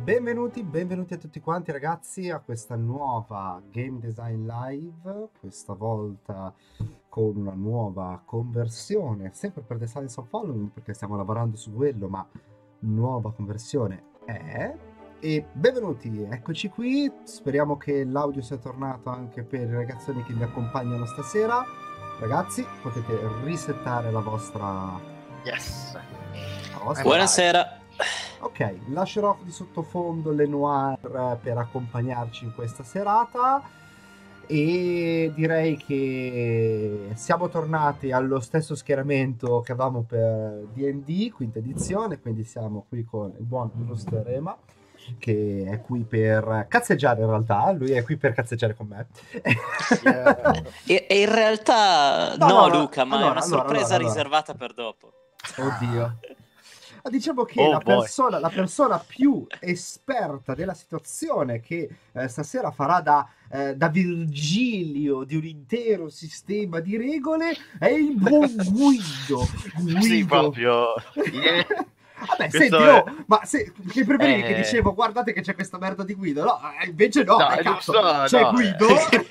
Benvenuti a tutti quanti ragazzi a questa nuova Game Design Live, questa volta con una nuova conversione, sempre per The Silence of Following perché stiamo lavorando su quello, ma nuova conversione è... E benvenuti, eccoci qui, speriamo che l'audio sia tornato anche per i ragazzoni che vi accompagnano stasera. Ragazzi, potete risettare la vostra... Yes. la vostra Buonasera. Ok, lascerò di sottofondo le noir per accompagnarci in questa serata e direi che siamo tornati allo stesso schieramento che avevamo per D&D, quinta edizione, quindi siamo qui con il buon illustre Rema, che è qui per cazzeggiare in realtà, lui è qui per cazzeggiare con me. E in realtà no, Luca, ma è una sorpresa riservata per dopo. Oddio. Diciamo che la persona più esperta della situazione che stasera farà da Virgilio di un intero sistema di regole è il buon Guido. Sì, proprio. Vabbè, senti, ma che preferivi che dicevo guardate che c'è questa merda di Guido? No, invece no, cazzo, c'è Guido.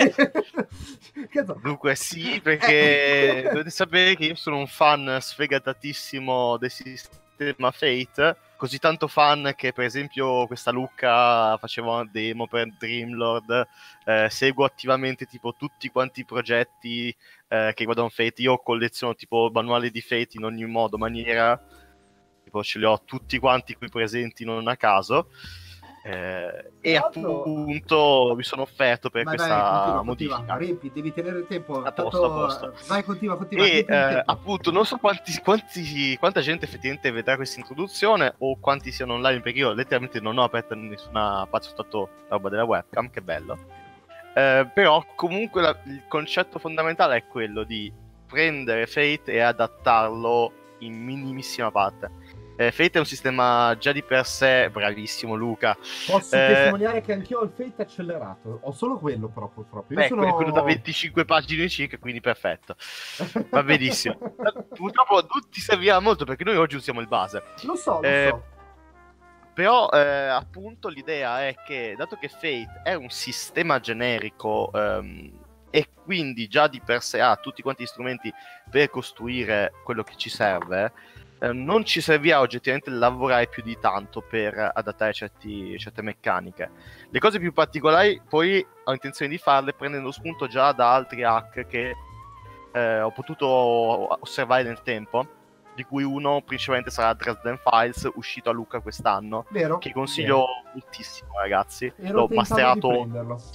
Dunque sì, perché dovete sapere che io sono un fan sfegatatissimo del sistema Fate, così tanto fan che per esempio questa Lucca faceva una demo per Dreamlord, seguo attivamente tipo tutti quanti i progetti che riguardano Fate. Io colleziono tipo manuali di Fate in ogni modo, maniera, tipo ce li ho tutti quanti qui presenti non a caso, e appunto mi sono offerto per questa modifica. Riempi, devi tenere il tempo. A posto. Vai, continua. E appunto non so quanta gente effettivamente vedrà questa introduzione o quanti siano online, perché io letteralmente non ho aperto nessuna parte, soltanto la roba della webcam, che bello. Però comunque il concetto fondamentale è quello di prendere Fate e adattarlo in minimissima parte. Fate è un sistema già di per sé bravissimo, Luca. Posso testimoniare che anch'io ho il Fate accelerato. Ho solo quello, però, purtroppo. Io sono quello da 25 pagine circa, quindi perfetto. Va benissimo. Purtroppo non ti servirà molto perché noi oggi usiamo il base. Lo so. Però appunto l'idea è che, dato che Fate è un sistema generico e quindi già di per sé ha tutti quanti gli strumenti per costruire quello che ci serve, non ci servirà oggettivamente lavorare più di tanto per adattare certe meccaniche. Le cose più particolari poi ho intenzione di farle prendendo spunto già da altri hack che ho potuto osservare nel tempo, di cui uno principalmente sarà Dresden Files, uscito a Lucca quest'anno. Vero? Che consiglio moltissimo, ragazzi. L'ho masterato.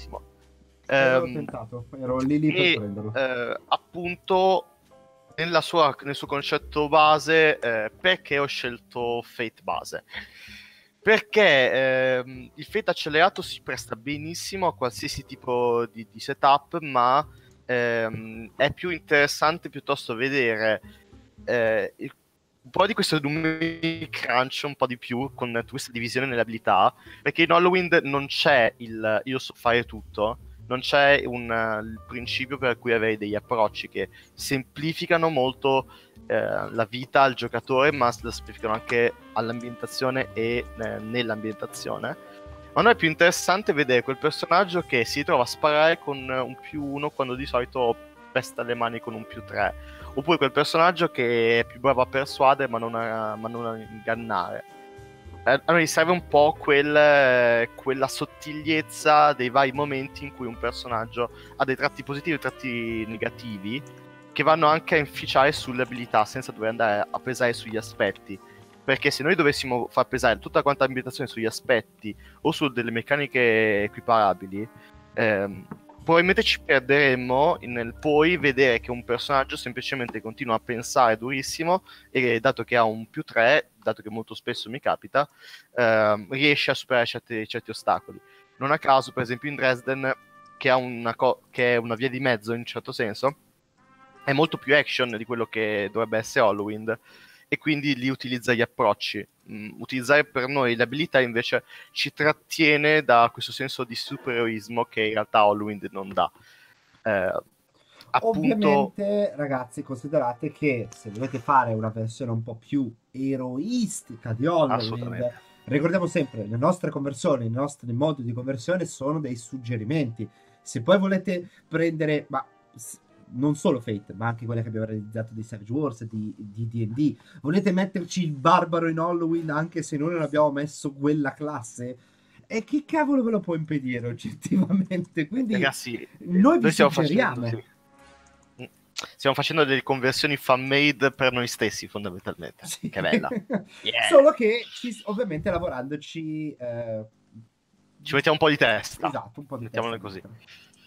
Ero lì per prenderlo. Appunto nel suo concetto base, perché ho scelto Fate base? Perché il Fate accelerato si presta benissimo a qualsiasi tipo di setup, ma è più interessante piuttosto vedere un po' di questo numeric crunch un po' di più con questa divisione nelle abilità, perché in Hollowind non c'è il io so fare tutto, non c'è il principio per cui avere degli approcci che semplificano molto la vita al giocatore, ma la semplificano anche all'ambientazione e nell'ambientazione. Ma no, è più interessante vedere quel personaggio che si trova a sparare con un +1 quando di solito pesta le mani con un +3, oppure quel personaggio che è più bravo a persuadere ma non a ingannare. A noi serve un po' quella sottigliezza dei vari momenti in cui un personaggio ha dei tratti positivi e tratti negativi che vanno anche a inficiare sulle abilità senza dover andare a pesare sugli aspetti. Perché se noi dovessimo far pesare tutta quanta ambientazione sugli aspetti o su delle meccaniche equiparabili, probabilmente ci perderemmo nel poi vedere che un personaggio semplicemente continua a pensare durissimo e, dato che ha un +3, dato che molto spesso mi capita, riesce a superare certi ostacoli. Non a caso, per esempio in Dresden, che è una via di mezzo in un certo senso, è molto più action di quello che dovrebbe essere Hollowind, e quindi lì utilizza gli approcci. Utilizzare per noi le abilità invece ci trattiene da questo senso di supereroismo che in realtà Hollowind non dà. Ovviamente, ragazzi, considerate che se volete fare una versione un po' più eroistica di Hollowind, Ricordiamo sempre, le nostre conversioni, i nostri modi di conversione sono dei suggerimenti. Se poi volete prendere, ma non solo Fate, ma anche quelle che abbiamo realizzato di Savage Wars, di D&D, volete metterci il barbaro in Halloween anche se noi non abbiamo messo quella classe? E chi cavolo ve lo può impedire oggettivamente? Quindi ragazzi, noi vi stiamo suggeriamo. Stiamo facendo delle conversioni fan-made per noi stessi, fondamentalmente. Sì. Che bella. Yeah. Solo che ovviamente lavorandoci ci mettiamo un po' di testa. Esatto, un po' di mettiamole testa. Così.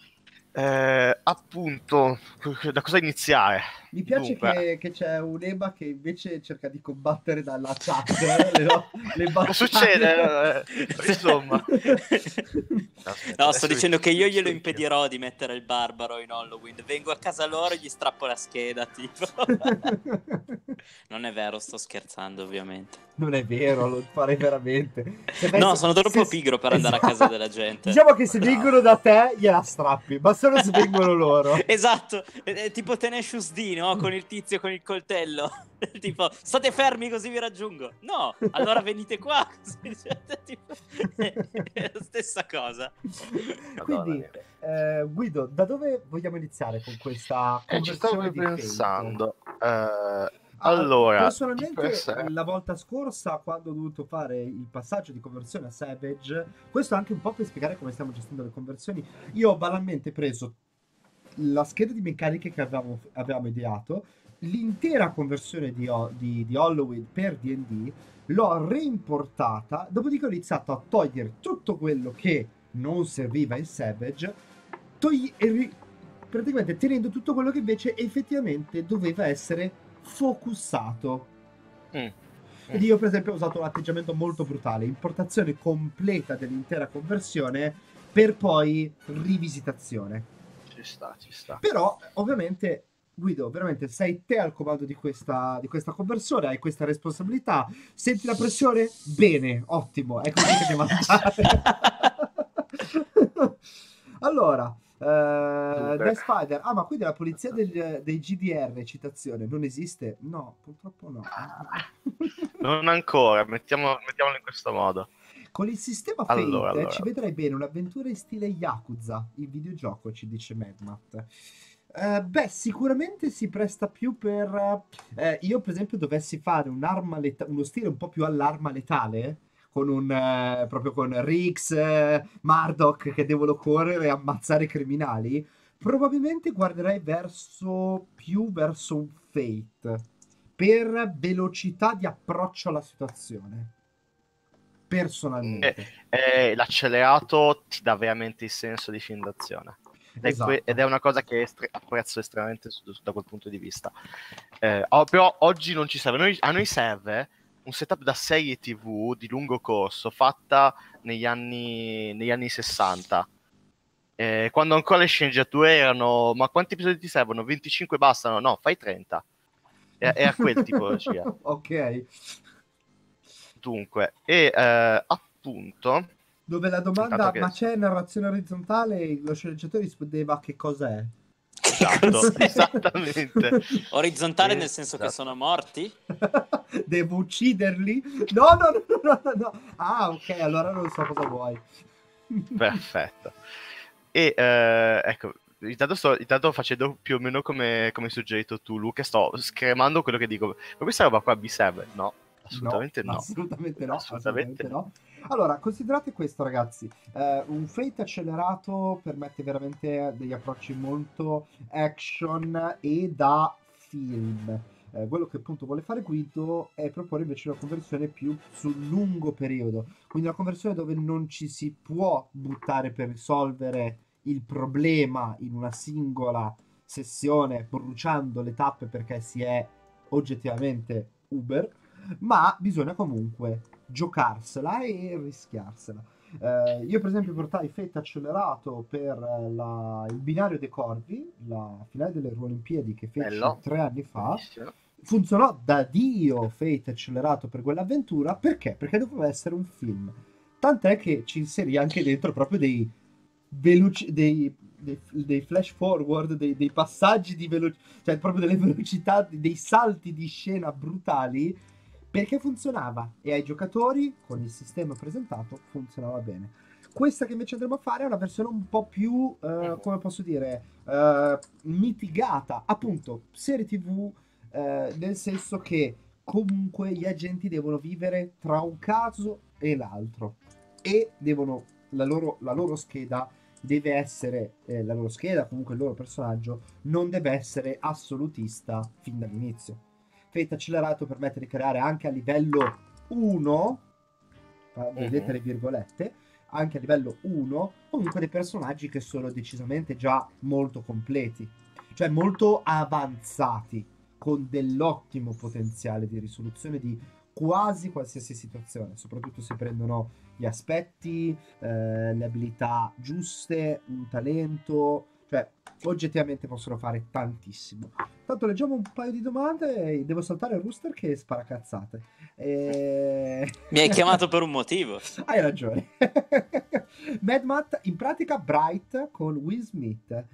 Appunto, da cosa iniziare? Mi piace che c'è un'Eba che invece cerca di combattere dalla chat le battaglie. Cosa succede? Insomma. No, sto dicendo che io glielo impedirò di mettere il barbaro in Halloween. Vengo a casa loro e gli strappo la scheda, tipo. Non è vero, sto scherzando, ovviamente. Non è vero, lo farei veramente. No, sono troppo pigro per andare a casa della gente. Diciamo che se vengono da te, gliela strappi, ma solo se vengono loro. Esatto, è tipo Tenacious D, no? Con il tizio con il coltello. Tipo, state fermi così vi raggiungo. No, allora venite qua. Tipo, è la stessa cosa. Quindi, Guido, da dove vogliamo iniziare con questa conversione di Fate? Ci stavo pensando. Allora, personalmente la volta scorsa, quando ho dovuto fare il passaggio di conversione a Savage, questo anche un po' per spiegare come stiamo gestendo le conversioni, io ho banalmente preso la scheda di meccaniche che avevamo ideato, l'intera conversione di Halloween per D&D, l'ho reimportata, dopodiché ho iniziato a togliere tutto quello che non serviva in Savage, praticamente tenendo tutto quello che invece effettivamente doveva essere focussato. Ed io per esempio ho usato un atteggiamento molto brutale, importazione completa dell'intera conversione per poi rivisitazione. Ci sta. Però ovviamente Guido, veramente sei te al comando di questa conversione, hai questa responsabilità, senti la pressione? Bene, ottimo, è così che devi andare. Allora, Death Spider, ma quindi la polizia dei GDR, citazione, non esiste? No, purtroppo no. Non ancora, mettiamolo in questo modo. Con il sistema Fate ci vedrai bene un'avventura in stile Yakuza, il videogioco, ci dice Madmat. Sicuramente si presta più per... io per esempio dovessi fare uno stile un po' più all'arma letale, con proprio con Riggs, Murdoch che devono correre e ammazzare i criminali, probabilmente guarderei verso un Fate per velocità di approccio alla situazione. Personalmente. L'accelerato ti dà veramente il senso di film d'azione. Esatto. Ed è una cosa che apprezzo estremamente da quel punto di vista. Però oggi non ci serve. A noi serve un setup da serie TV di lungo corso fatta negli anni 60. Quando ancora le sceneggiature erano: ma quanti episodi ti servono? 25 bastano? No, fai 30. Era quel tipo di Ok. Dunque, appunto, dove la domanda ma c'è narrazione orizzontale, lo sceneggiatore rispondeva che cos'è? Esatto, esattamente. Orizzontale nel senso che sono morti? Devo ucciderli? No. Ah, ok, allora non so cosa vuoi. Perfetto. E ecco, intanto facendo più o meno come hai suggerito tu, Luca, sto scremando quello che dico. Ma questa roba qua vi serve? No. Assolutamente no. Allora, considerate questo, ragazzi. Un Fate accelerato permette veramente degli approcci molto action e da film. Quello che appunto vuole fare Guido è proporre invece una conversione più sul lungo periodo. Quindi una conversione dove non ci si può buttare per risolvere il problema in una singola sessione, bruciando le tappe perché si è oggettivamente Uber, ma bisogna comunque giocarsela e rischiarsela. Io per esempio portai Fate accelerato per il binario dei Corvi, la finale delle Olimpiadi che feci 3 anni fa. Bellissimo. Funzionò da Dio Fate accelerato per quell'avventura, perché? Perché doveva essere un film, tant'è che ci inserì anche dentro proprio dei flash forward, dei passaggi di velocità, cioè proprio delle velocità, dei salti di scena brutali, perché funzionava e ai giocatori con il sistema presentato funzionava bene. Questa che invece andremo a fare è una versione un po' più, come posso dire, mitigata, appunto, serie TV, nel senso che comunque gli agenti devono vivere tra un caso e l'altro e devono, la loro scheda deve essere, la loro scheda, comunque il loro personaggio, non deve essere assolutista fin dall'inizio. Fate accelerato permette di creare anche a livello 1, vedete le virgolette, anche a livello 1, comunque dei personaggi che sono decisamente già molto completi, cioè molto avanzati, con dell'ottimo potenziale di risoluzione di quasi qualsiasi situazione, soprattutto se prendono gli aspetti, le abilità giuste, un talento, cioè oggettivamente possono fare tantissimo. Tanto leggiamo un paio di domande e devo saltare il Rooster che spara cazzate. Mi hai chiamato per un motivo. Hai ragione. Mad Matt, in pratica Bright con Will Smith.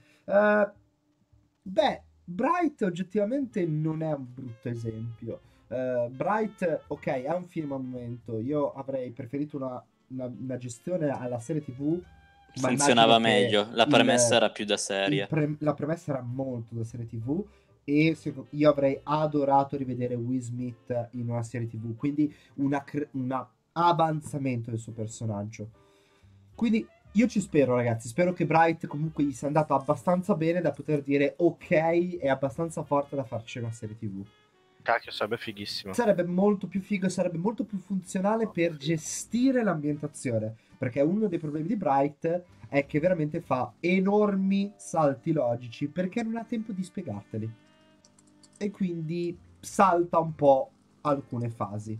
Beh, Bright oggettivamente non è un brutto esempio. Bright, ok, è un film a momento. Io avrei preferito una gestione alla serie TV. Funzionava meglio, la premessa era più da serie. La premessa era molto da serie TV. E io avrei adorato rivedere Will Smith in una serie TV. Quindi un avanzamento del suo personaggio. Quindi io ci spero, ragazzi. Spero che Bright comunque gli sia andato abbastanza bene da poter dire ok, è abbastanza forte da farci una serie TV. Cacchio, sarebbe fighissimo. Sarebbe molto più figo e sarebbe molto più funzionale per gestire l'ambientazione. Perché uno dei problemi di Bright è che veramente fa enormi salti logici perché non ha tempo di spiegarteli. E quindi salta un po' alcune fasi.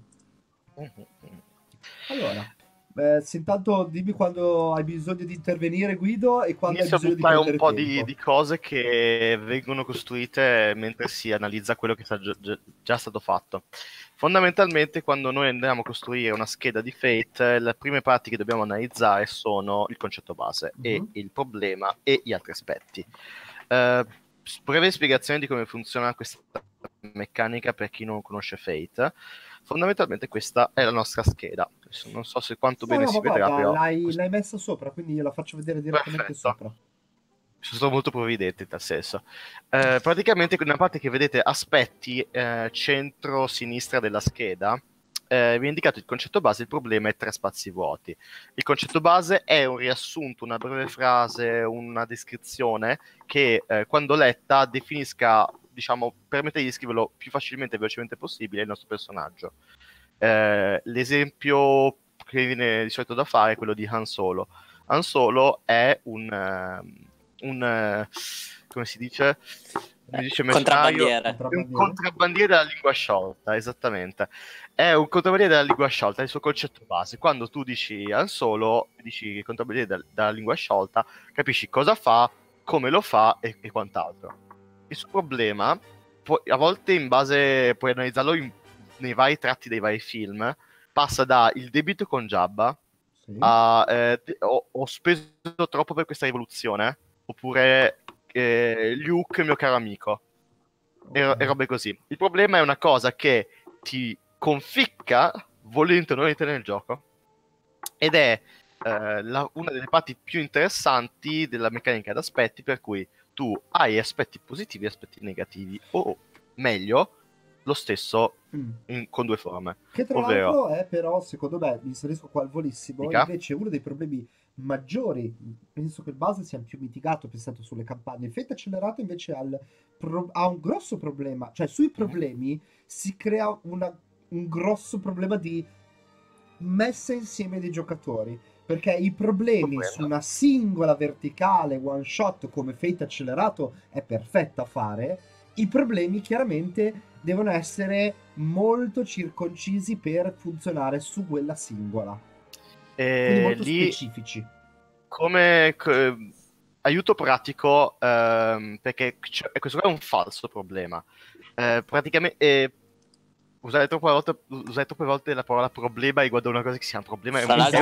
Allora, se intanto dimmi quando hai bisogno di intervenire, Guido, e quando inizio hai bisogno di a prendere buttare un po' tempo. di cose che vengono costruite mentre si analizza quello che è già stato fatto. Fondamentalmente, quando noi andiamo a costruire una scheda di Fate, le prime parti che dobbiamo analizzare sono il concetto base e il problema e gli altri aspetti. Breve spiegazione di come funziona questa meccanica per chi non conosce Fate. Fondamentalmente questa è la nostra scheda. Non so se quanto bene si vedrà, però l'hai messa sopra, quindi io la faccio vedere direttamente perfetto. sopra. Sono molto provvidente in tal senso. Praticamente una parte che vedete aspetti centro-sinistra della scheda vi è indicato il concetto base, il problema e 3 spazi vuoti. Il concetto base è un riassunto, una breve frase, una descrizione che quando letta definisca, diciamo, permette di scriverlo più facilmente e velocemente possibile il nostro personaggio. L'esempio che viene di solito da fare è quello di Han Solo. Han Solo è come si dice? Contrabbandiere. Un contrabbandiere della lingua sciolta, esattamente. È un contrabbandiere della lingua sciolta, è il suo concetto base. Quando tu dici Han Solo, dici contrabbandiere della lingua sciolta, capisci cosa fa, come lo fa e quant'altro. Il suo problema, a volte in base, puoi analizzarlo nei vari tratti dei vari film, passa da il debito con Jabba a ho speso troppo per questa rivoluzione, oppure Luke mio caro amico, e robe così. Il problema è una cosa che ti conficca volente o nolente nel gioco, ed è una delle parti più interessanti della meccanica ad aspetti, per cui tu hai aspetti positivi e aspetti negativi, o meglio lo stesso con 2 forme. Che tra l'altro è però, secondo me, mi inserisco qua al volissimo, invece uno dei problemi maggiori, penso che il base sia più mitigato pensando sulle campagne. Il Fate accelerato invece ha un grosso problema, cioè sui problemi si crea un grosso problema di messa insieme dei giocatori, perché i problemi su una singola verticale one shot come Fate accelerato è perfetta a fare, i problemi chiaramente devono essere molto circoncisi per funzionare su quella singola, quindi molto specifici. Come aiuto pratico, perché questo qua è un falso problema. Praticamente usare troppe volte la parola problema riguardo a una cosa che sia un problema. Tra l'altro,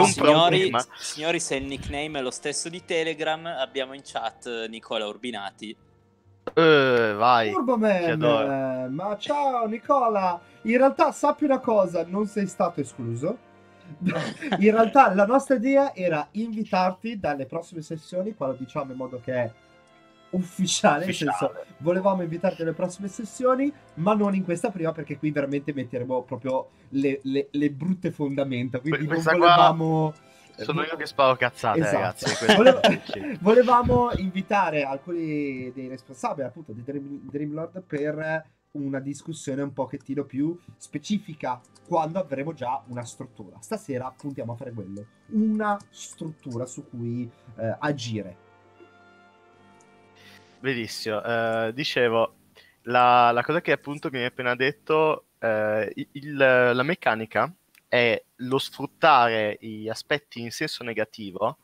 signori, se il nickname è lo stesso di Telegram, abbiamo in chat Nicola Urbinati. Vai, ti Turboman, adoro. ma ciao Nicola, in realtà sappi una cosa, non sei stato escluso. In realtà la nostra idea era invitarti dalle prossime sessioni, qua lo diciamo in modo che è ufficiale, nel senso Ufficiale. volevamo invitarti alle prossime sessioni, ma non in questa prima perché qui veramente metteremo proprio le brutte fondamenta, quindi non Questa qua volevamo... sono io che sparo cazzate, Esatto. ragazzi. Questo Volevamo invitare alcuni dei responsabili appunto di Dreamlord per una discussione un pochettino più specifica quando avremo già una struttura. Stasera puntiamo a fare quello, una struttura su cui agire. Benissimo. Dicevo, la cosa che appunto mi hai appena detto, la meccanica è lo sfruttare gli aspetti in senso negativo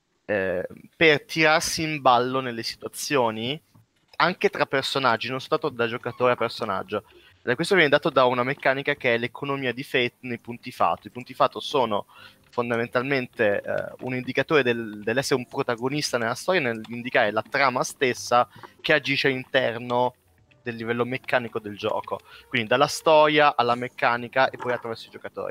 per tirarsi in ballo nelle situazioni, anche tra personaggi, non soltanto da giocatore a personaggio. Questo viene dato da una meccanica che è l'economia di Fate nei punti fato. I punti fato sono fondamentalmente un indicatore dell'essere un protagonista nella storia, nell'indicare la trama stessa che agisce all'interno del livello meccanico del gioco, quindi dalla storia alla meccanica e poi attraverso i giocatori.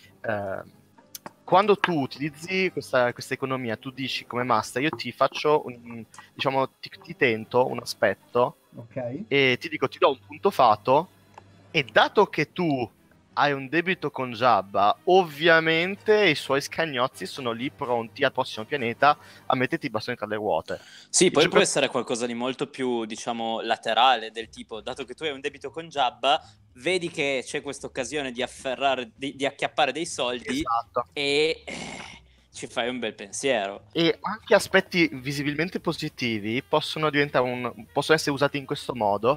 Quando tu utilizzi questa economia, tu dici come master, io ti faccio diciamo, ti tento un aspetto, Ok? e ti dico, ti do un punto fato, e dato che tu hai un debito con Jabba, ovviamente i suoi scagnozzi sono lì pronti al prossimo pianeta a metterti i bastoni tra le ruote. Sì, poi può essere qualcosa di molto più, diciamo, laterale, del tipo, dato che tu hai un debito con Jabba, vedi che c'è questa occasione di afferrare, di acchiappare dei soldi, esatto, e ci fai un bel pensiero. E anche aspetti visibilmente positivi possono essere usati in questo modo.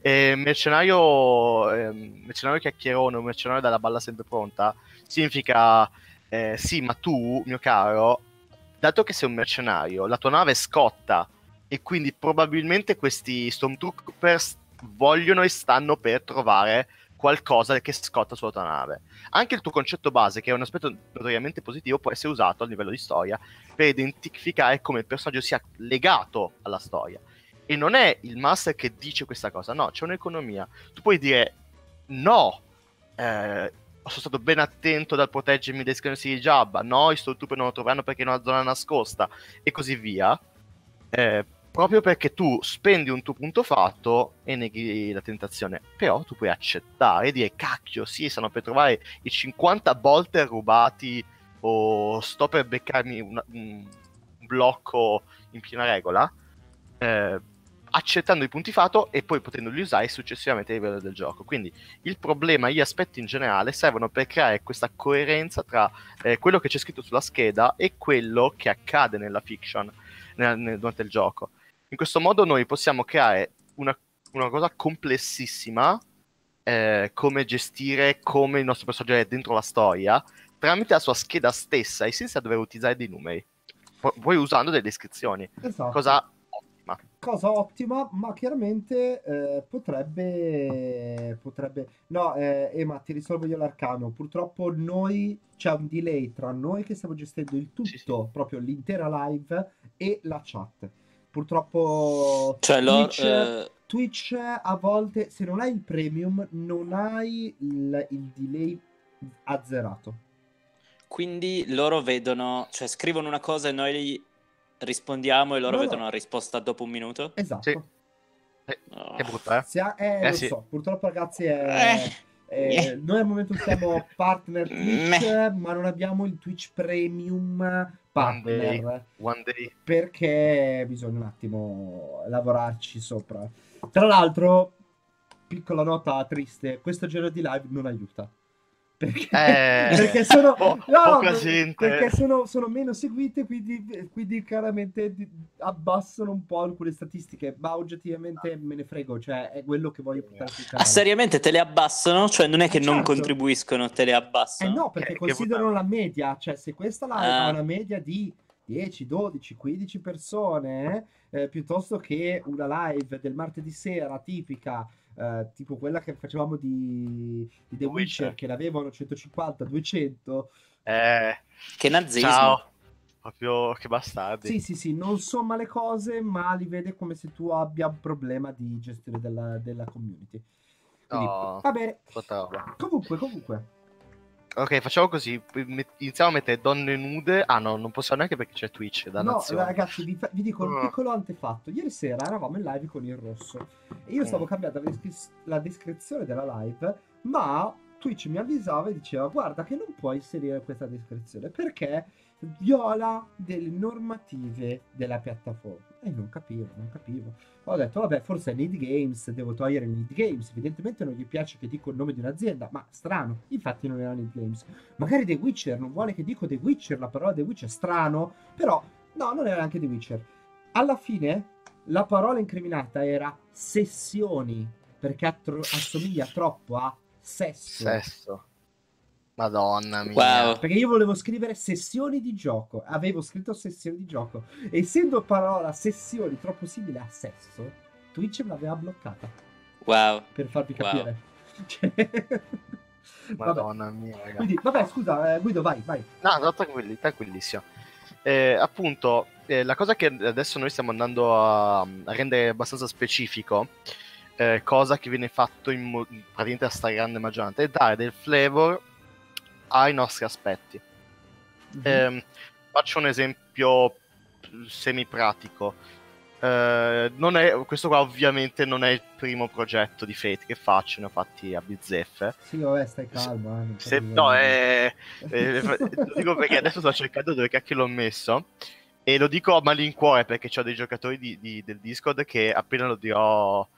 Mercenario chiacchierone, un mercenario dalla balla sempre pronta, significa sì, ma tu, mio caro, dato che sei un mercenario, la tua nave scotta e quindi probabilmente questi Stormtroopers vogliono e stanno per trovare qualcosa che scotta sulla tua nave. Anche il tuo concetto base, che è un aspetto notoriamente positivo, può essere usato a livello di storia per identificare come il personaggio sia legato alla storia. E non è il master che dice questa cosa, no, c'è un'economia. Tu puoi dire no, sono stato ben attento dal proteggermi dai scagnozzi di Jabba, no, i Stormtrooper non lo troveranno perché è una zona nascosta, e così via. Proprio perché tu spendi un tuo punto fatto e neghi la tentazione, però tu puoi accettare e dire cacchio, sì, stanno per trovare i 50 bolter rubati, o sto per beccarmi un blocco in piena regola, accettando i punti fatto e poi potendoli usare successivamente a livello del gioco. Quindi il problema, gli aspetti in generale servono per creare questa coerenza tra quello che c'è scritto sulla scheda e quello che accade nella fiction durante il gioco. In questo modo noi possiamo creare una cosa complessissima, come gestire come il nostro personaggio è dentro la storia, tramite la sua scheda stessa e senza dover utilizzare dei numeri, poi usando delle descrizioni. Esatto. Cosa ottima. Cosa ottima, ma chiaramente potrebbe... No, Ema, ti risolvo io l'arcano. Purtroppo c'è un delay tra noi che stiamo gestendo il tutto, Sì, sì. proprio l'intera live, e la chat. Purtroppo Cioè, Twitch a volte, se non hai il premium, non hai il delay azzerato. quindi loro vedono, cioè scrivono una cosa e noi rispondiamo e loro vedono la risposta dopo un minuto? Esatto. Sì. Che brutto, eh? Lo Sì. so, purtroppo ragazzi noi al momento siamo partner Twitch, ma non abbiamo il Twitch Premium partner. One day. Perché bisogna un attimo lavorarci sopra. Tra l'altro, piccola nota triste, questo genere di live non aiuta. Perché sono poca gente. Perché sono meno seguite, quindi chiaramente abbassano un po' alcune statistiche, ma oggettivamente me ne frego, cioè è quello che voglio portare sul canale. Seriamente te le abbassano? Cioè non è che non contribuiscono, te le abbassano? No, perché considerano la media, cioè se questa live ha una media di 10, 12, 15 persone, piuttosto che una live del martedì sera tipica, tipo quella che facevamo di The Witcher, che l'avevano 150, 200. Che nazismo. Ciao. proprio che bastardi. Sì, non somma le cose, ma li vede come se tu abbia un problema di gestione della community. Quindi, No, va bene. brutta roba. Comunque. Ok, facciamo così. Iniziamo a mettere donne nude. Ah no, non possiamo neanche perché c'è Twitch, No, dannazione. ragazzi, vi dico un piccolo antefatto. Ieri sera eravamo in live con il Rosso e io stavo cambiando la descrizione della live, ma Twitch mi avvisava e diceva: guarda che non puoi inserire questa descrizione perché viola delle normative della piattaforma. E non capivo. Ho detto, vabbè, forse è Need Games, devo togliere Need Games. Evidentemente non gli piace che dico il nome di un'azienda, ma strano, infatti non era Need Games. Magari The Witcher non vuole che dico The Witcher, la parola The Witcher, strano, però no, non era anche The Witcher. Alla fine la parola incriminata era sessioni, perché assomiglia troppo a sesso. Madonna mia. Wow. Perché io volevo scrivere sessioni di gioco. Avevo scritto sessioni di gioco. E essendo parola sessioni troppo simile a sesso, Twitch me l'aveva bloccata. Wow. Per farvi capire. Cioè... Madonna mia, ragazzi. Quindi, vabbè, scusa, Guido, vai. No, tranquillissimo. Appunto, la cosa che adesso noi stiamo andando a rendere abbastanza specifico, cosa che viene fatto praticamente a stragrande maggioranza, è dare del flavor ai nostri aspetti. Faccio un esempio semi-pratico. Questo qua ovviamente non è il primo progetto di Fate che faccio, ne ho fatti a bizzeffe. Sì, vabbè, stai calmo. Lo dico perché adesso sto cercando dove cacchio l'ho messo e lo dico a malincuore perché ho dei giocatori del Discord che appena lo dirò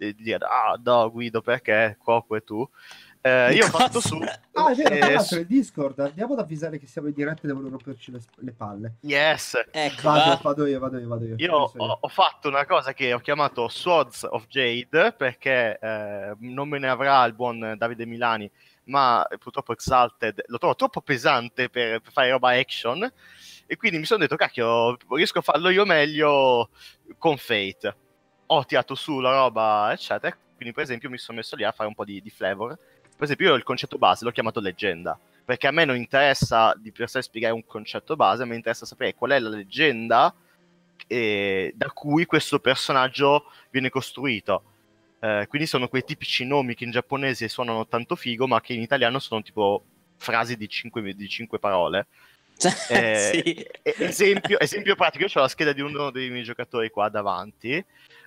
no Guido perché qua e tu io ho fatto su è vero, tra l'altro il Discord andiamo ad avvisare che siamo in diretta e devono romperci le palle. Yes, ecco, vado io. Io ho fatto una cosa che ho chiamato Swords of Jade perché non me ne avrà il buon Davide Milani, ma purtroppo Exalted lo trovo troppo pesante per fare roba action e quindi mi sono detto cacchio, riesco a farlo io meglio con Fate. Ho tirato su la roba eccetera, quindi per esempio mi sono messo lì a fare un po' di flavor. Per esempio io il concetto base l'ho chiamato leggenda, perché a me non interessa di per sé spiegare un concetto base, mi interessa sapere qual è la leggenda da cui questo personaggio viene costruito. Quindi sono quei tipici nomi che in giapponese suonano tanto figo, ma che in italiano sono tipo frasi di 5 parole. Sì. Esempio pratico, io ho la scheda di uno dei miei giocatori qua davanti.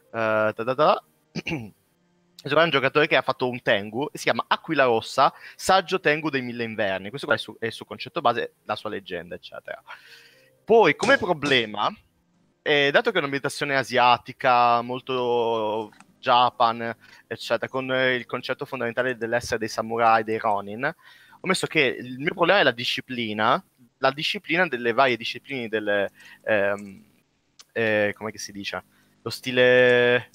C'è un giocatore che ha fatto un Tengu, si chiama Aquila Rossa, saggio Tengu dei 1000 inverni. Questo qua è il suo concetto base, la sua leggenda, eccetera. Poi, come problema, dato che è un'ambientazione asiatica, molto Japan, eccetera, con il concetto fondamentale dell'essere dei samurai, dei ronin, ho messo che il mio problema è la disciplina delle varie discipline delle... come si dice? Lo stile...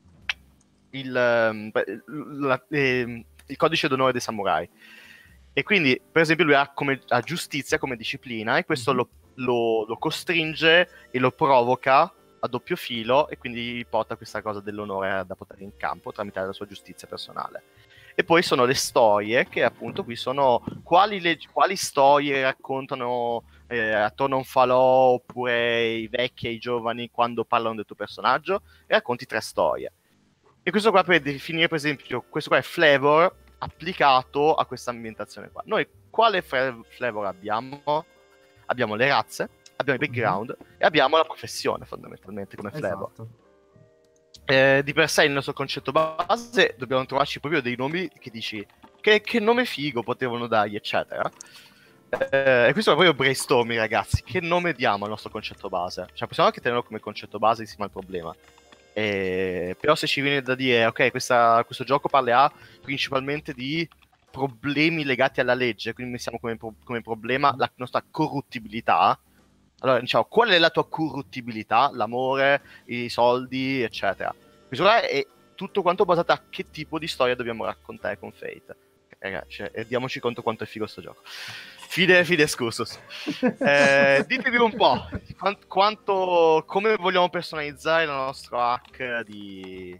il codice d'onore dei samurai. E quindi, per esempio, lui ha giustizia come disciplina e questo lo costringe e lo provoca a doppio filo e quindi porta questa cosa dell'onore da portare in campo tramite la sua giustizia personale. E poi sono le storie che appunto qui sono quali storie raccontano attorno a un falò oppure i vecchi e i giovani quando parlano del tuo personaggio e racconti 3 storie. E questo qua per definire, per esempio, questo qua è flavor applicato a questa ambientazione qua. Noi quale flavor abbiamo? Abbiamo le razze, abbiamo i background e abbiamo la professione fondamentalmente come flavor. Esatto. Di per sé il nostro concetto base dobbiamo trovarci proprio dei nomi che dici che nome figo potevano dargli, eccetera. E questo è proprio brainstorming, ragazzi. Che nome diamo al nostro concetto base? Cioè possiamo anche tenerlo come concetto base insieme al problema. Però se ci viene da dire ok, questo gioco parlerà principalmente di problemi legati alla legge, quindi mettiamo come problema la nostra corruttibilità. Allora diciamo, qual è la tua corruttibilità? L'amore, i soldi, eccetera. Questo è tutto quanto basato a che tipo di storia dobbiamo raccontare con Fate. Ragazzi, diamoci conto quanto è figo sto gioco. Fide excursus. Ditemi un po' come vogliamo personalizzare il nostro hack di...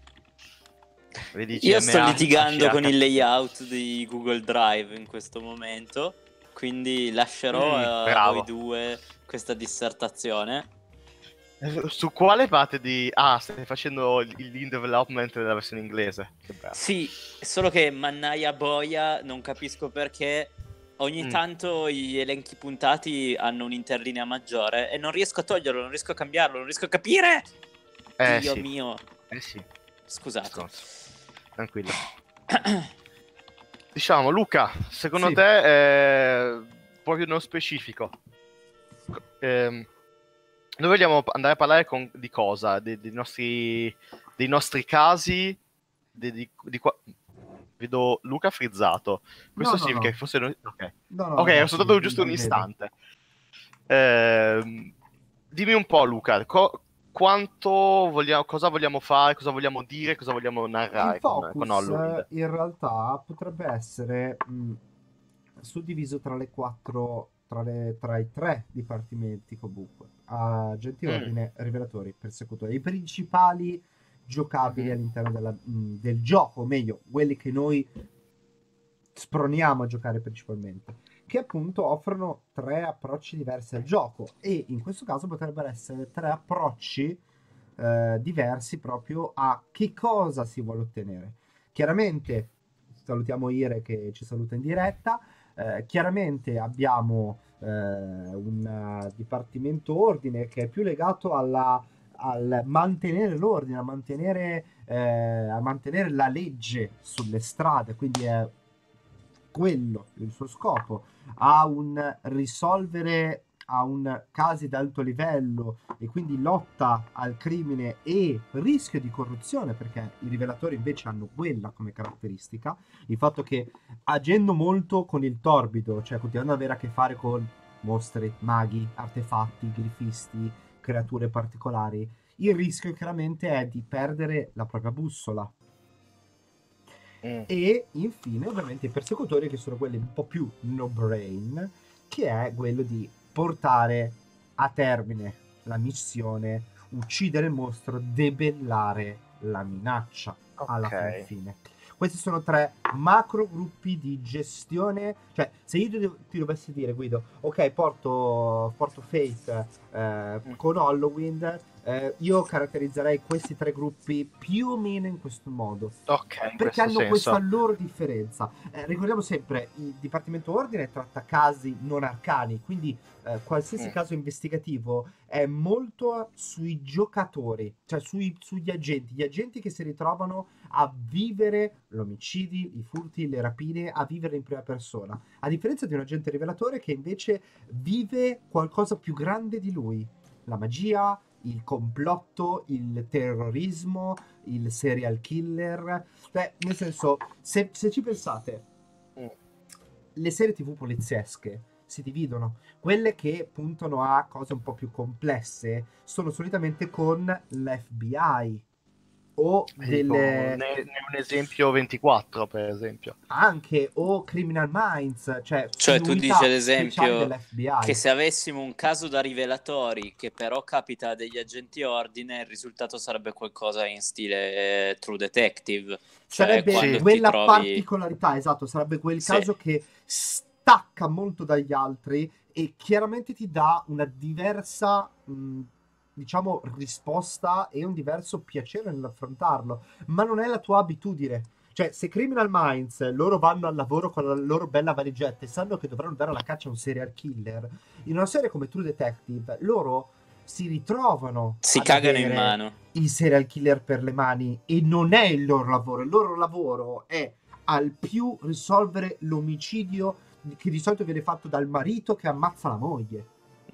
Io sto litigando con il layout di Google Drive in questo momento, quindi lascerò a voi due questa dissertazione. Su quale parte di... Ah, stai facendo in development della versione inglese. Che bello. Sì, solo che mannaia boia, non capisco perché ogni tanto gli elenchi puntati hanno un'interlinea maggiore e non riesco a toglierlo, non riesco a cambiarlo, non riesco a capire! Dio sì. mio. Sì. Scusate. Tranquillo. Diciamo, Luca, secondo Sì. te, proprio nello specifico, noi vogliamo andare a parlare di cosa? Dei nostri casi? Vedo Luca frizzato. Questo No, significa no. che forse noi... Ok, No, ok, è soltanto giusto un mi vedo. istante. Dimmi un po', Luca, cosa vogliamo fare, cosa vogliamo dire, cosa vogliamo narrare Il con focus Halloween? in realtà potrebbe essere suddiviso tra le quattro, tra i tre dipartimenti comunque. Agenti ordine, rivelatori, persecutori. I principali giocabili all'interno del gioco, o meglio, quelli che noi sproniamo a giocare principalmente, che appunto offrono tre approcci diversi al gioco e in questo caso potrebbero essere tre approcci diversi proprio a che cosa si vuole ottenere. Chiaramente salutiamo Ire che ci saluta in diretta. Chiaramente abbiamo un dipartimento ordine che è più legato al mantenere l'ordine, a mantenere la legge sulle strade, quindi è quello il suo scopo, a un risolvere a un casi d'alto livello e quindi lotta al crimine e rischio di corruzione, perché i rivelatori invece hanno quella come caratteristica, il fatto che agendo molto con il torbido, cioè continuando ad avere a che fare con mostri, maghi, artefatti, glifisti, creature particolari, il rischio chiaramente è di perdere la propria bussola. E infine ovviamente i persecutori, che sono quelli un po' più no brain, che è quello di portare a termine la missione, uccidere il mostro, debellare la minaccia alla fine. Questi sono tre macro gruppi di gestione. Cioè, se io ti dovessi dire, Guido, ok, porto Faith con Halloween, io caratterizzerei questi tre gruppi più o meno in questo modo. Ok, Perché hanno senso. questa loro differenza. Ricordiamo sempre, il Dipartimento Ordine tratta casi non arcani, quindi qualsiasi caso investigativo è molto sui giocatori, cioè sugli agenti, gli agenti che si ritrovano a vivere gli omicidi, i furti, le rapine, a vivere in prima persona. A differenza di un agente rivelatore che invece vive qualcosa più grande di lui. La magia, il complotto, il terrorismo, il serial killer. Cioè, nel senso, se ci pensate, le serie TV poliziesche si dividono. Quelle che puntano a cose un po' più complesse sono solitamente con l'FBI o delle... Ne un esempio 24, per esempio. Anche, o Criminal Minds, cioè tu dici ad esempio dell'FBI. che se avessimo un caso da rivelatori che però capita a degli agenti ordine, il risultato sarebbe qualcosa in stile True Detective. Cioè, sarebbe quella particolarità, esatto, sarebbe quel caso che stacca molto dagli altri e chiaramente ti dà una diversa... diciamo risposta e un diverso piacere nell'affrontarlo, ma non è la tua abitudine. Cioè, se Criminal Minds loro vanno al lavoro con la loro bella valigetta e sanno che dovranno andare alla caccia a un serial killer, in una serie come True Detective loro si ritrovano si cagano in mano il serial killer per le mani e non è il loro lavoro è al più risolvere l'omicidio che di solito viene fatto dal marito che ammazza la moglie.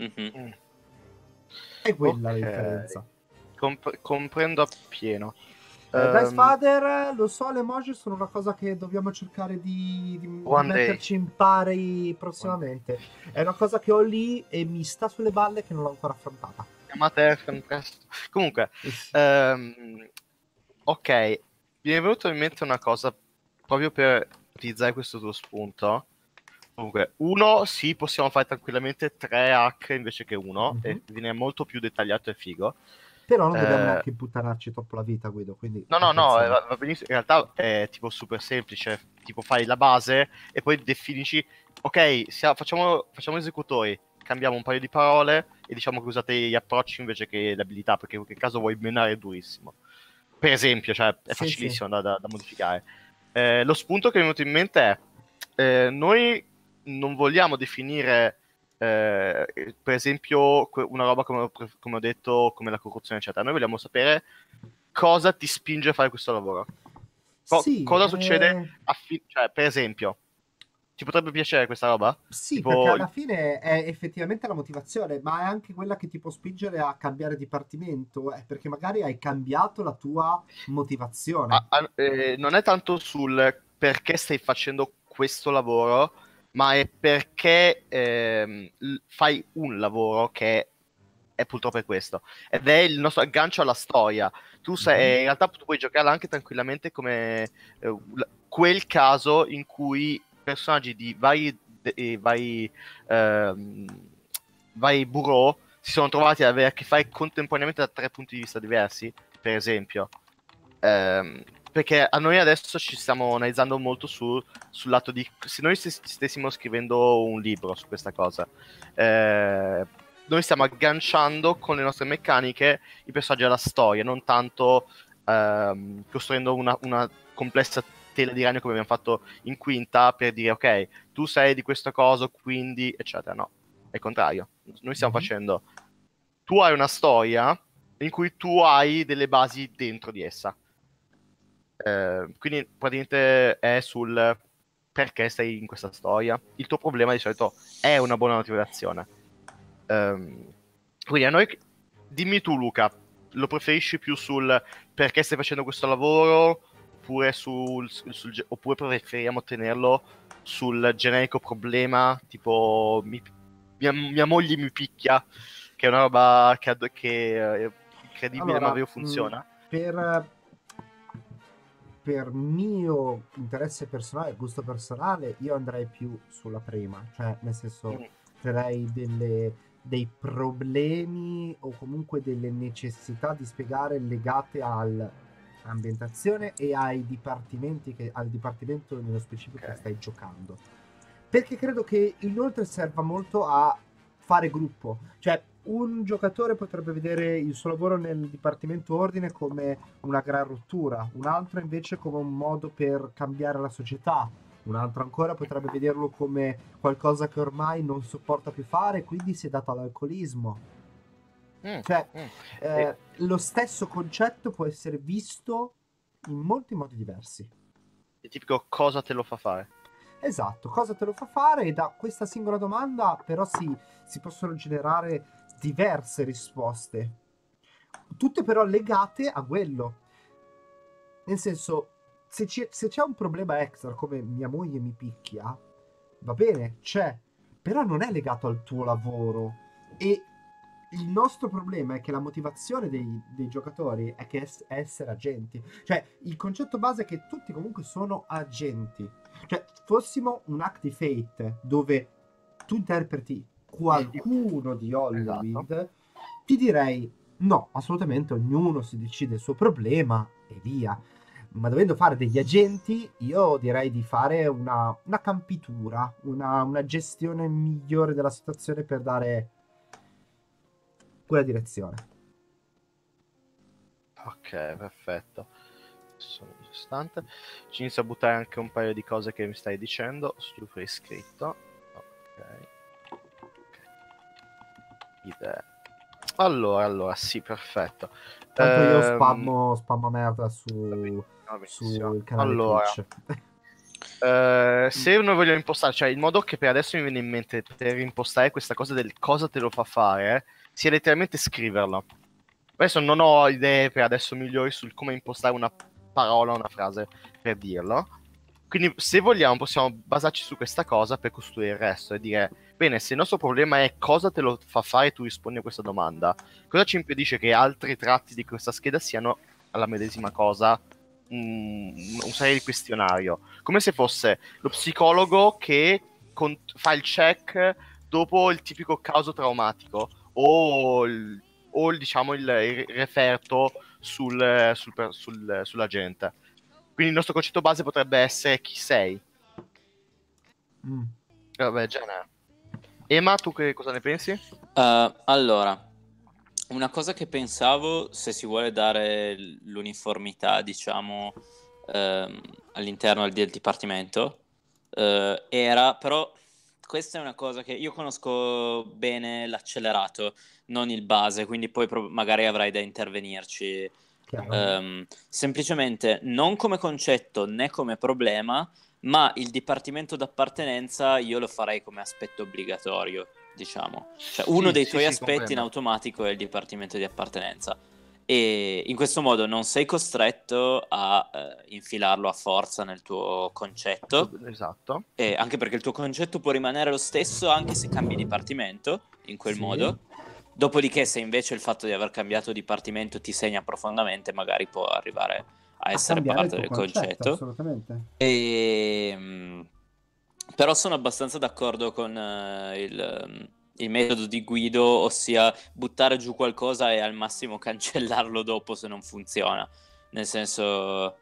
È quella la differenza. Comprendo appieno. Dice Father, lo so, le emoji sono una cosa che dobbiamo cercare di metterci in pari prossimamente. È una cosa che ho lì e mi sta sulle balle che non l'ho ancora affrontata. Comunque, ok, mi è venuto in mente una cosa proprio per utilizzare questo tuo spunto. Comunque, uno, sì, possiamo fare tranquillamente 3 hack invece che uno, e viene molto più dettagliato e figo. Però non dobbiamo neanche imputtanarci troppo la vita, Guido, quindi... No, va benissimo. In realtà è tipo super semplice, tipo fai la base e poi definisci, ok, facciamo esecutori, cambiamo un paio di parole e diciamo che usate gli approcci invece che le abilità, perché in quel caso vuoi menare è durissimo. Per esempio, cioè è facilissimo da modificare. Lo spunto che mi è venuto in mente è noi non vogliamo definire per esempio una roba come ho detto, come la corruzione eccetera. Noi vogliamo sapere cosa ti spinge a fare questo lavoro. Cosa succede cioè, per esempio, ti potrebbe piacere questa roba? Sì, tipo... perché alla fine è effettivamente la motivazione, ma è anche quella che ti può spingere a cambiare dipartimento, perché magari hai cambiato la tua motivazione. Non è tanto sul perché stai facendo questo lavoro, ma è perché fai un lavoro che è purtroppo è questo. Ed è il nostro aggancio alla storia. Tu sai, in realtà tu puoi giocarla anche tranquillamente come quel caso in cui personaggi di vari bureau si sono trovati ad avere a che fare contemporaneamente da 3 punti di vista diversi, per esempio. Perché a noi adesso ci stiamo analizzando molto sul lato di se noi stessimo scrivendo un libro su questa cosa, noi stiamo agganciando con le nostre meccaniche i personaggi alla storia, non tanto costruendo una complessa tela di ragno come abbiamo fatto in quinta per dire ok, tu sei di questa cosa, quindi eccetera. No, è il contrario. Noi stiamo facendo, tu hai una storia in cui tu hai delle basi dentro di essa. Quindi praticamente è sul perché sei in questa storia. Il tuo problema di solito è una buona motivazione. Quindi a noi, dimmi tu Luca, lo preferisci più sul perché stai facendo questo lavoro oppure oppure preferiamo tenerlo sul generico problema tipo mia moglie mi picchia, che è una roba che è incredibile, allora, ma vero funziona. Per mio interesse personale, gusto personale, io andrei più sulla prima, cioè nel senso creerei dei problemi o comunque delle necessità di spiegare legate all'ambientazione e al dipartimento nello specifico che stai giocando. Perché credo che inoltre serva molto a fare gruppo, cioè un giocatore potrebbe vedere il suo lavoro nel dipartimento ordine come una gran rottura, un altro invece come un modo per cambiare la società, un altro ancora potrebbe vederlo come qualcosa che ormai non sopporta più fare, quindi si è dato all'alcolismo. Cioè, lo stesso concetto può essere visto in molti modi diversi. È tipico cosa te lo fa fare. Esatto, cosa te lo fa fare, e da questa singola domanda però si possono generare diverse risposte, tutte però legate a quello. Nel senso, se c'è un problema extra come mia moglie mi picchia, va bene, c'è, però non è legato al tuo lavoro. E il nostro problema è che la motivazione dei giocatori è che è essere agenti. Cioè, il concetto base è che tutti comunque sono agenti. Cioè, fossimo un Act di Fate dove tu interpreti qualcuno di Hollywood, esatto, ti direi no, assolutamente, ognuno si decide il suo problema e via. Ma dovendo fare degli agenti, io direi di fare una campitura, una gestione migliore della situazione per dare quella direzione. Ok, perfetto. Sono istante. Ci inizio a buttare anche un paio di cose che mi stai dicendo. Studio iscritto. Ok. Idee. Allora, sì, perfetto. Tanto io spammo merda sul canale Twitch. Se noi vogliamo impostare, cioè il modo che per adesso mi viene in mente per impostare questa cosa del cosa te lo fa fare, sia letteralmente scriverlo. Adesso non ho idee per adesso migliori sul come impostare una parola, una frase per dirlo. Quindi se vogliamo possiamo basarci su questa cosa per costruire il resto e dire, bene, se il nostro problema è cosa te lo fa fare e tu rispondi a questa domanda, cosa ci impedisce che altri tratti di questa scheda siano alla medesima cosa un serie di questionario, come se fosse lo psicologo che fa il check dopo il tipico caso traumatico o diciamo il referto sull'agente. Quindi il nostro concetto base potrebbe essere chi sei. Vabbè, già ne Emma, tu che cosa ne pensi? Allora, una cosa che pensavo, se si vuole dare l'uniformità, diciamo, all'interno del dipartimento, era però, questa è una cosa che io conosco bene l'accelerato, non il base, quindi poi magari avrai da intervenirci. Semplicemente non come concetto né come problema, ma il dipartimento d'appartenenza io lo farei come aspetto obbligatorio, diciamo. Cioè, uno dei tuoi aspetti in comprendo. automatico è il dipartimento di appartenenza. E in questo modo non sei costretto a infilarlo a forza nel tuo concetto. Esatto. E anche perché il tuo concetto può rimanere lo stesso anche se cambi dipartimento in quel modo. Dopodiché, se invece il fatto di aver cambiato dipartimento ti segna profondamente, magari può arrivare a essere parte del concetto. Assolutamente. Però sono abbastanza d'accordo con il metodo di Guido, ossia buttare giù qualcosa e al massimo cancellarlo dopo se non funziona. Nel senso...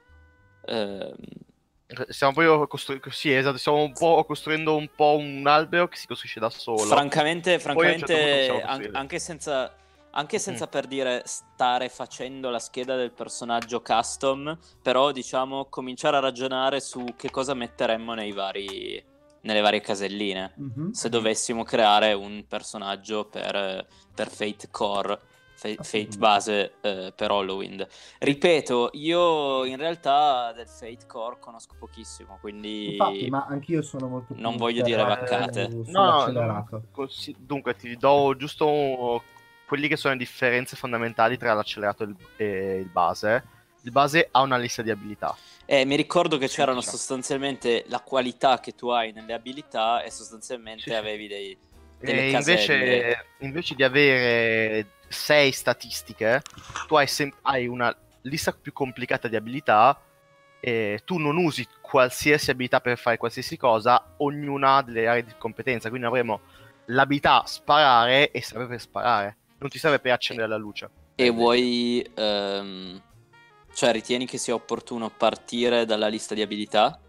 Stiamo poi sì, esatto, stiamo un po' costruendo un po' un albero che si costruisce da solo. Francamente, certo anche senza per dire stare facendo la scheda del personaggio custom, però diciamo cominciare a ragionare su che cosa metteremmo nelle varie caselline. Se dovessimo creare un personaggio per Fate Core, Fate base per Hollowind. Ripeto, io in realtà del Fate Core conosco pochissimo, quindi infatti, ma anch'io sono molto non voglio dire vaccate. Dunque ti do giusto quelli che sono le differenze fondamentali tra l'accelerato e il base. Il base ha una lista di abilità. Mi ricordo che c'erano sostanzialmente la qualità che tu hai nelle abilità e sostanzialmente avevi delle caselle. Invece di avere 6 statistiche, tu hai una lista più complicata di abilità e tu non usi qualsiasi abilità per fare qualsiasi cosa, ognuna delle aree di competenza. Quindi avremo l'abilità sparare e serve per sparare, non ti serve per accendere la luce. E vuoi... cioè ritieni che sia opportuno partire dalla lista di abilità?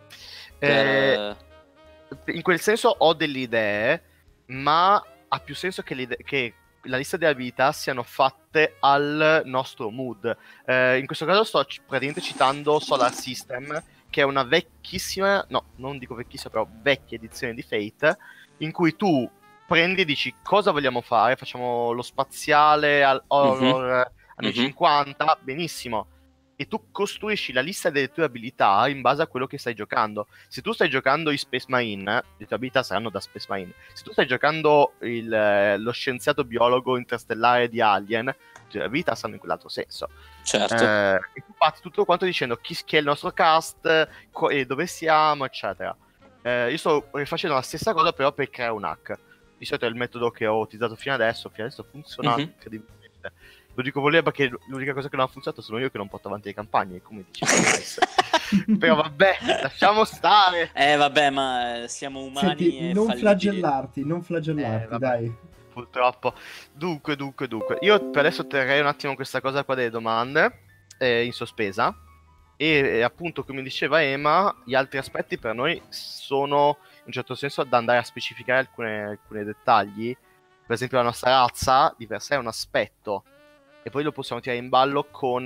In quel senso ho delle idee, ma ha più senso che la lista di abilità siano fatte al nostro mood. In questo caso sto praticamente citando Solar System, che è una vecchissima, no, non dico vecchissima, però vecchia edizione di Fate, in cui tu prendi e dici cosa vogliamo fare, facciamo lo spaziale al horror anni 50, benissimo. E tu costruisci la lista delle tue abilità in base a quello che stai giocando. Se tu stai giocando i Space Marine, le tue abilità saranno da Space Marine. Se tu stai giocando lo scienziato biologo interstellare di Alien, le tue abilità saranno in quell'altro senso. Certo. E tu parti tutto quanto dicendo chi è il nostro cast, e dove siamo, eccetera. Io sto rifacendo la stessa cosa però per creare un hack. Di solito è il metodo che ho utilizzato fino adesso funziona incredibilmente. Lo dico volevo perché l'unica cosa che non ha funzionato sono io che non porto avanti le campagne, come dicevo. Nice. Però vabbè, lasciamo stare. Vabbè, ma siamo umani. Senti, e non fallibili. flagellarti, dai. Purtroppo. Dunque. Io per adesso terrei un attimo questa cosa qua delle domande in sospesa. E appunto, come diceva Emma, gli altri aspetti per noi sono, in un certo senso, da andare a specificare alcuni dettagli. Per esempio la nostra razza di per sé è un aspetto. E poi lo possiamo tirare in ballo con,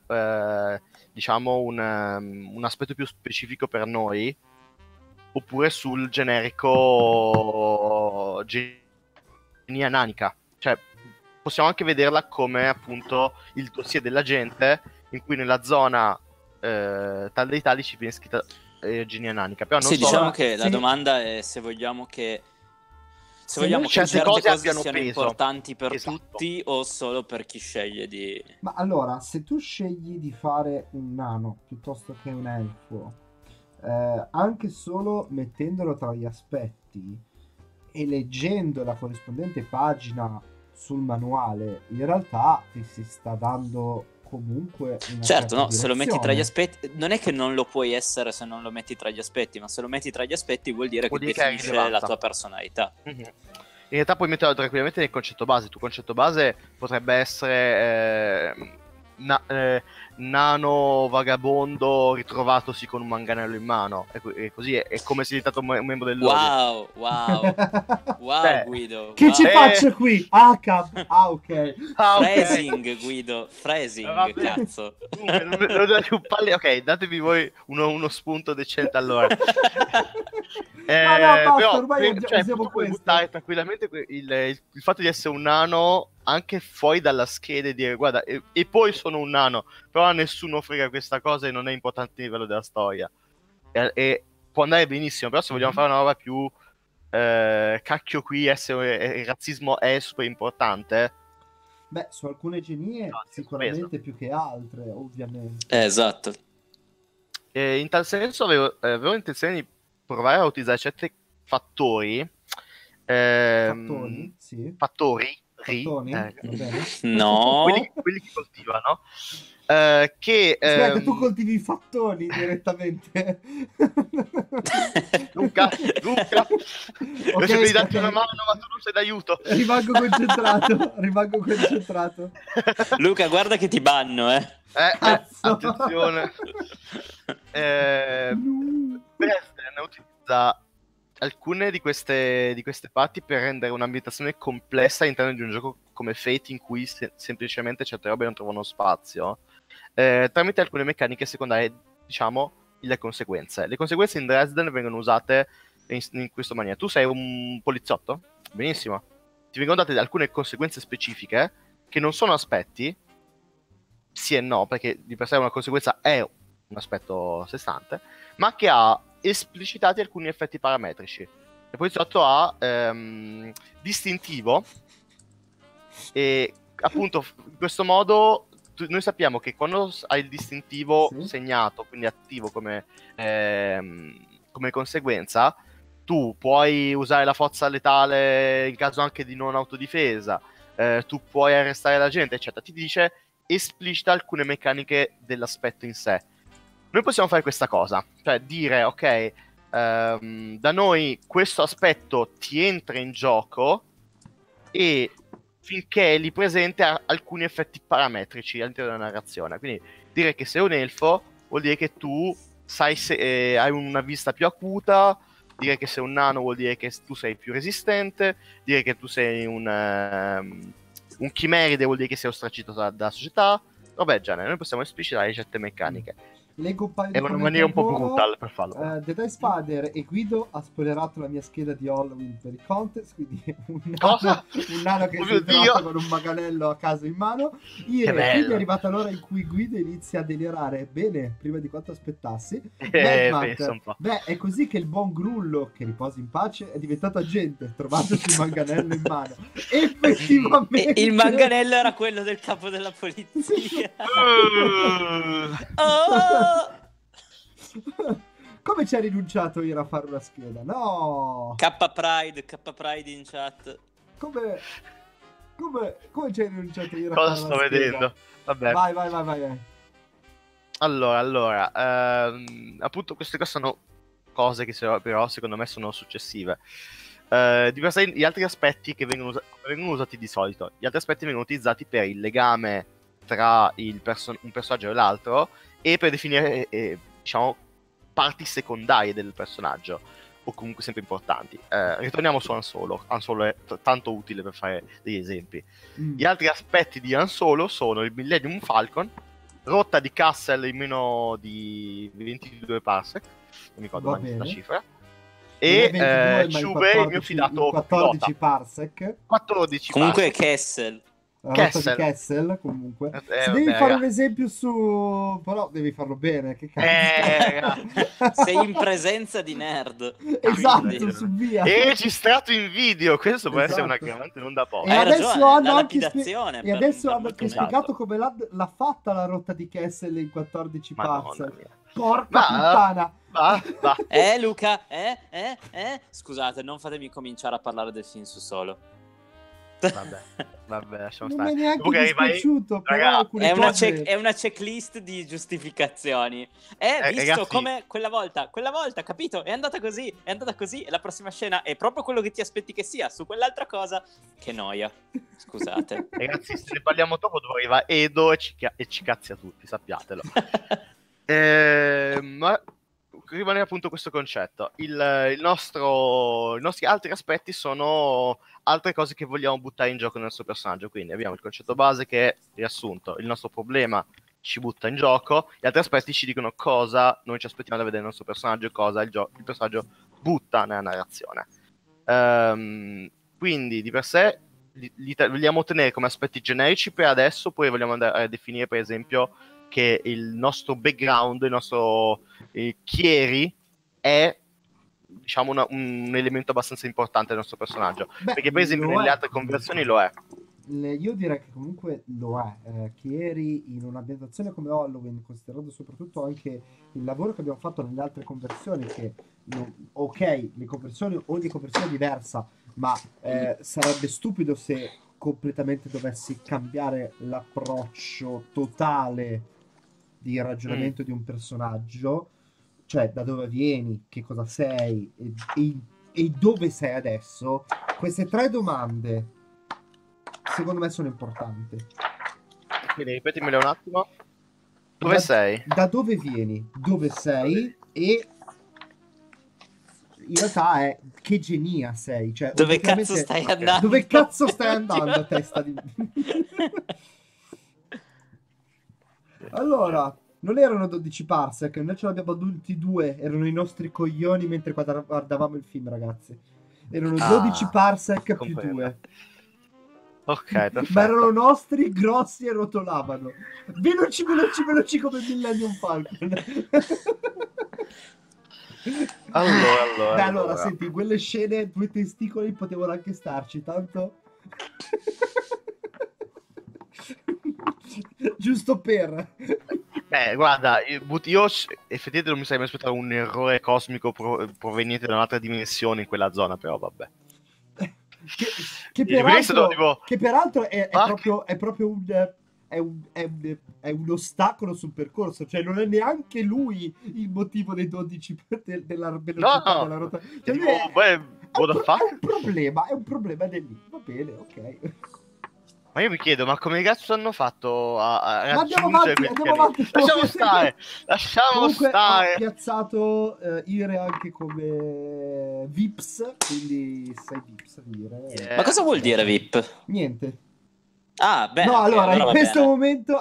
diciamo, un aspetto più specifico per noi, oppure sul generico genia nanica. Cioè, possiamo anche vederla come, appunto, il dossier dell'agente, in cui nella zona tal dei tali ci viene scritta genia nanica. Però non diciamo che la domanda è se vogliamo che... Se vogliamo che certe cose siano peso. Importanti per tutti o solo per chi sceglie di... Ma allora, se tu scegli di fare un nano piuttosto che un elfo, anche solo mettendolo tra gli aspetti e leggendo la corrispondente pagina sul manuale, in realtà ti si sta dando comunque una certo, no, se lo metti tra gli aspetti, non è che non lo puoi essere se non lo metti tra gli aspetti, ma se lo metti tra gli aspetti vuol dire che definisce la tua personalità. In realtà puoi metterlo tranquillamente nel concetto base. Il tuo concetto base potrebbe essere nano vagabondo ritrovatosi con un manganello in mano, e così è come se è diventato un membro dell'ordine. Wow, Guido. Che ci faccio qui? Ok. Phrasing, Guido, phrasing, cazzo. Ok, datevi voi uno spunto decente allora. Basta, ormai usiamo puoi buttare tranquillamente il fatto di essere un nano anche fuori dalla scheda e dire guarda, e poi sono un nano, però a nessuno frega questa cosa e non è importante a livello della storia, e può andare benissimo. Però se vogliamo fare una roba più cacchio, qui il razzismo è super importante. Beh, su alcune genie sicuramente più che altre, ovviamente. Esatto. In tal senso avevo intenzione di provare a utilizzare certi fattori. Fattori? Sì. Fattori? No. quelli che coltivano. Aspetta, tu coltivi i fattoni direttamente. Luca, okay, devi darti una mano, ma tu non sei d'aiuto. Rimango concentrato. Luca, guarda che ti banno, attenzione. Dresden utilizza alcune di queste parti per rendere un'ambientazione complessa all'interno di un gioco come Fate, in cui semplicemente certe robe non trovano spazio, tramite alcune meccaniche secondarie, diciamo, le conseguenze. Le conseguenze in Dresden vengono usate in questa maniera. Tu sei un poliziotto? Benissimo. Ti vengono date alcune conseguenze specifiche che non sono aspetti, sì e no, perché di per sé una conseguenza è un aspetto a sé stante, ma che ha esplicitati alcuni effetti parametrici. Il poliziotto ha distintivo, e appunto in questo modo noi sappiamo che quando hai il distintivo segnato, quindi attivo come conseguenza, tu puoi usare la forza letale in caso anche di non autodifesa, tu puoi arrestare la gente, eccetera. Ti dice, esplicita alcune meccaniche dell'aspetto in sé. Noi possiamo fare questa cosa, cioè dire ok, da noi questo aspetto ti entra in gioco, e finché li presenta alcuni effetti parametrici all'interno della narrazione. Quindi dire che sei un elfo vuol dire che tu sai hai una vista più acuta, dire che sei un nano vuol dire che tu sei più resistente, dire che tu sei un chimeride vuol dire che sei ostracitato dalla società, roba del genere. Noi possiamo esplicitare certe meccaniche. Leggo un paio è una maniera un po' brutale per farlo. The Dice Father e Guido ha spoilerato la mia scheda di Halloween per il contest, quindi un nano che si trova con un manganello a caso in mano. Quindi è arrivata l'ora in cui Guido inizia a delirare bene prima di quanto aspettassi. Beh, è così che il buon Grullo, che riposa in pace, è diventato agente, trovandosi il manganello in mano. Effettivamente il manganello era quello del capo della polizia. Come ci hai rinunciato io a fare una scheda? No! K-Pride in chat. Come ci hai rinunciato io a fare una scheda? Cosa sto vedendo? Vabbè. Vai. Allora, appunto queste cose sono cose che però secondo me sono successive. Gli altri aspetti che vengono usati di solito, gli altri aspetti vengono utilizzati per il legame tra un personaggio e l'altro, e per definire diciamo parti secondarie del personaggio, o comunque sempre importanti. Ritorniamo su Han Solo. Han Solo è tanto utile per fare degli esempi. Gli altri aspetti di Han Solo sono il Millennium Falcon, rotta di Castle in meno di 22 parsec, non mi ricordo mai la cifra, e Chube, il mio fidato 14 parsec. 14 comunque parsec. Kessel. Kessel comunque. Se devi fare un esempio su, però devi farlo bene, che cazzo. Sei in presenza di nerd. Esatto, su via. È registrato in video, questo può essere un aggravante non da poco. E adesso hanno anche spiegato esatto come l'ha fatta la rotta di Kessel in 14 parsec. Porca puttana. Luca, Scusate, non fatemi cominciare a parlare del film su Solo. Vabbè, lasciamo Non stare. mi è neanche Dopo che arriva dispiaciuto, però Ragazzi, alcune È una, cose... è una checklist di giustificazioni. Visto ragazzi, come quella volta, capito? È andata così, e la prossima scena è proprio quello che ti aspetti che sia, su quell'altra cosa, che noia. Scusate. ragazzi, se ne parliamo dopo, dopo arriva Edo e ci cazzia tutti, sappiatelo. Ma rimane appunto questo concetto. I nostri altri aspetti sono altre cose che vogliamo buttare in gioco nel nostro personaggio. Quindi abbiamo il concetto base che è riassunto: il nostro problema ci butta in gioco, gli altri aspetti ci dicono cosa noi ci aspettiamo da vedere nel nostro personaggio e cosa il personaggio butta nella narrazione. Quindi di per sé li vogliamo tenere come aspetti generici per adesso, poi vogliamo andare a definire per esempio che il nostro background, il nostro Chieri è, diciamo, un elemento abbastanza importante del nostro personaggio. Beh, perché per esempio nelle altre conversioni lo è. Io direi che comunque lo è. Chieri in un'ambientazione come Halloween, considerando soprattutto anche il lavoro che abbiamo fatto nelle altre conversioni, che ok, ogni conversione è diversa, ma sarebbe stupido se completamente dovessi cambiare l'approccio totale di ragionamento di un personaggio, cioè da dove vieni, che cosa sei e dove sei adesso. Queste 3 domande secondo me sono importanti. Quindi ripetimele un attimo. Dove sei? Da dove vieni, dove sei e in realtà è che genia sei, cioè dove cazzo stai andando? Dove cazzo stai andando, testa di... Allora, non erano 12 parsec, noi ce l'abbiamo adulti 2, erano i nostri coglioni mentre guardavamo il film, ragazzi. Erano 12 parsec più 2. Ok, perfetto. Ma erano nostri, grossi e rotolavano. Veloci come Millennium Falcon. Allora, senti, in quelle scene 2 testicoli potevano anche starci, tanto... Giusto per... guarda, io effettivamente non mi sarei mai aspettato un errore cosmico proveniente da un'altra dimensione in quella zona, però vabbè. Che peraltro è proprio un ostacolo sul percorso, cioè non è neanche lui il motivo dei 12 della velocità della rotazione. Cioè, è un problema del lì. Va bene, ok. Ma io mi chiedo, ma come cazzo hanno fatto a raggiungere andiamo avanti. Lasciamo stare. Comunque, ho piazzato Ire anche come Vips, quindi sei Vips a dire. Yeah. Ma cosa vuol dire VIP? Niente. Ah, beh. No, okay, allora, in questo momento,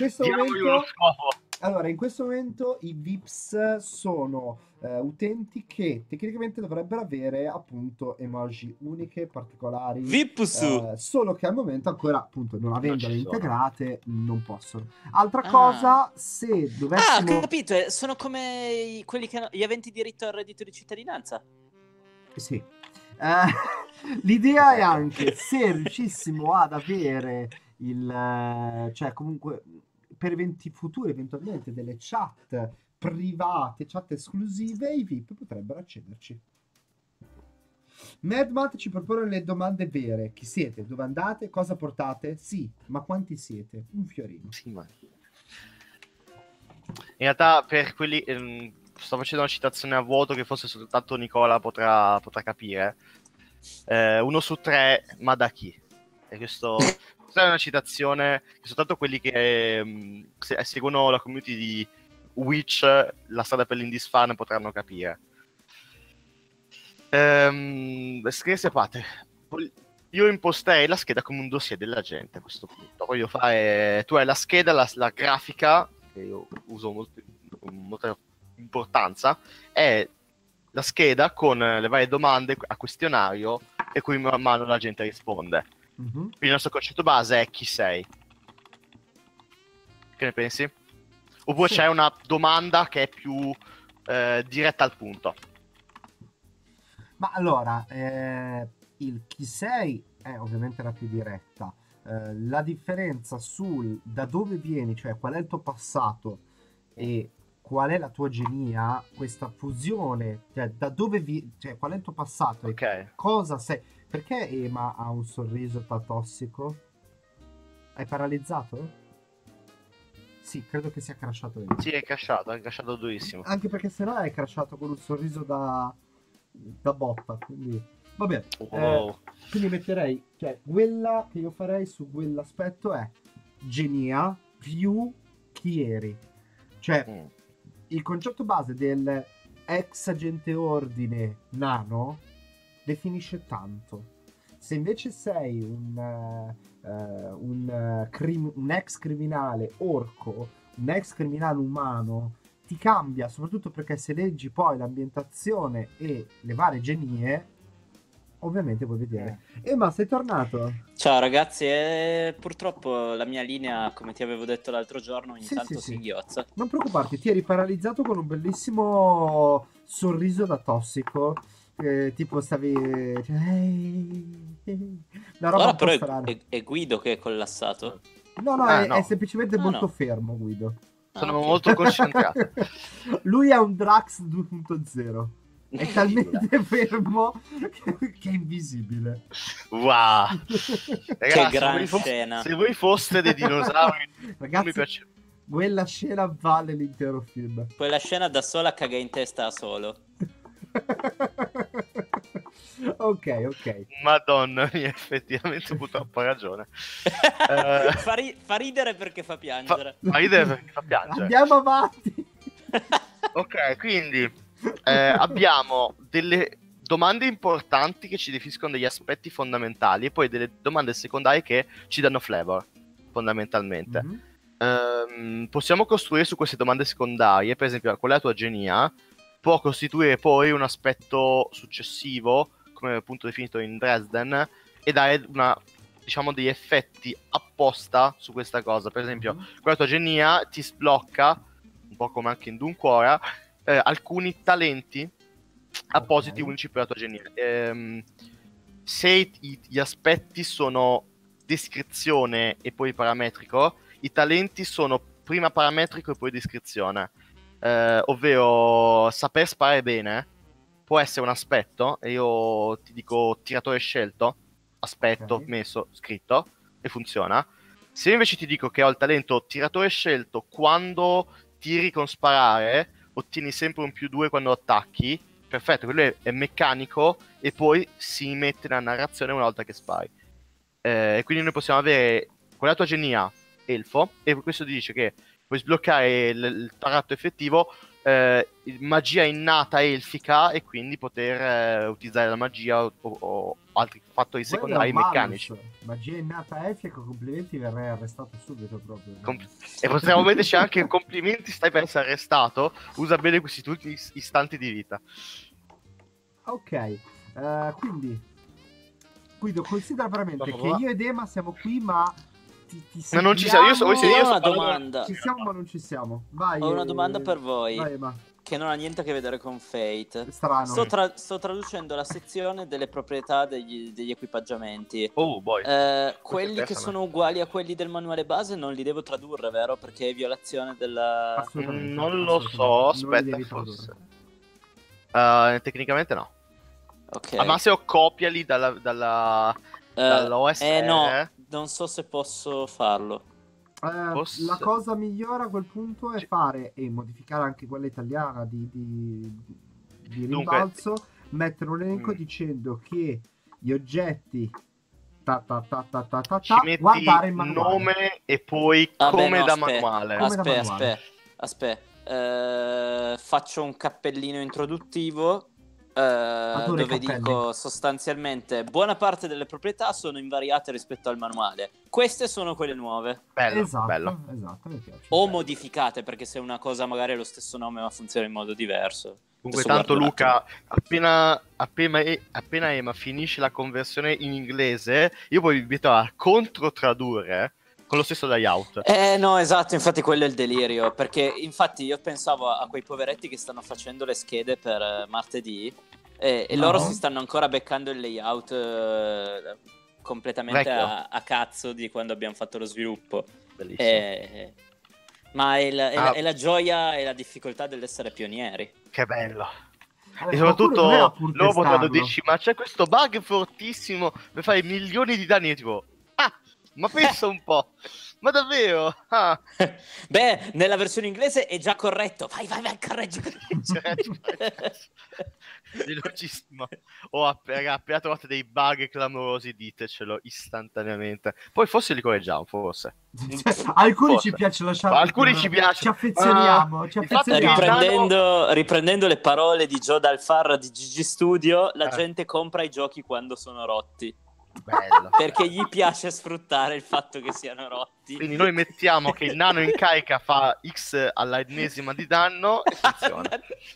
i VIPs sono utenti che tecnicamente dovrebbero avere appunto emoji uniche, particolari. VIP solo che al momento ancora, appunto, non avendole integrate, non possono. Altra cosa, se dovessimo... ho capito, sono come quelli che hanno gli aventi diritto al reddito di cittadinanza. Sì. L'idea è anche se riuscissimo ad avere cioè comunque per eventi futuri eventualmente delle chat private, chat esclusive, i VIP potrebbero accederci. Madmat ci propone le domande vere: chi siete, dove andate, cosa portate? Sì, ma quanti siete? Un fiorino. Sì, ma... in realtà per quelli sto facendo una citazione a vuoto che forse soltanto Nicola potrà capire. 1 su 3, ma da chi? E questa è una citazione che soltanto quelli che seguono la community di Witch, la strada per l'Indisfan, potranno capire. Scherzi a parte, io imposterei la scheda come un dossier della gente a questo punto. Voglio fare... Tu hai la scheda, la grafica, che io uso con molta importanza, è la scheda con le varie domande a questionario e cui man mano la gente risponde. Quindi il nostro concetto base è chi sei. Che ne pensi? Oppure c'è una domanda che è più diretta al punto? Ma allora, il chi sei è ovviamente la più diretta. La differenza sul da dove vieni, cioè qual è il tuo passato e qual è la tua genia, questa fusione, cioè da dove cioè qual è il tuo passato e cosa sei, Perché Ema ha un sorriso tossico? È paralizzato? Sì, credo che sia crashato Ema. Sì, è crashato durissimo. Anche perché sennò è crashato con un sorriso da botta, quindi... Vabbè, quindi metterei, cioè, quella che io farei su quell'aspetto è genia più chi eri. Cioè, il concetto base del ex agente ordine nano definisce tanto. Se invece sei un ex criminale orco, un ex criminale umano, ti cambia, soprattutto perché se leggi poi l'ambientazione e le varie genie, ovviamente puoi vedere. Ma sei tornato? Ciao ragazzi, purtroppo la mia linea, come ti avevo detto l'altro giorno, ogni tanto si inghiozza. Non preoccuparti, ti eri paralizzato con un bellissimo sorriso da tossico. Tipo stavi... una roba ora però è Guido che è collassato. No, è semplicemente molto fermo Guido. Sono molto concentrato. Lui è un Drax 2.0. È talmente fermo che è invisibile. Wow. Ragazzi, che gran scena. Se voi foste dei dinosauri, ragazzi, mi piace. Quella scena vale l'intero film. Quella scena da sola caga in testa a solo. Ok. Madonna mia, effettivamente purtroppo ha ragione. Fa ridere perché fa piangere. Fa ridere perché fa piangere. Andiamo avanti. Ok, quindi abbiamo delle domande importanti che ci definiscono degli aspetti fondamentali e poi delle domande secondarie che ci danno flavor, fondamentalmente. Possiamo costruire su queste domande secondarie, per esempio, qual è la tua genia? Può costituire poi un aspetto successivo, come appunto definito in Dresden, e dare degli effetti apposta su questa cosa. Per esempio, quella tua genia ti sblocca, un po' come anche in Dunquora, alcuni talenti appositi unici per la tua genia. Se gli aspetti sono descrizione e poi parametrico, i talenti sono prima parametrico e poi descrizione. Ovvero saper sparare bene può essere un aspetto, e io ti dico tiratore scelto, aspetto messo, scritto, e funziona. Se invece ti dico che ho il talento tiratore scelto, quando tiri con sparare ottieni sempre un +2 quando attacchi, perfetto, quello è meccanico e poi si mette nella narrazione una volta che spari. E quindi noi possiamo avere quella tua genia elfo, e questo ti dice che puoi sbloccare il taratto effettivo, magia innata elfica, e quindi poter utilizzare la magia o altri fattori secondari meccanici. Magia innata elfica, complimenti, verrei arrestato subito proprio. E potremmo metterci anche complimenti, stai per essere arrestato, usa bene questi tutti istanti di vita. Ok, quindi Guido, considera veramente che io ed Ema siamo qui, ma ma non ci siamo. Io ho una domanda. Ci siamo, ma non ci siamo. Vai. Ho una domanda per voi. Vai, Ema. Che non ha niente a che vedere con Fate. Strano. Sto traducendo la sezione delle proprietà degli equipaggiamenti. Oh boy. Quelli che sono uguali a quelli del manuale base non li devo tradurre, vero? Perché è violazione della... Non lo so, aspetta, forse. Tecnicamente no. Ok. Ma se copiali dall'OSR. No, non so se posso farlo. La cosa migliore a quel punto è fare e modificare anche quella italiana di rimbalzo, mettere un elenco dicendo che gli oggetti ci metti guardare il nome e poi manuale. Aspetta. Faccio un cappellino introduttivo dove dico sostanzialmente buona parte delle proprietà sono invariate rispetto al manuale, queste sono quelle nuove. Bello. Mi piace. O modificate, perché se una cosa magari ha lo stesso nome ma funziona in modo diverso. Comunque tanto Luca, appena Ema finisce la conversione in inglese, io poi vi invito a contro-tradurre con lo stesso layout. No, esatto, infatti quello è il delirio, perché infatti io pensavo a quei poveretti che stanno facendo le schede per martedì e loro si stanno ancora beccando il layout completamente a cazzo di quando abbiamo fatto lo sviluppo. Ma è la gioia e la difficoltà dell'essere pionieri. Che bello. E soprattutto loro potranno dirci: ma c'è questo bug fortissimo per fare milioni di danni. E tipo, ma pensa un po', ma davvero? Beh, nella versione inglese è già corretto. Vai, correggi. Velocissimo. Raga, appena trovate dei bug clamorosi, ditecelo istantaneamente. Poi forse li correggiamo, forse. Alcuni ci piace lasciare. Alcuni ci piace. Ci affezioniamo. Riprendendo le parole di Joe Dalfarra di GG Studio, la gente compra i giochi quando sono rotti. Bello. Perché gli piace sfruttare il fatto che siano rotti. Quindi noi mettiamo che il nano in carica fa X all'ennesima di danno e funziona.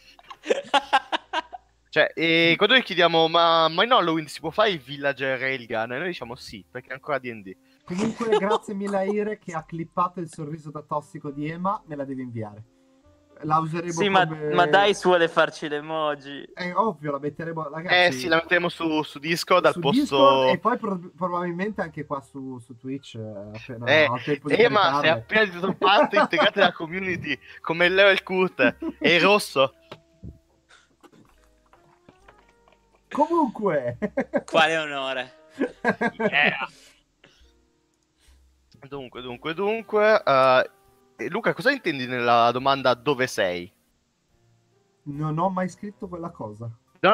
Cioè, e quando noi chiediamo ma in Halloween si può fare il villager railgun? E noi diciamo sì, perché è ancora D&D. Comunque grazie mille a Ire che ha clippato il sorriso da tossico di Ema, me la deve inviare. La useremo sì, come... ma Dice vuole farci l'emoji. È ovvio, la metteremo, ragazzi. Sì, la metteremo su Discord al posto... Discord, e poi probabilmente anche qua su Twitch appena ho tempo di ma sei appena di parte integrate nella community come Leo e il Kurt e il Rosso. Comunque quale onore. Yeah. Dunque Luca, cosa intendi nella domanda dove sei? Non ho mai scritto quella cosa. No,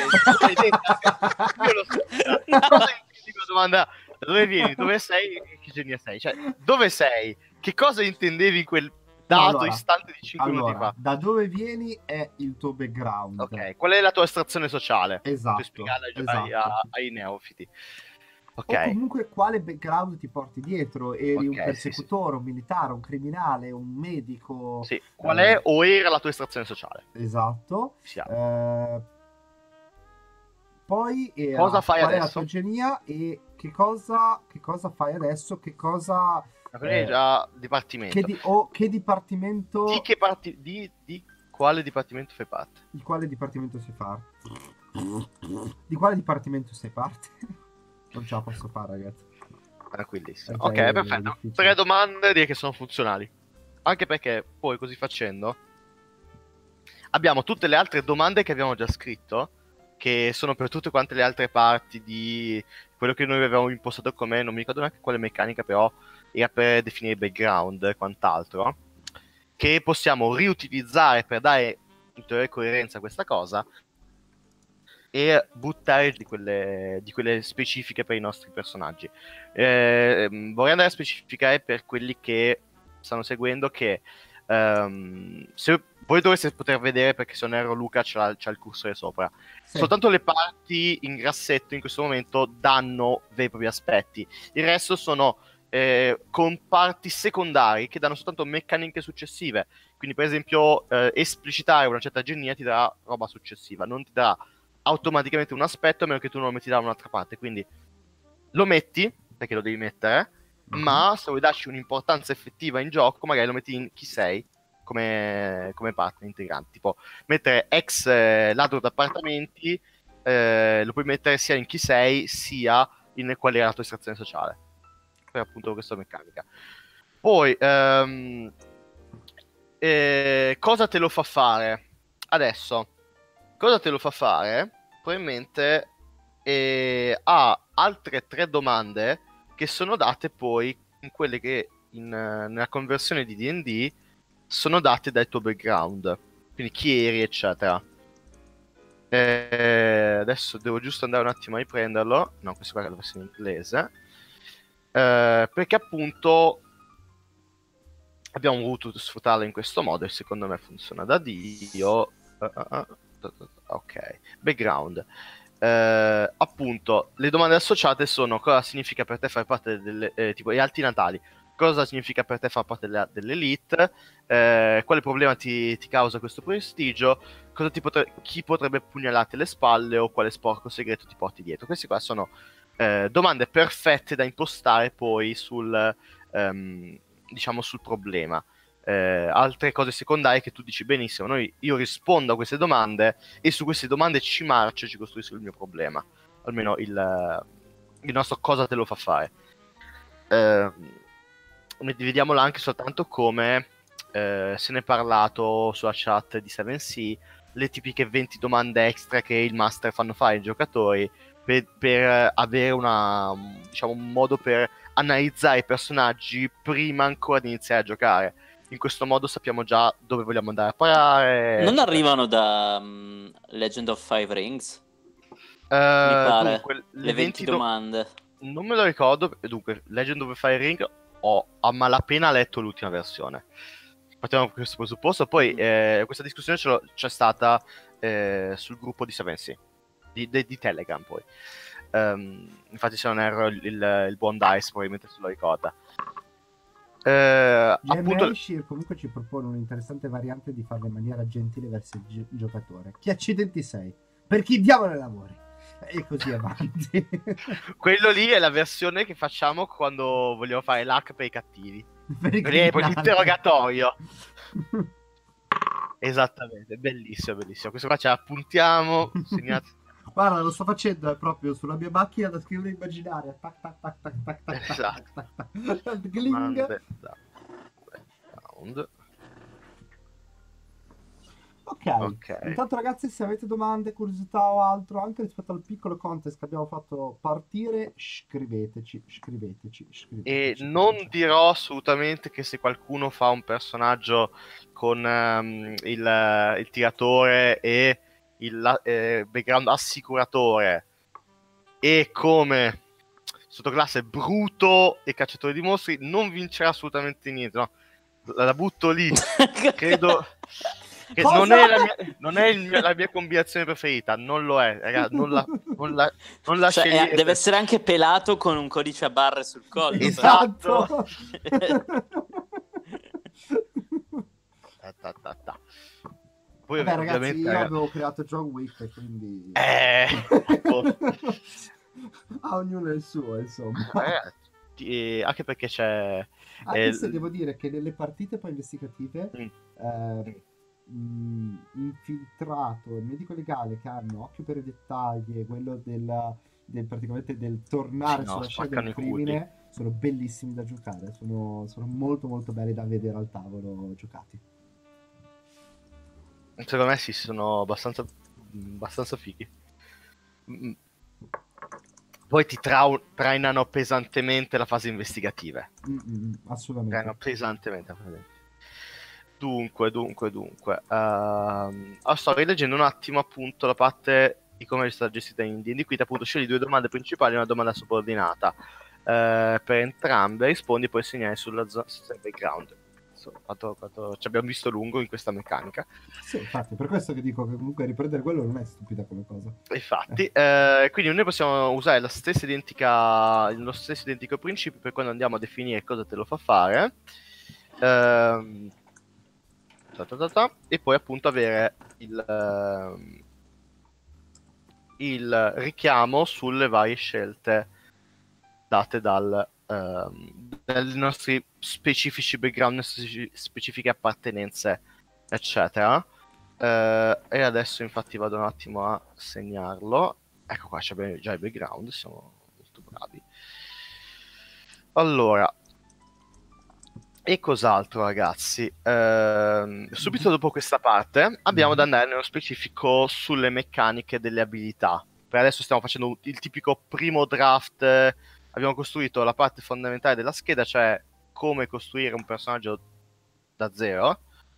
io lo so. Cosa intendi la domanda dove vieni, dove sei e che genia sei? Cioè, dove sei? Che cosa intendevi in quel dato istante di 5 minuti fa? Da dove vieni è il tuo background. Ok, qual è la tua estrazione sociale? Esatto. Per spiegarla ai neofiti. Okay. O comunque quale background ti porti dietro? Eri un persecutore, un militare, un criminale, un medico? Sì, qual è o era la tua estrazione sociale? Esatto. Poi cosa fai qual adesso? È la tua genia e che cosa fai adesso? Che cosa... è già dipartimento. Che dipartimento... Di quale dipartimento fai parte? Di quale dipartimento sei parte? Di quale dipartimento sei parte? Non ce la posso fare, ragazzi. Tranquillissimo. Ok, perfetto. 3 domande direi che sono funzionali. Anche perché poi così facendo abbiamo tutte le altre domande che abbiamo già scritto, che sono per tutte quante le altre parti di quello che noi avevamo impostato come, non mi ricordo neanche quale meccanica, però era per definire background e quant'altro, che possiamo riutilizzare per dare in teoria coerenza a questa cosa e buttare di quelle specifiche per i nostri personaggi. Vorrei andare a specificare per quelli che stanno seguendo che se voi dovreste poter vedere, perché se non erro Luca c'ha il cursore sopra, soltanto le parti in grassetto in questo momento danno veri e propri aspetti, il resto sono comparti secondari che danno soltanto meccaniche successive. Quindi per esempio esplicitare una certa genia ti darà roba successiva, non ti darà automaticamente un aspetto a meno che tu non lo metti da un'altra parte. Quindi lo metti perché lo devi mettere, ma se vuoi darci un'importanza effettiva in gioco magari lo metti in chi sei come parte integrante, tipo mettere ex ladro d'appartamenti, lo puoi mettere sia in chi sei sia in qual è la tua estrazione sociale, per appunto questa meccanica. Poi cosa te lo fa fare adesso? Cosa te lo fa fare? Probabilmente ha altre 3 domande che sono date poi in quelle che nella conversione di D&D sono date dal tuo background, quindi chi eri eccetera. Adesso devo giusto andare un attimo a riprenderlo. No, questa qua è la versione inglese, perché appunto abbiamo voluto sfruttarla in questo modo e secondo me funziona da Dio. Ok, background. Appunto, le domande associate sono: cosa significa per te fare parte delle tipo gli alti natali? Cosa significa per te far parte dell'elite? Quale problema ti causa questo prestigio? Chi potrebbe pugnalarti alle spalle? O quale sporco segreto ti porti dietro? Queste qua sono domande perfette da impostare poi sul problema. Altre cose secondarie che tu dici benissimo, io rispondo a queste domande e su queste domande ci marcio e ci costruisco il mio problema, almeno il nostro cosa te lo fa fare. Vediamola anche soltanto come se ne è parlato sulla chat di 7C, le tipiche 20 domande extra che il master fanno fare ai giocatori per avere diciamo, un modo per analizzare i personaggi prima ancora di iniziare a giocare. In questo modo sappiamo già dove vogliamo andare a parare. Non arrivano da Legend of Five Rings? Mi pare. Dunque, le 20 domande. Non me lo ricordo. Dunque, Legend of Fire Ring ho a malapena letto l'ultima versione. Partiamo da questo presupposto. Poi questa discussione c'è stata sul gruppo di 7C di Telegram. Poi infatti, se non erro, il buon Dice probabilmente se lo ricorda. Appunto, comunque ci propone un'interessante variante di farlo in maniera gentile verso il giocatore. Chi accidenti sei? Per chi diavolo lavori? E così avanti. Quello lì è la versione che facciamo quando vogliamo fare l'hack per i cattivi. Per l'interrogatorio. Esattamente, bellissimo, bellissimo. Questo qua ce l'appuntiamo. Segnate. Guarda, lo sto facendo proprio sulla mia macchina da scrivere immaginaria. Tac tac tac tac tac tac. Esatto. Gling. Ok, intanto ragazzi, se avete domande, curiosità o altro anche rispetto al piccolo contest che abbiamo fatto partire, scriveteci. E non dirò assolutamente che se qualcuno fa un personaggio con il tiratore e il background assicuratore e come sottoclasse bruto e cacciatore di mostri, non vincerà assolutamente niente, no? La butto lì. Credo che non è la mia combinazione preferita, non lo è, ragazzi, non la scegliete. Deve essere anche pelato con un codice a barre sul collo. Esatto. Poi, vabbè, ragazzi, io avevo creato John Wick, quindi a ognuno il suo, insomma. Anche perché c'è anche se devo dire che nelle partite poi investigative infiltrato il medico legale che hanno occhio per i dettagli e quello praticamente del tornare sulla scena del crimine sono bellissimi da giocare, sono molto molto belli da vedere al tavolo giocati. Secondo me sì, sono abbastanza fighi. Poi ti trainano pesantemente la fase investigativa. Assolutamente. Trainano pesantemente. Dunque. Sto rileggendo un attimo appunto la parte di come è stata gestita in D&D. Qui appunto scegli 2 domande principali e una domanda subordinata. Per entrambe rispondi, puoi segnare sul background. Ci abbiamo visto lungo in questa meccanica. Sì, infatti, per questo che dico che comunque riprendere quello non è stupida come cosa. Infatti, quindi noi possiamo usare lo stesso identico principio per quando andiamo a definire cosa te lo fa fare. E poi appunto avere il richiamo sulle varie scelte date dai nostri specifici background, specifiche appartenenze, eccetera. E adesso infatti vado un attimo a segnarlo. Ecco qua, c'è già il background, siamo molto bravi. Allora, e cos'altro, ragazzi? Subito dopo questa parte abbiamo da andare nello specifico sulle meccaniche delle abilità. Per adesso stiamo facendo il tipico primo draft. Abbiamo costruito la parte fondamentale della scheda, cioè come costruire un personaggio da zero.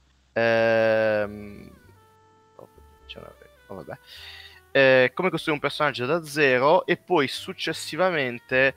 Come costruire un personaggio da zero e poi successivamente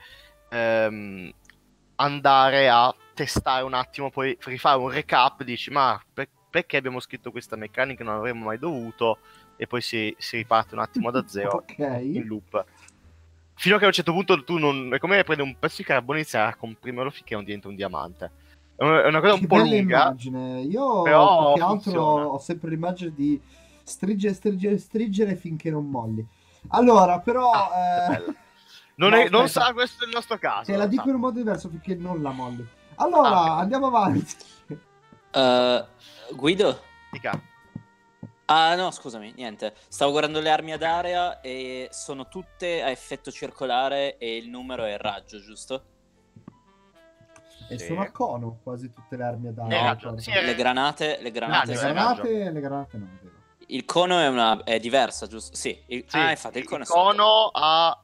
andare a testare un attimo, poi rifare un recap, dici ma perché abbiamo scritto questa meccanica, non avremmo mai dovuto, e poi si riparte un attimo da zero in loop. Fino a che a un certo punto tu non è come prendere un pezzo di carbone e iniziare a comprimerlo finché non diventa un diamante. È una cosa un po' lunga. Immagine. Io però più che altro ho sempre l'immagine di stringere finché non molli. Allora, però non sarà questo il nostro caso. Te la dico in un modo diverso finché non la molli. Allora, andiamo avanti. Guido? Dica. Ah no, scusami, niente. Stavo guardando le armi ad area e sono tutte a effetto circolare e il numero è il raggio, giusto? E sono a cono quasi tutte le armi ad area. No, le granate no, è vero. Il cono è diversa, giusto? Sì, Sì, infatti il cono ha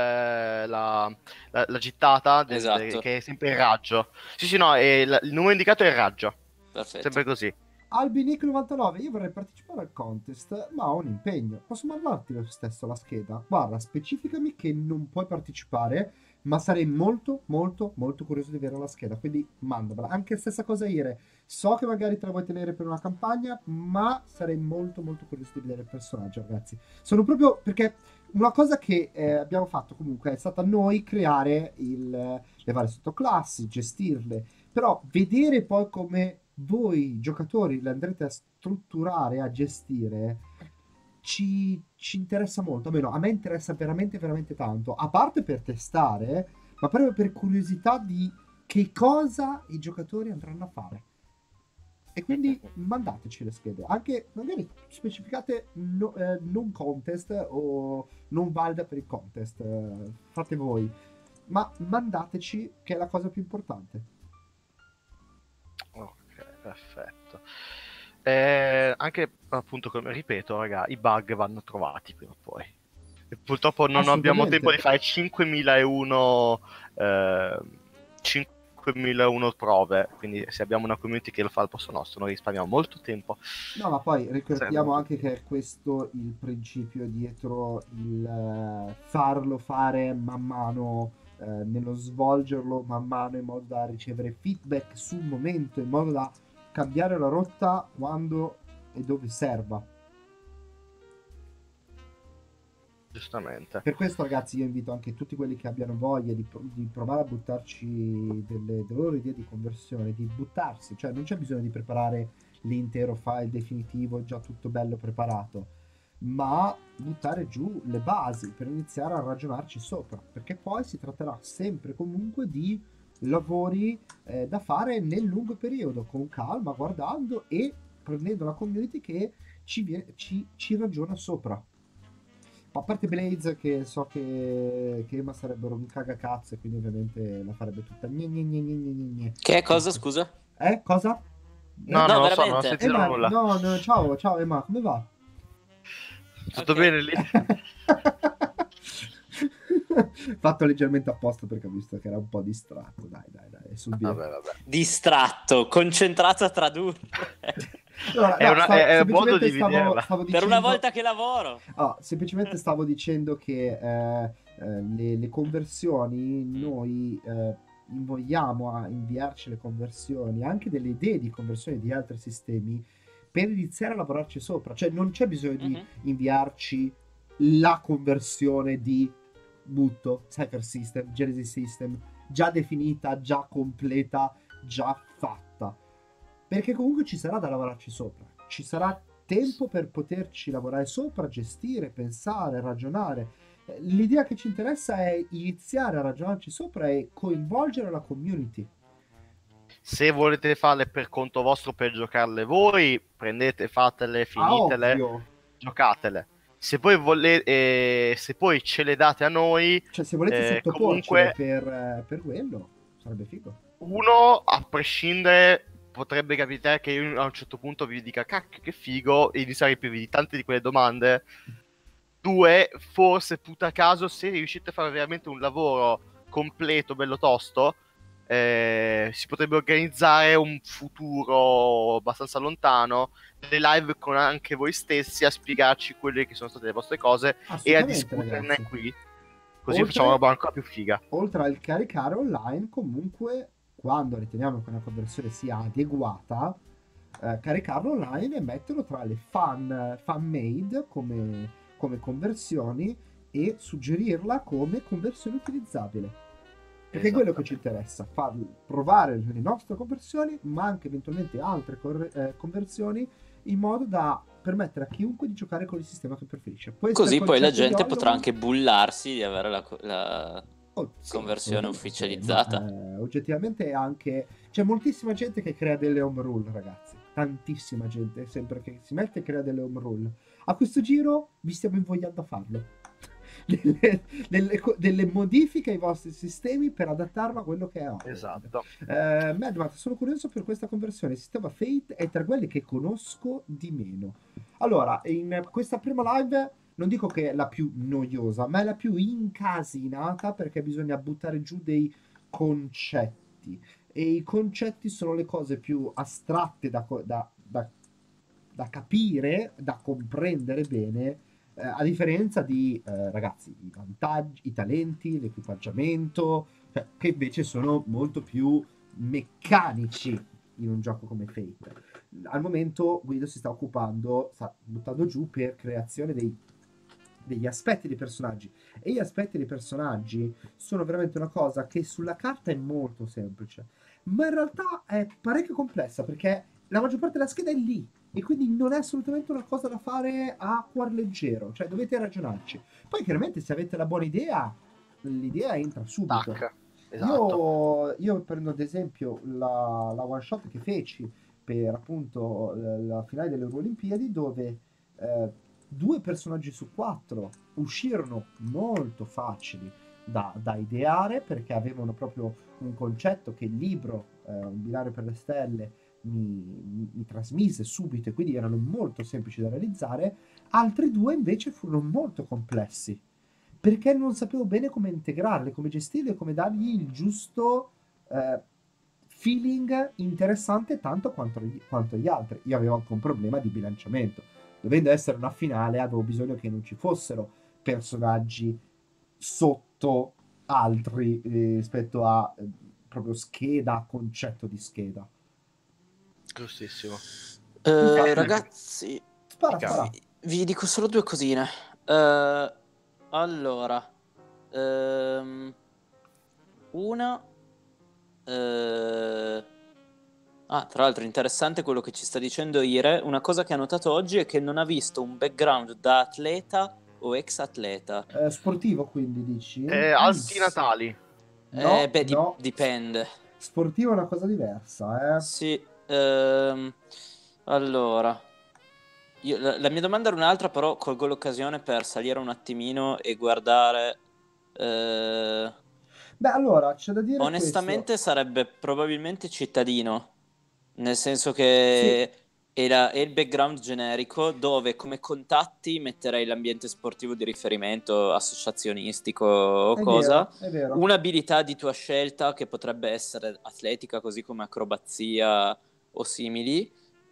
la gittata esatto. che è sempre il raggio. Sì, no, il numero indicato è il raggio. Perfetto. Sempre così. Albinic99, io vorrei partecipare al contest, ma ho un impegno. Posso mandarti lo stesso la scheda? Guarda, specificami che non puoi partecipare, ma sarei molto, molto, molto curioso di avere la scheda, quindi mandamela. Anche stessa cosa Ire. So che magari te la vuoi tenere per una campagna, ma sarei molto, molto curioso di vedere il personaggio, ragazzi. Sono proprio perché una cosa che abbiamo fatto comunque è stata noi creare le varie sottoclassi, gestirle, però vedere poi come voi giocatori le andrete a strutturare, a gestire, ci interessa molto. Almeno a me interessa veramente, veramente tanto. A parte per testare, ma proprio per curiosità di che cosa i giocatori andranno a fare. E quindi mandateci le schede. Anche magari specificate non contest o non valida per il contest. Fate voi. Ma mandateci, che è la cosa più importante. Ok, perfetto. Anche appunto, come ripeto, raga, i bug vanno trovati prima o poi. E purtroppo non abbiamo tempo di fare 5001 prove, quindi se abbiamo una community che lo fa al posto nostro, noi risparmiamo molto tempo. No, ma poi ricordiamo anche che è questo il principio dietro il farlo fare man mano, nello svolgerlo man mano, in modo da ricevere feedback sul momento, in modo da cambiare la rotta quando e dove serva. Giustamente. Per questo, ragazzi, io invito anche tutti quelli che abbiano voglia di provare a buttarci delle loro idee di conversione, di buttarsi, cioè non c'è bisogno di preparare l'intero file definitivo già tutto bello preparato, ma buttare giù le basi per iniziare a ragionarci sopra, perché poi si tratterà sempre comunque di lavori da fare nel lungo periodo, con calma, guardando e prendendo la community che ci ragiona sopra. A parte Blaze, che so che Emma sarebbero un cagacazzo e quindi ovviamente la farebbe tutta Che cosa, scusa? Cosa? No, non lo so, veramente. non ho sentito Emma, nulla. no, ciao Emma, come va? Tutto bene lì? Fatto leggermente apposta perché ho visto che era un po' distratto. Dai, vabbè. Distratto, concentrato a tradurre. Allora, è un modo di vederla. Stavo per una volta che lavoro. Semplicemente stavo dicendo che le conversioni, noi invogliamo a inviarci le conversioni, anche delle idee di conversione di altri sistemi, per iniziare a lavorarci sopra. Cioè non c'è bisogno di inviarci la conversione di Butto, Cypher System, Genesis System, già definita, già completa, già fatta. Perché comunque ci sarà da lavorarci sopra. Ci sarà tempo per poterci lavorare sopra, gestire, pensare, ragionare. L'idea che ci interessa è iniziare a ragionarci sopra e coinvolgere la community. Se volete farle per conto vostro, per giocarle voi, prendete, fatele, finitele, giocatele. Se poi volete, se poi ce le date a noi, cioè se volete sottoporcele per quello, sarebbe figo. Uno, a prescindere, potrebbe capitare che io a un certo punto vi dica cacchio che figo e iniziare a riempirvi di tante di quelle domande. Due, forse puta caso, se riuscite a fare veramente un lavoro completo, bello tosto, si potrebbe organizzare un futuro abbastanza lontano, delle live con anche voi stessi a spiegarci quelle che sono state le vostre cose e a discuterne, ragazzi, qui. Così facciamo una roba ancora più figa. Oltre al caricare online, comunque, quando riteniamo che una conversione sia adeguata, caricarlo online e metterlo tra le fan made come conversioni e suggerirla come conversione utilizzabile. Perché è quello che ci interessa, provare le nostre conversioni, ma anche eventualmente altre conversioni, in modo da permettere a chiunque di giocare con il sistema che preferisce. Così poi la gente potrà anche bullarsi di avere la conversione ufficializzata. Oggettivamente anche c'è moltissima gente che crea delle home rule, ragazzi. Tantissima gente, sempre che si mette e crea delle home rule. A questo giro vi stiamo invogliando a farlo. delle modifiche ai vostri sistemi per adattarlo a quello che è oggi. Esatto. Matt, sono curioso per questa conversione. Il sistema Fate è tra quelli che conosco di meno. Allora, in questa prima live non dico che è la più noiosa, ma è la più incasinata perché bisogna buttare giù dei concetti. E i concetti sono le cose più astratte da capire, da comprendere bene, a differenza di, ragazzi, i vantaggi, i talenti, l'equipaggiamento, cioè, che invece sono molto più meccanici in un gioco come Fate. Al momento Guido si sta buttando giù per creazione degli aspetti dei personaggi. E gli aspetti dei personaggi sono veramente una cosa che sulla carta è molto semplice, ma in realtà è parecchio complessa perché la maggior parte della scheda è lì e quindi non è assolutamente una cosa da fare a cuor leggero, cioè dovete ragionarci. Poi chiaramente se avete la buona idea, l'idea entra subito. Tac. Esatto. Io prendo ad esempio la one shot che feci per appunto la finale delle Olimpiadi, dove 2 personaggi su 4 uscirono molto facili da ideare perché avevano proprio un concetto che il libro, un binario per le stelle, mi trasmise subito e quindi erano molto semplici da realizzare. Altri 2 invece furono molto complessi perché non sapevo bene come integrarli, come gestirli, come dargli il giusto feeling interessante tanto quanto gli altri. Io avevo anche un problema di bilanciamento. Dovendo essere una finale, avevo bisogno che non ci fossero personaggi sotto altri rispetto a proprio scheda, concetto di scheda. Giustissimo. Ragazzi, Spara. vi dico solo 2 cosine. Allora, una, tra l'altro interessante quello che ci sta dicendo Ire. Una cosa che ha notato oggi è che non ha visto un background da atleta o ex atleta. Sportivo, quindi dici? Alti Natali. No, no. Dipende. Sportivo è una cosa diversa, Sì. Allora, la mia domanda era un'altra, però colgo l'occasione per salire un attimino e guardare. Beh, allora, c'è da dire Onestamente questo. sarebbe probabilmente cittadino, nel senso che è il background generico, dove come contatti metterei l'ambiente sportivo di riferimento, associazionistico o È cosa. vero, è vero. Un'abilità di tua scelta che potrebbe essere atletica, così come acrobazia o simili.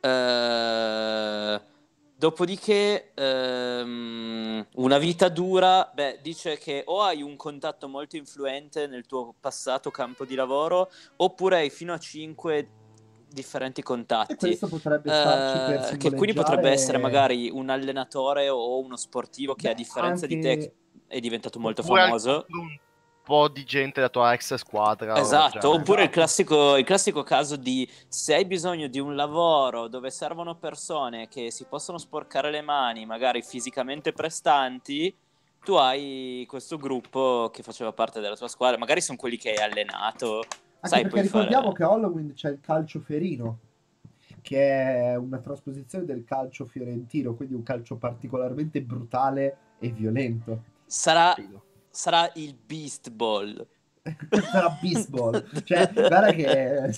Dopodiché una vita dura, dice che o hai un contatto molto influente nel tuo passato campo di lavoro, oppure hai fino a 5 differenti contatti. E questo potrebbe starci per Che quindi simboleggiare... potrebbe essere magari un allenatore o uno sportivo che a differenza di te è diventato molto Oppure famoso. Un po' di gente della tua ex squadra. Esatto, oppure Esatto. il classico caso di se hai bisogno di un lavoro dove servono persone che si possono sporcare le mani, magari fisicamente prestanti, tu hai questo gruppo che faceva parte della tua squadra, magari sono quelli che hai allenato. Anche Sai, perché puoi ricordiamo fare... che a Halloween c'è il calcio ferino, che è una trasposizione del calcio fiorentino, quindi un calcio particolarmente brutale e violento. Sarà il Beast Ball. Sarà baseball. Cioè, guarda che...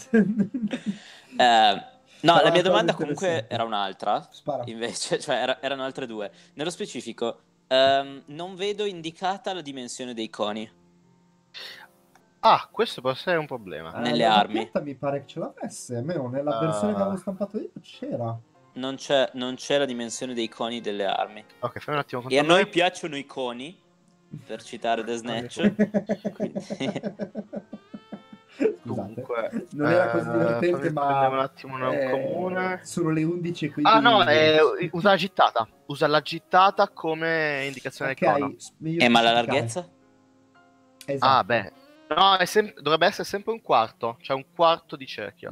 No, Sarà la mia una cosa domanda comunque interessante. era un'altra. Spara. Invece, cioè erano altre 2. Nello specifico, non vedo indicata la dimensione dei coni Questo può essere un problema. nelle La armi. doppietta mi pare che ce l'avesse, almeno nella versione che avevo stampato io c'era. Non c'è la dimensione dei coni delle armi. Ok, fammi un attimo E a controllare. noi piacciono i coni, per citare The Snatch. Scusate, non era così divertente, ma un attimo un comune. sono le 11 quindi... usa la gittata. Usa la gittata come indicazione del cono. Ma la larghezza? Esatto. No, dovrebbe essere sempre un quarto. Cioè un quarto di cerchio.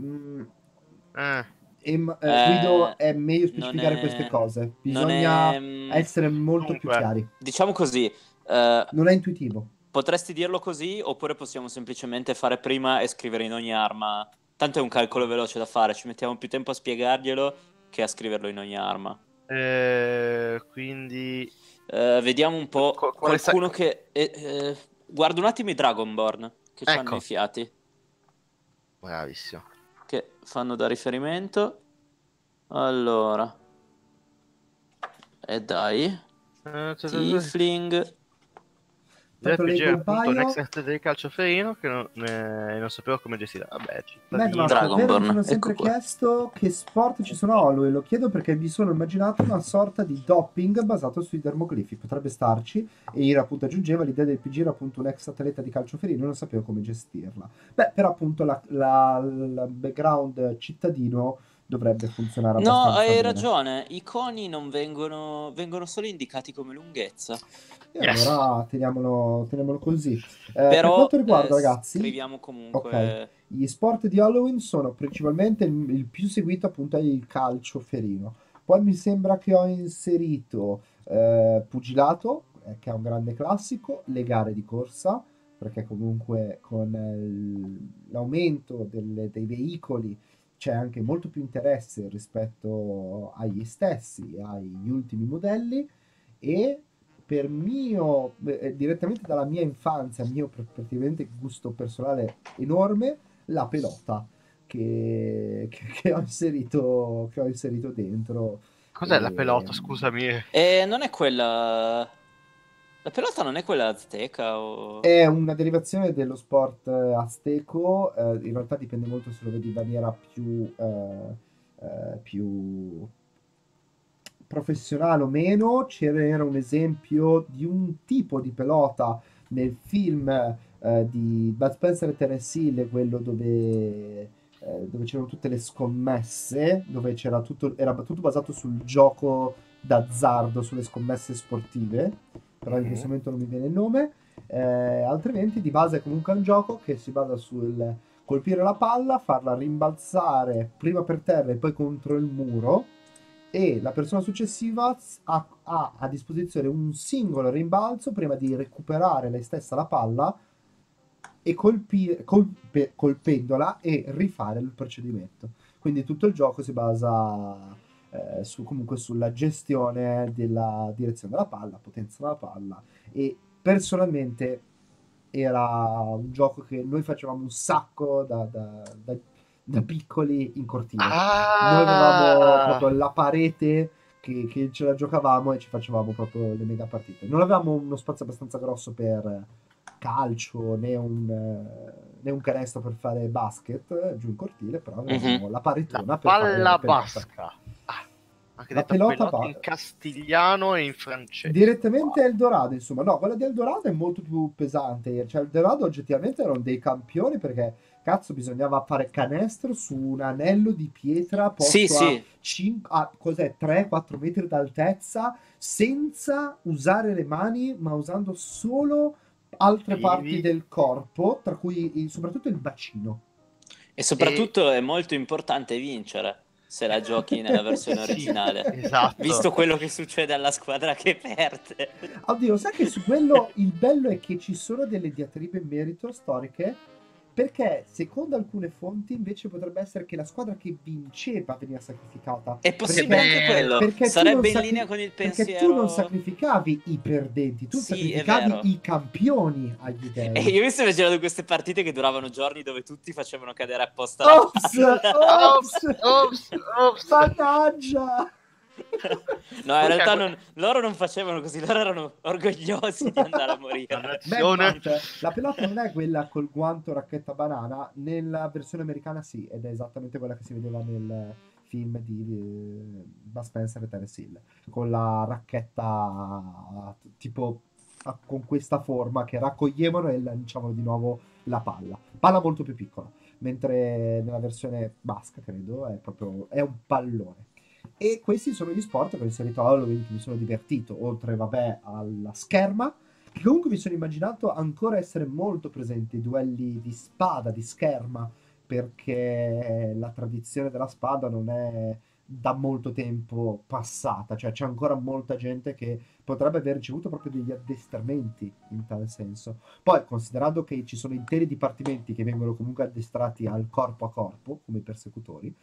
Guido, è meglio specificare queste cose. Bisogna essere molto più chiari. Diciamo così. Non è intuitivo. Potresti dirlo così, oppure possiamo semplicemente fare prima e scrivere in ogni arma. Tanto è un calcolo veloce da fare, ci mettiamo più tempo a spiegarglielo che a scriverlo in ogni arma. Quindi vediamo un po'. Qualcuno che guarda un attimo i Dragonborn che hanno i fiati. Bravissimo. Che fanno da riferimento. Allora. E dai. Tiefling. RPG.next del calcio ferino che non sapevo come gestire. Vabbè, Dragonborn. Mi sono sempre chiesto che sport ci sono a Holloway. Lo chiedo perché mi sono immaginato una sorta di doping basato sui dermoglifi. Potrebbe starci. E Ira appunto aggiungeva l'idea del PG era appunto un ex atleta di calcio ferino. Non sapevo come gestirla. Beh, però appunto la background cittadino dovrebbe funzionare abbastanza bene. No, hai bene. ragione. I coni non vengono solo indicati come lunghezza. E allora teniamolo così. Però, per quanto riguarda, ragazzi, scriviamo comunque. Gli sport di Halloween sono principalmente il più seguito appunto è il calcio ferino. Poi mi sembra che ho inserito pugilato, che è un grande classico, le gare di corsa, perché comunque con l'aumento dei veicoli c'è anche molto più interesse rispetto agli stessi, agli ultimi modelli, e per direttamente dalla mia infanzia, mio praticamente gusto personale enorme, la pelota che ho inserito dentro. Cos'è la pelota, scusami? Non è quella... La pelota non è quella azteca o... È una derivazione dello sport azteco, in realtà dipende molto se lo vedi in maniera più professionale o meno. C'era un esempio di un tipo di pelota nel film di Bud Spencer e Terence Hill, quello dove c'erano tutte le scommesse, dove era tutto basato sul gioco d'azzardo, sulle scommesse sportive, però in questo momento non mi viene il nome. Altrimenti di base è comunque un gioco che si basa sul colpire la palla, farla rimbalzare prima per terra e poi contro il muro, e la persona successiva ha a disposizione un singolo rimbalzo prima di recuperare lei stessa la palla e colpendola e rifare il procedimento. Quindi tutto il gioco si basa comunque sulla gestione della direzione della palla, potenza della palla, e personalmente era un gioco che noi facevamo un sacco da piccoli in cortile. Noi avevamo proprio la parete che ce la giocavamo e ci facevamo proprio le mega partite. Non avevamo uno spazio abbastanza grosso per calcio né un canestro per fare basket giù in cortile, però avevamo la paretona per fare la basca. Anche la pelota in castigliano e in francese. Direttamente Eldorado, insomma. No, quella di Eldorado è molto più pesante. Cioè, Eldorado oggettivamente erano dei campioni, perché cazzo bisognava fare canestro su un anello di pietra posto a cos'è, 3-4 metri d'altezza, senza usare le mani, ma usando solo altre parti del corpo, tra cui soprattutto il bacino. E soprattutto è molto importante vincere se la giochi nella versione originale. Esatto. Visto quello che succede alla squadra che perde. Oddio, sai che su quello il bello è che ci sono delle diatribe in merito storiche, perché secondo alcune fonti invece potrebbe essere che la squadra che vinceva veniva sacrificata. È possibile anche quello, perché sarebbe in linea con il pensiero. Perché tu non sacrificavi i perdenti, tu sacrificavi i campioni agli dei. E io mi sto immaginando queste partite che duravano giorni, dove tutti facevano cadere apposta ops, mannaggia. No, in realtà loro non facevano così, loro erano orgogliosi di andare a morire. La pelota non è quella col guanto racchetta banana, nella versione americana sì, ed è esattamente quella che si vedeva nel film di Bud Spencer e Terence Hill, con la racchetta tipo con questa forma che raccoglievano e lanciavano di nuovo la palla molto più piccola, mentre nella versione basca credo è un pallone. E questi sono gli sport che ho inserito a Halloween, che mi sono divertito, oltre alla scherma, che comunque mi sono immaginato ancora essere molto presenti, duelli di spada, di scherma, perché la tradizione della spada non è da molto tempo passata, cioè c'è ancora molta gente che potrebbe aver ricevuto proprio degli addestramenti in tal senso. Poi, considerando che ci sono interi dipartimenti che vengono comunque addestrati al corpo a corpo, come i persecutori,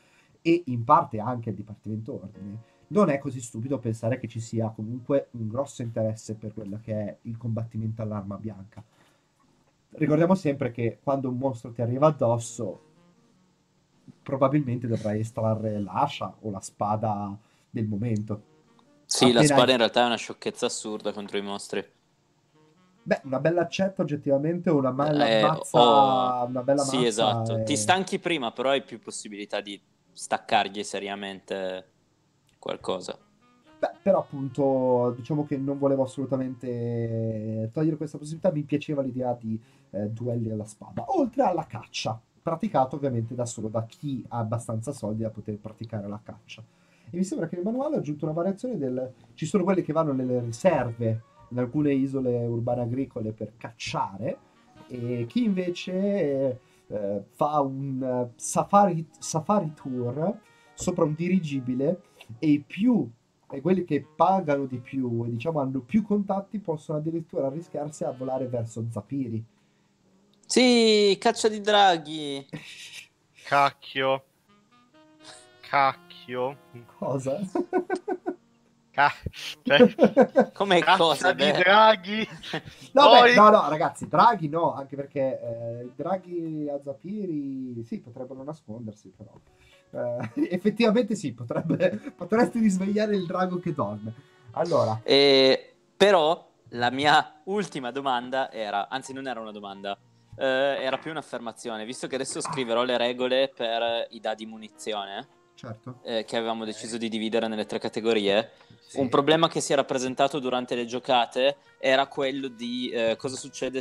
e in parte anche il Dipartimento Ordine, non è così stupido pensare che ci sia comunque un grosso interesse per quello che è il combattimento all'arma bianca. Ricordiamo sempre che quando un mostro ti arriva addosso, probabilmente dovrai estrarre l'ascia o la spada del momento. Sì, la spada in realtà è una sciocchezza assurda contro i mostri. Beh, una bella accetta oggettivamente, una bella mazza, una bella sì, mazza. esatto. Ti stanchi prima, però hai più possibilità di staccargli seriamente qualcosa. Beh, però appunto, diciamo che non volevo assolutamente togliere questa possibilità, mi piaceva l'idea di duelli alla spada, oltre alla caccia, praticato ovviamente da solo da chi ha abbastanza soldi da poter praticare la caccia. E mi sembra che nel manuale ha aggiunto una variazione del... Ci sono quelli che vanno nelle riserve, in alcune isole urbane agricole per cacciare, e chi invece fa un safari tour sopra un dirigibile e quelli che pagano di più e diciamo hanno più contatti possono addirittura arrischiarsi a volare verso Zapiri. Sì, caccia di draghi. Cacchio. Cosa? Come cosa? Di draghi. No, Poi... no, ragazzi, draghi no, anche perché draghi a Zapiri sì, potrebbero nascondersi, però. Effettivamente sì, potresti risvegliare il drago che dorme. Allora. Però la mia ultima domanda era, anzi non era una domanda, era più un'affermazione, visto che adesso scriverò le regole per i dadi munizione. Certo. Che avevamo deciso di dividere nelle 3 categorie. Sì. Un problema che si era presentato durante le giocate era quello di cosa succede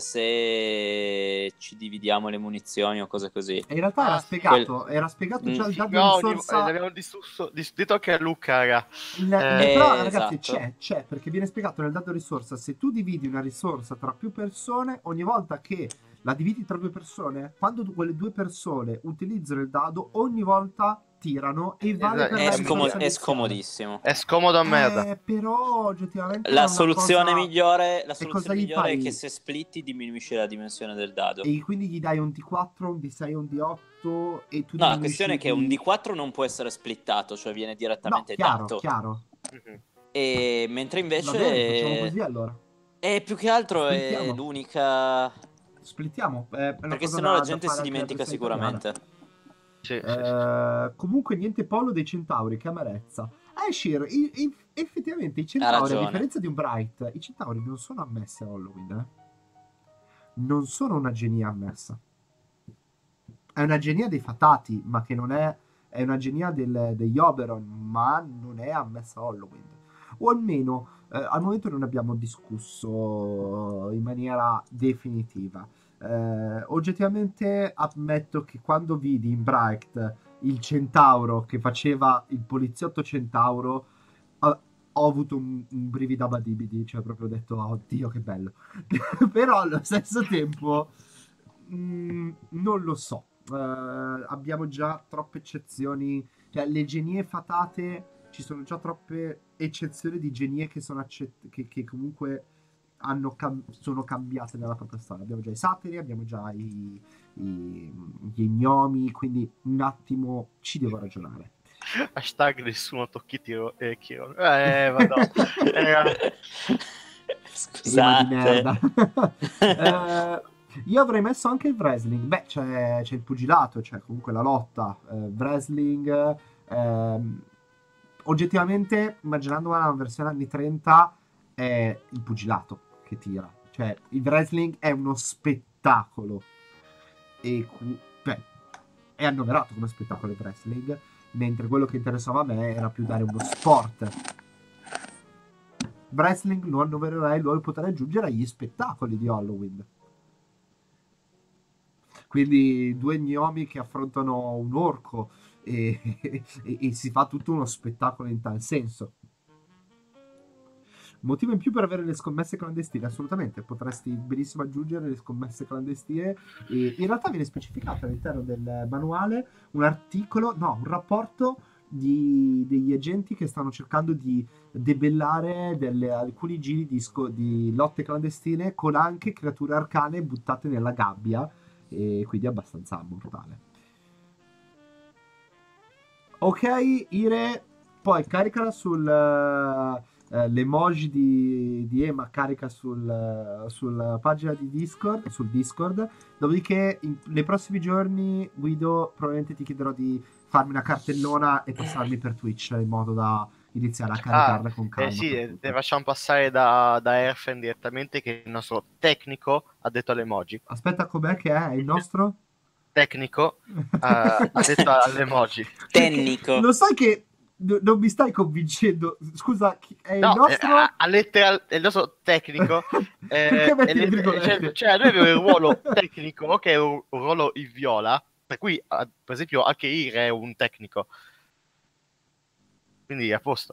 se ci dividiamo le munizioni o cose così. E in realtà era spiegato già il dado di risorsa. L'abbiamo detto anche a Luca, raga. Però ragazzi c'è, perché viene spiegato nel dado risorsa, se tu dividi una risorsa tra più persone, ogni volta che la dividi tra 2 persone, quando quelle 2 persone utilizzano il dado, ogni volta tirano e vale per è scomodissimo. È scomodo a merda. Però oggettivamente la soluzione migliore è che se splitti diminuisci la dimensione del dado. E quindi gli dai un D4, un D6, un D8 e tu no, la questione è che un D4 non può essere splittato, cioè viene direttamente dato. Chiaro. E mentre invece va bene, facciamo così allora. E più che altro è l'unica. Splittiamo. Perché sennò la gente si dimentica sicuramente. Sì. Comunque niente polo dei centauri, che amarezza. Ashir, effettivamente i centauri, a differenza di un Bright, i centauri non sono ammessi a Halloween. Non sono una genia ammessa. È una genia dei fatati, ma che non è una genia degli Oberon, ma non è ammessa a Halloween. O almeno al momento non abbiamo discusso in maniera definitiva. Oggettivamente ammetto che quando vidi in Bright il centauro che faceva il poliziotto centauro, ho avuto un brivido a badibidi, cioè proprio ho detto oddio che bello. Però allo stesso tempo non lo so, abbiamo già troppe eccezioni, cioè le genie fatate, ci sono già troppe eccezioni di genie che sono che comunque sono cambiate nella propria storia. Abbiamo già i satiri, abbiamo già gli gnomi, quindi un attimo ci devo ragionare. Hashtag nessuno tocchi Chiron. Vado. Scusate. Io avrei messo anche il wrestling. Beh, c'è il pugilato, c'è comunque la lotta. Wrestling. Oggettivamente, immaginando una versione anni 30, è il pugilato che tira. Cioè, il wrestling è uno spettacolo. E è annoverato come spettacolo il wrestling. Mentre quello che interessava a me era più dare uno sport. Wrestling lo annovererei, lo potrei aggiungere agli spettacoli di Halloween. Quindi 2 gnomi che affrontano un orco e si fa tutto uno spettacolo in tal senso. Motivo in più per avere le scommesse clandestine, assolutamente, potresti benissimo aggiungere le scommesse clandestine. E in realtà viene specificato all'interno del manuale un rapporto degli agenti che stanno cercando di debellare alcuni giri di lotte clandestine con anche creature arcane buttate nella gabbia, e quindi abbastanza mortale. Ok, Ire, poi caricala l'emoji di Ema, carica sulla pagina di Discord, sul Discord, dopodiché nei prossimi giorni, Guido, probabilmente ti chiederò di farmi una cartellona e passarmi per Twitch in modo da iniziare a caricarla con calma. Sì, te facciamo passare da Erfen direttamente, che il nostro tecnico ha detto all'emoji. Aspetta, com'è che è il nostro? Tecnico ha detto all'emoji. Tecnico. Lo sai che non mi stai convincendo? Scusa, è il nostro? È il nostro tecnico. Perché metti le virgolette? Cioè, noi abbiamo il ruolo tecnico, che è un ruolo in viola, per cui, per esempio, anche Ire è un tecnico. Quindi è a posto.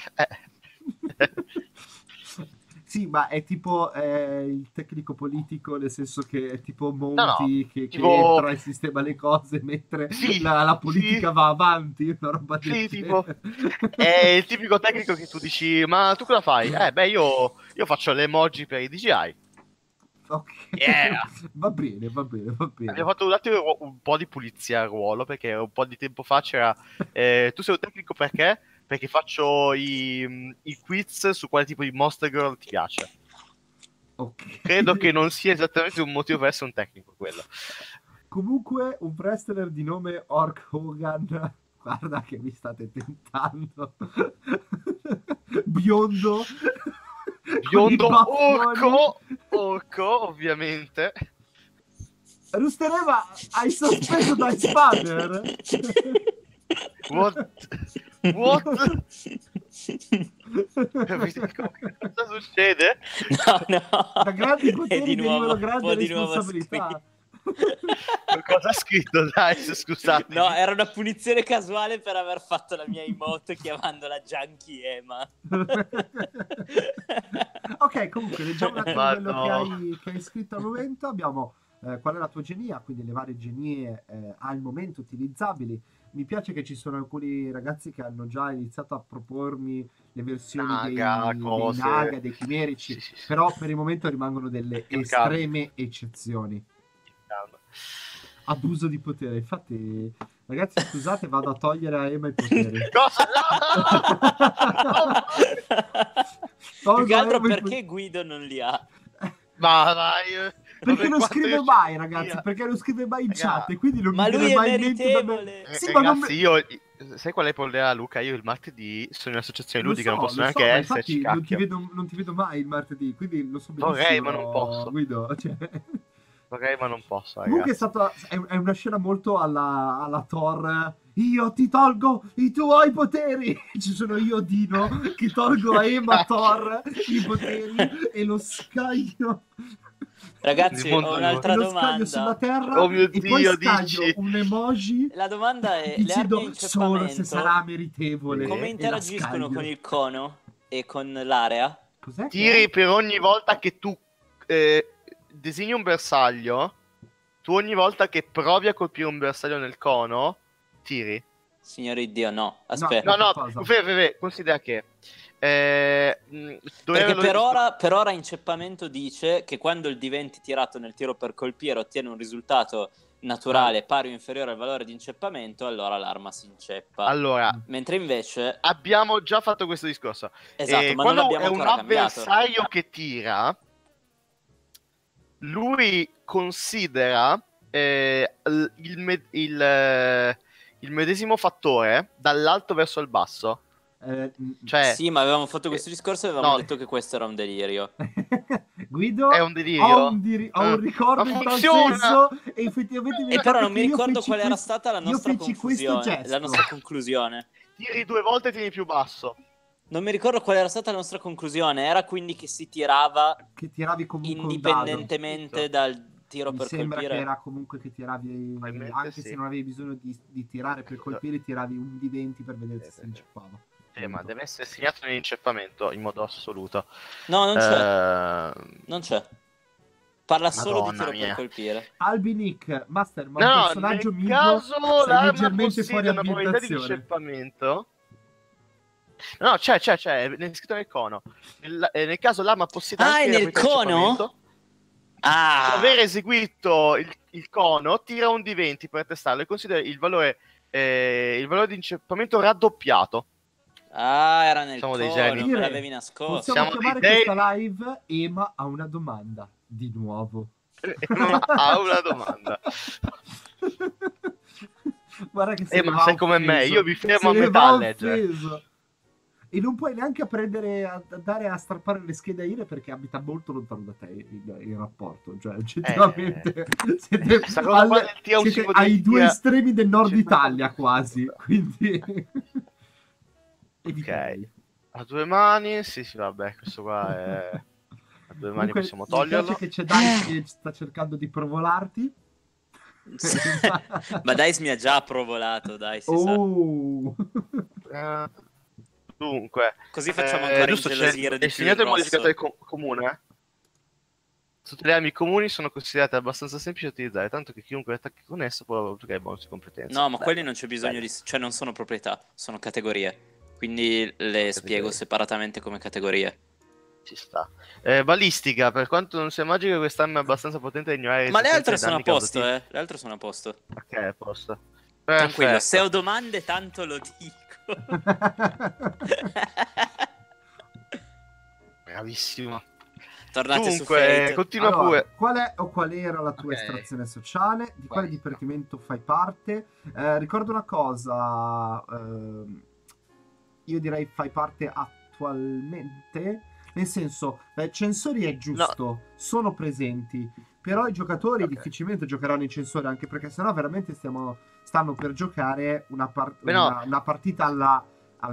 Sì, ma è tipo il tecnico politico, nel senso che è tipo Monti che entra e sistema le cose mentre la politica va avanti, una roba del tipo, è il tipico tecnico che tu dici, ma tu cosa fai? Beh, io faccio le emoji per i DJI. Ok, va bene. Abbiamo fatto un po' di pulizia al ruolo, perché un po' di tempo fa c'era tu sei un tecnico perché faccio i quiz su quale tipo di Monster Girl ti piace. Okay. Credo che non sia esattamente un motivo per essere un tecnico quello. Comunque un wrestler di nome Hulk Hogan, guarda che mi state tentando. Biondo orco, ovviamente. Rustereva, hai sospeso da Spanner? What? Cosa succede? No. Da grandi poteri derivano grandi responsabilità. Cosa ha scritto? Dai, scusate. No, era una punizione casuale per aver fatto la mia emote chiamandola Junkie Ema. Ok, comunque leggiamo un attimo quello che hai scritto al momento. Abbiamo qual è la tua genia, quindi le varie genie al momento utilizzabili. Mi piace che ci sono alcuni ragazzi che hanno già iniziato a propormi le versioni dei Naga, dei chimerici, sì. Però per il momento rimangono delle estreme eccezioni. Abuso di potere. Infatti, ragazzi, scusate, vado a togliere a Ema i poteri. Cosa? Più che altro perché Guido non li ha? Ma dai... Perché non scrive mai, ragazzi, perché non scrive mai in chat e quindi non ma mi lui è mai meritevole. Sì, ragazzi, io sai qual è il problema, Luca? Io il martedì sono in associazione ludica, non posso neanche esserci. Non ti vedo mai il martedì, quindi lo so benissimo. Vorrei, ma non posso. Guido, cioè... Vorrei, ma non posso, ragazzi. Comunque è una scena molto alla Thor. Io ti tolgo i tuoi poteri. Ci sono io, Dino, che tolgo a Ema Thor i poteri e lo scaglio. Ragazzi, ho un'altra domanda. Sulla terra, oh mio e Dio, poi scaglio un emoji. La domanda è: dicendo le armi solo se sarà meritevole. Come interagiscono con il cono e con l'area? Cos'è? Tiri per ogni volta che tu disegni un bersaglio. Tu ogni volta che provi a colpire un bersaglio nel cono, tiri. Signore Dio, no. Aspetta. No, considera che perché per ora inceppamento dice che quando il D20 tirato nel tiro per colpire ottiene un risultato naturale pari o inferiore al valore di inceppamento, allora l'arma si inceppa. Allora, mentre invece abbiamo già fatto questo discorso. Esatto, ma non l'abbiamo ancora cambiato. Quando è un avversario che tira, lui considera il medesimo fattore dall'alto verso il basso. Cioè, sì, ma avevamo fatto questo discorso e avevamo detto che questo era un delirio. Guido, è un delirio. Ho un ricordo in tal senso e effettivamente però non mi ricordo qual era stata la nostra conclusione. La nostra conclusione. Tiri 2 volte e tieni più basso. Non mi ricordo qual era stata la nostra conclusione. Era quindi che si tirava comunque indipendentemente dal tiro per colpire. Mi sembra che era comunque che tiravi anche se non avevi bisogno di tirare per colpire, tiravi un D20 per vedere se si inceppava. Ma deve essere segnato nell'inceppamento in modo assoluto. No, non c'è. Non c'è. Parla solo di tiro per colpire. Albinic, Master, ma un personaggio nel caso leggermente fuori una probabilità di inceppamento. No, c'è è scritto nel cono. Nel caso l'arma possiede anche nel cono? Dopo aver eseguito il cono, tira un D20 per testarlo e considera il valore il valore di inceppamento raddoppiato. Ah, era nel Siamo dei cono, geni. me l'avevi nascosto. Possiamo Siamo chiamare dei questa live Ema ha una domanda, di nuovo. Ha una domanda. Guarda che se ma ne sai va come me, offeso. io mi fermo Se a ne metà va a leggere. offeso. E non puoi neanche andare a strappare le schede IRE perché abita molto lontano da te il rapporto. Cioè, oggettivamente siete, siete ai due estremi del nord Italia quasi. Quindi ok, a due mani, sì, vabbè, questo qua è... A due mani possiamo toglierlo. Mi piace che c'è Dice che sta cercando di provolarti. Ma Dice mi ha già provolato, dai, si sa. Dunque, così facciamo ancora ingelosire di più. È segnato il modificatore comune? Tutte le armi comuni sono considerate abbastanza semplici da utilizzare, tanto che chiunque attacchi con esso può applicare bonus di competenza. No, ma quelli non c'è bisogno di... Cioè, non sono proprietà, sono categorie. Quindi le spiego separatamente come categorie. Ci sta. Balistica, per quanto non sia magica, quest'arma è abbastanza potente da ignorare. Ma le altre sono a posto, Le altre sono a posto. Ok, a posto. Tranquillo, se ho domande tanto lo dico. Bravissimo. Tornate Dunque, su Fate. Continua pure. Qual era la tua estrazione sociale? Di quale dipartimento fai parte? Ricordo una cosa. Io direi fai parte attualmente. Nel senso, censori è giusto, sono presenti. Però i giocatori difficilmente giocheranno in censori, anche perché sennò veramente stanno per giocare una partita alla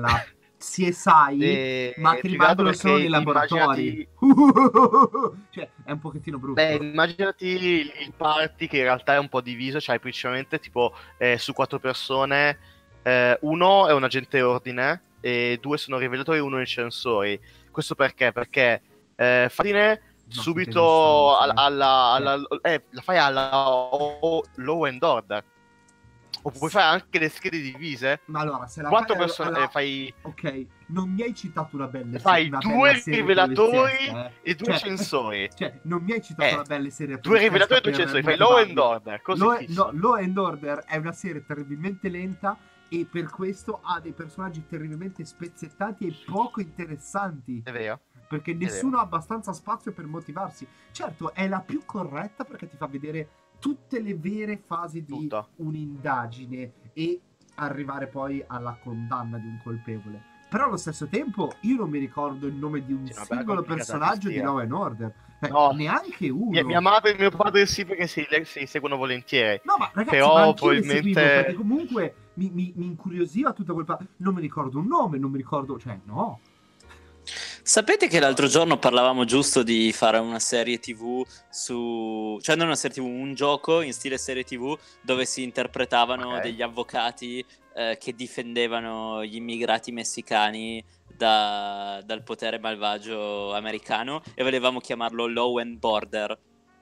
CSI, ma che rimangono solo nei laboratori. Cioè, è un pochettino brutto. Beh, immaginati il party che in realtà è un po' diviso, cioè principalmente tipo su 4 persone, uno è un agente ordine e 2 sono rivelatori e 1 incensori. Questo perché? Perché Fadine subito la fai alla Law and Order. O puoi fare anche le schede divise. Ma allora, se la 4 persone fai... Ok, non mi hai citato una bella serie. Fai 2 rivelatori e 2 censori. Cioè, non mi hai citato una bella serie. 2 rivelatori e 2 censori. Fai Law and Order. Law and Order è una serie terribilmente lenta e per questo ha dei personaggi terribilmente spezzettati e poco interessanti. È vero. Perché nessuno ha abbastanza spazio per motivarsi. Certo, è la più corretta perché ti fa vedere tutte le vere fasi di un'indagine e arrivare poi alla condanna di un colpevole. Però allo stesso tempo io non mi ricordo il nome di un singolo personaggio di Law and Order. No, neanche uno. Mia madre e mio padre sì, perché si seguono volentieri. No, ma ragazzi, però probabilmente perché comunque mi incuriosiva tutta quel non mi ricordo un nome, non mi ricordo, cioè no. Sapete che l'altro giorno parlavamo giusto di fare una serie TV cioè non una serie TV, un gioco in stile serie TV dove si interpretavano degli avvocati che difendevano gli immigrati messicani dal potere malvagio americano e volevamo chiamarlo Law and Border.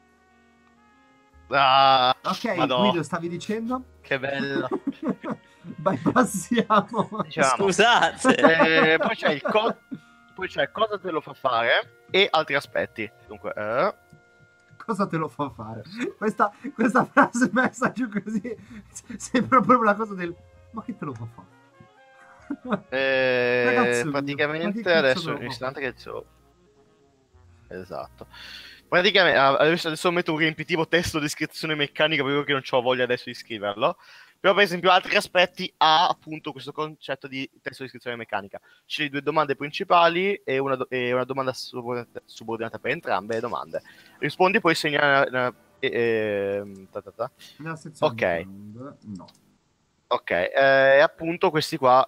Ok, Guido, stavi dicendo? Che bello. Bypassiamo. Scusate. Poi c'è cosa te lo fa fare e altri aspetti. Dunque, cosa te lo fa fare? Questa frase messa giù così sembra proprio la cosa del ma che te lo fa fare? Ragazzi, praticamente adesso un istante che esatto. Praticamente adesso metto un riempitivo testo descrizione meccanica proprio che non ho voglia adesso di scriverlo. Però per esempio altri aspetti ha appunto questo concetto di testo di descrizione meccanica. C'è 2 domande principali e una domanda subordinata per entrambe le domande. Rispondi poi segnare ok. No. Ok, e appunto questi qua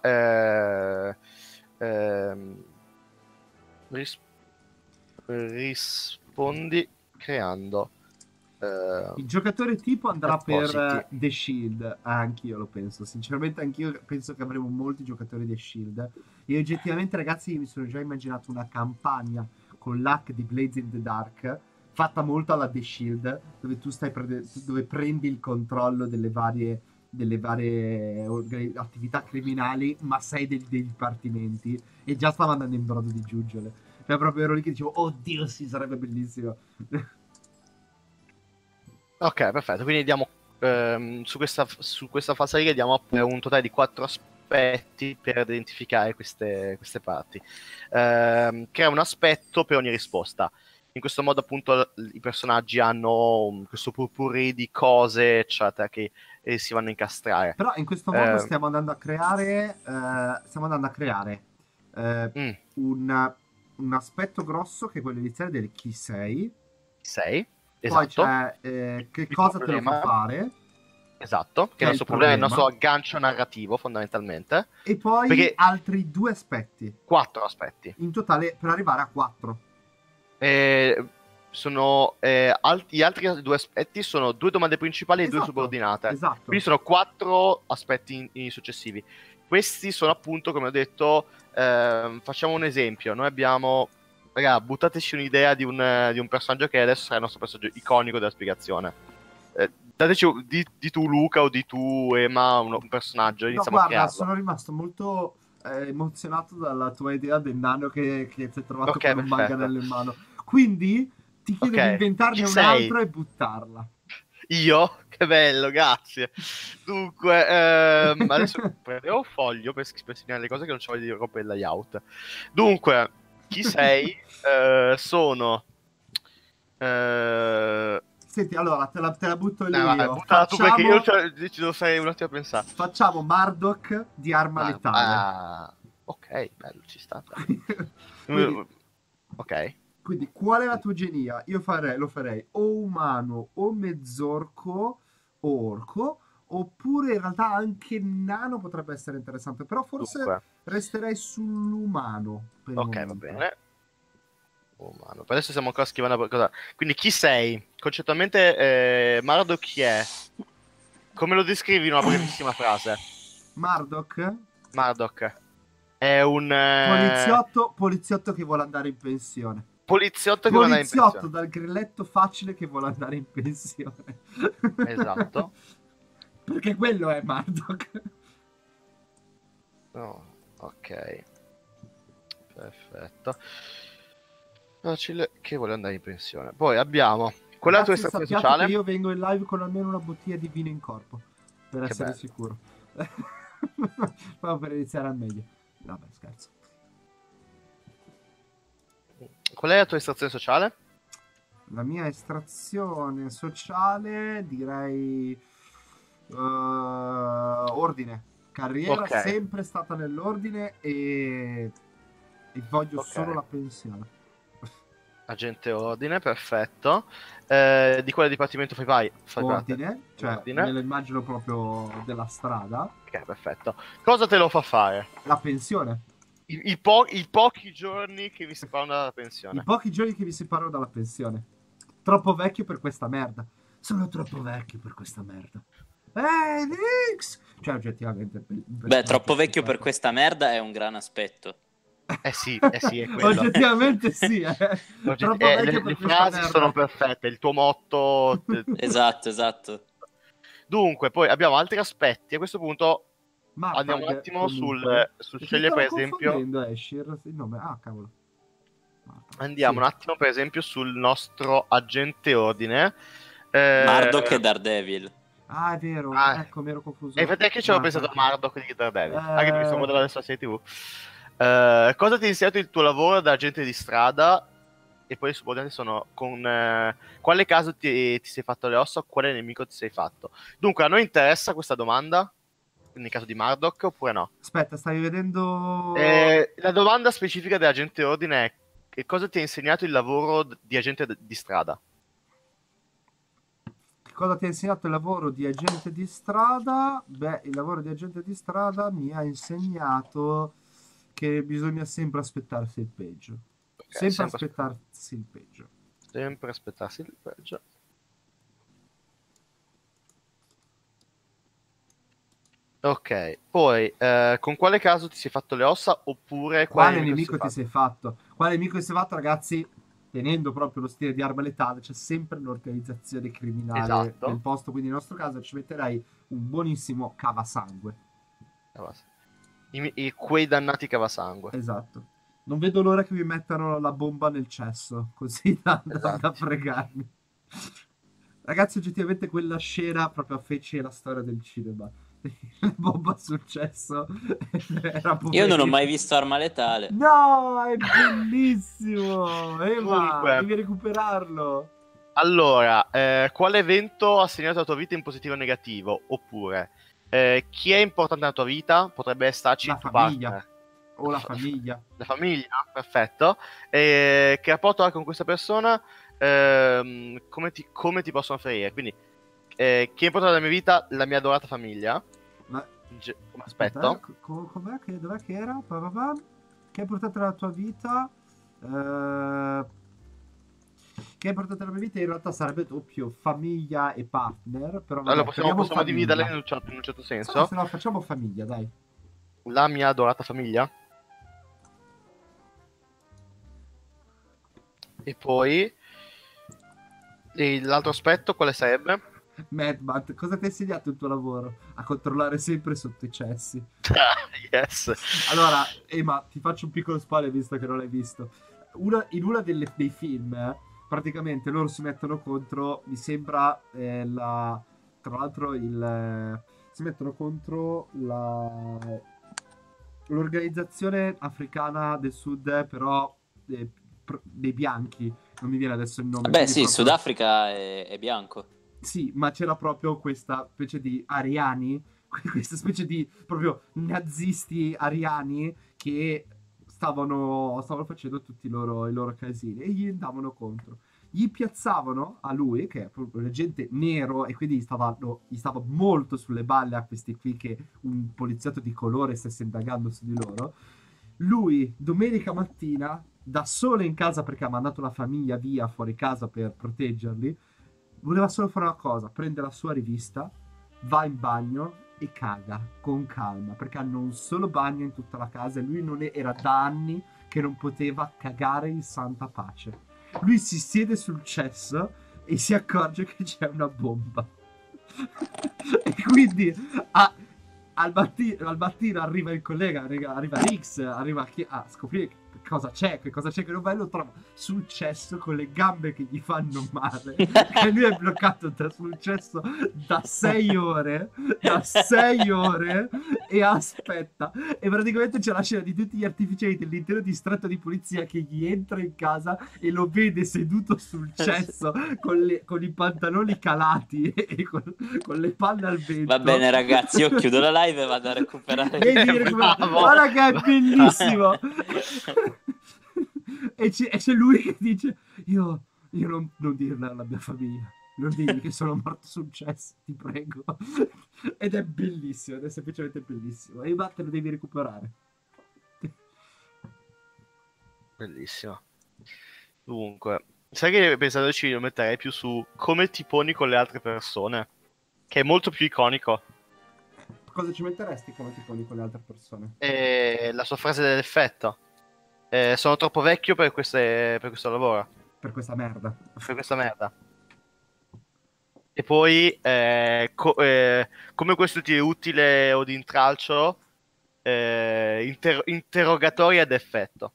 rispondi creando il giocatore tipo andrà per The Shield. Anch'io lo penso, sinceramente anch'io penso che avremo molti giocatori The Shield e oggettivamente ragazzi mi sono già immaginato una campagna con l'hack di Blades in the Dark fatta molto alla The Shield dove tu dove prendi il controllo delle varie attività criminali ma sei dei dipartimenti e già stava andando in brodo di giuggiole, cioè proprio ero lì che dicevo oddio sì sarebbe bellissimo. Ok, perfetto, quindi diamo su questa falsariga diamo un totale di 4 aspetti per identificare queste parti. Crea un aspetto per ogni risposta. In questo modo appunto i personaggi hanno questo potpourri di cose eccetera che si vanno a incastrare. Però in questo modo stiamo andando a creare un aspetto grosso che è quello iniziale del chi sei. Esatto. Poi c'è che cosa te lo fa fare. Esatto, che è il nostro problema, il nostro aggancio narrativo fondamentalmente. E poi altri 2 aspetti. 4 aspetti. In totale per arrivare a 4. Sono gli altri 2 aspetti sono 2 domande principali e 2 subordinate. Esatto. Quindi sono 4 aspetti successivi. Questi sono appunto, come ho detto, facciamo un esempio. Noi abbiamo... Raga, buttateci un'idea di un personaggio che adesso sarà il nostro personaggio iconico della spiegazione. Dateci di tu Luca o di tu Emma un personaggio. Iniziamo a crearlo. Sono rimasto molto emozionato dalla tua idea del nano che ti hai trovato con un manganello in mano. Quindi ti chiedo di inventarne un altro e buttarla. Io? Che bello, grazie. Dunque, adesso prenderò un foglio per segnare le cose che non c'ho di roba il layout. Dunque, chi sei? Sono... Senti, allora te la butto lì io. Buttala tu perché io ci devo fare un attimo a pensare. Facciamo Marduk di Arma Letale. Ok, bello, ci sta. Quindi, ok. Quindi qual è la tua genia? Io lo farei o umano o mezzorco o orco, oppure in realtà anche nano potrebbe essere interessante, però forse resterei sull'umano. Ok, va bene. Umano. Per adesso stiamo ancora scrivendo cosa. Quindi chi sei? Concettualmente Marduk chi è? Come lo descrivi in una brevissima frase? Marduk è un poliziotto che vuole andare in pensione. Poliziotto che vuole andare in pensione. Dal grilletto facile che vuole andare in pensione. Esatto. Perché quello è Marduk. No, ok. Perfetto. Facile che vuole andare in pensione. Poi abbiamo qual è la tua estrazione sociale? Io vengo in live con almeno una bottiglia di vino in corpo per essere sicuro. Proprio per iniziare al meglio. Vabbè, scherzo. Qual è la tua estrazione sociale? La mia estrazione sociale direi ordine. Carriera sempre stata nell'ordine e voglio solo la pensione. Agente ordine, perfetto. Di quale dipartimento fai ordine, cioè me lo immagino proprio della strada. Ok, perfetto. Cosa te lo fa fare? La pensione. I pochi giorni che mi separano dalla pensione. I pochi giorni che mi separano dalla pensione. Troppo vecchio per questa merda. Sono troppo vecchio per questa merda. Nix! Cioè, oggettivamente... Beh, troppo vecchio per questa merda è un gran aspetto. Sì, è quello. Oggettivamente sì, le frasi sono perfette, il tuo motto... Esatto. Dunque, poi abbiamo altri aspetti. A questo punto andiamo un attimo sul scegliere, per esempio... il nome. Ah, cavolo. Andiamo un attimo, per esempio, sul nostro agente ordine. Marduk e Daredevil. Ah, è vero, ecco, mi ero confuso. E infatti anche ci avevo pensato a Marduk di Daredevil, anche perché stiamo della sua serie TV. Cosa ti ha insegnato il tuo lavoro da agente di strada? E poi i subordinati sono con quale caso ti sei fatto le ossa o quale nemico ti sei fatto? Dunque, a noi interessa questa domanda, nel caso di Marduk, oppure no? Aspetta, stavi vedendo... la domanda specifica dell'agente ordine è: che cosa ti ha insegnato il lavoro di agente di strada? Cosa ti ha insegnato il lavoro di agente di strada? Beh, il lavoro di agente di strada mi ha insegnato che bisogna sempre aspettarsi il peggio. Sempre aspettarsi il peggio. Sempre aspettarsi il peggio. Ok, poi con quale caso ti sei fatto le ossa oppure quale nemico ti sei fatto? Quale nemico ti sei fatto, ragazzi? Tenendo proprio lo stile di Arma Letale, c'è sempre l'organizzazione criminale del posto, quindi nel nostro caso ci metterei un buonissimo cavasangue. Quei dannati cavasangue. Esatto. Non vedo l'ora che mi mettano la bomba nel cesso, così da fregarmi. Ragazzi, oggettivamente quella scena proprio fece la storia del cinema. La bomba successo era Io non ho poverino. mai visto Arma Letale. No, è bellissimo! Ema, Dunque, devi recuperarlo. allora, quale evento ha segnato la tua vita in positivo o negativo? Oppure, chi è importante nella tua vita? Potrebbe starci La il tuo famiglia. partner. O la famiglia. La famiglia, perfetto. Che rapporto hai con questa persona? Come ti possono ferire? Quindi, chi è importante nella mia vita? La mia adorata famiglia. Ma Come aspetta, aspetto. com'è che, dov'è che era? Che hai portato nella tua vita? Che hai portato nella mia vita in realtà sarebbe doppio famiglia e partner, però Allora, vabbè, togliamo possiamo dividerla famiglia. in un certo No, senso. se no facciamo famiglia, dai. La mia adorata famiglia. E poi l'altro aspetto quale sarebbe? Madbat, cosa ti ha insegnato il tuo lavoro? A controllare sempre sotto i cessi. Yes. Allora, Ema, ti faccio un piccolo spoiler visto che non l'hai visto. In una dei film, praticamente loro si mettono contro, mi sembra, tra l'altro, si mettono contro l'organizzazione africana del sud, però dei bianchi. Non mi viene adesso il nome. Beh, quindi sì, proprio... Sudafrica è bianco. Sì, ma c'era proprio questa specie di ariani, questa specie di proprio nazisti ariani che stavano facendo tutti i loro casini e gli andavano contro. Gli piazzavano a lui, che è proprio gente nero, e quindi gli stava molto sulle balle a questi qui che un poliziotto di colore stesse indagando su di loro. Lui, domenica mattina, da solo in casa perché ha mandato la famiglia via fuori casa per proteggerli, voleva solo fare una cosa, prende la sua rivista, va in bagno e caga con calma, perché hanno un solo bagno in tutta la casa e lui era da anni che non poteva cagare in santa pace. Lui si siede sul cesso e si accorge che c'è una bomba. E quindi al mattino arriva il collega, arriva Rix, arriva a scoprire che cosa c'è che non va, e lo trova sul cesso con le gambe che gli fanno male. E lui è bloccato sul cesso da 6 ore, e aspetta. E praticamente c'è la scena di tutti gli artificieri dell'intero distretto di polizia che gli entra in casa e lo vede seduto sul cesso con i pantaloni calati e con le palle al vento. Va bene, ragazzi, io chiudo la live e vado a recuperare Guarda che è bellissimo. E c'è lui che dice: io non dirle alla mia famiglia, non digli che sono morto sul cesso, ti prego. Ed è bellissimo, ed è semplicemente bellissimo. E te lo devi recuperare. Bellissimo. Dunque, sai che pensandoci lo metterei più su come ti poni con le altre persone, che è molto più iconico. Cosa ci metteresti come ti poni con le altre persone? La sua frase dell'effetto. Sono troppo vecchio per questo lavoro. Per questa merda. Per questa merda. E poi, come questo ti è utile o di intralcio, interrogatori ad effetto.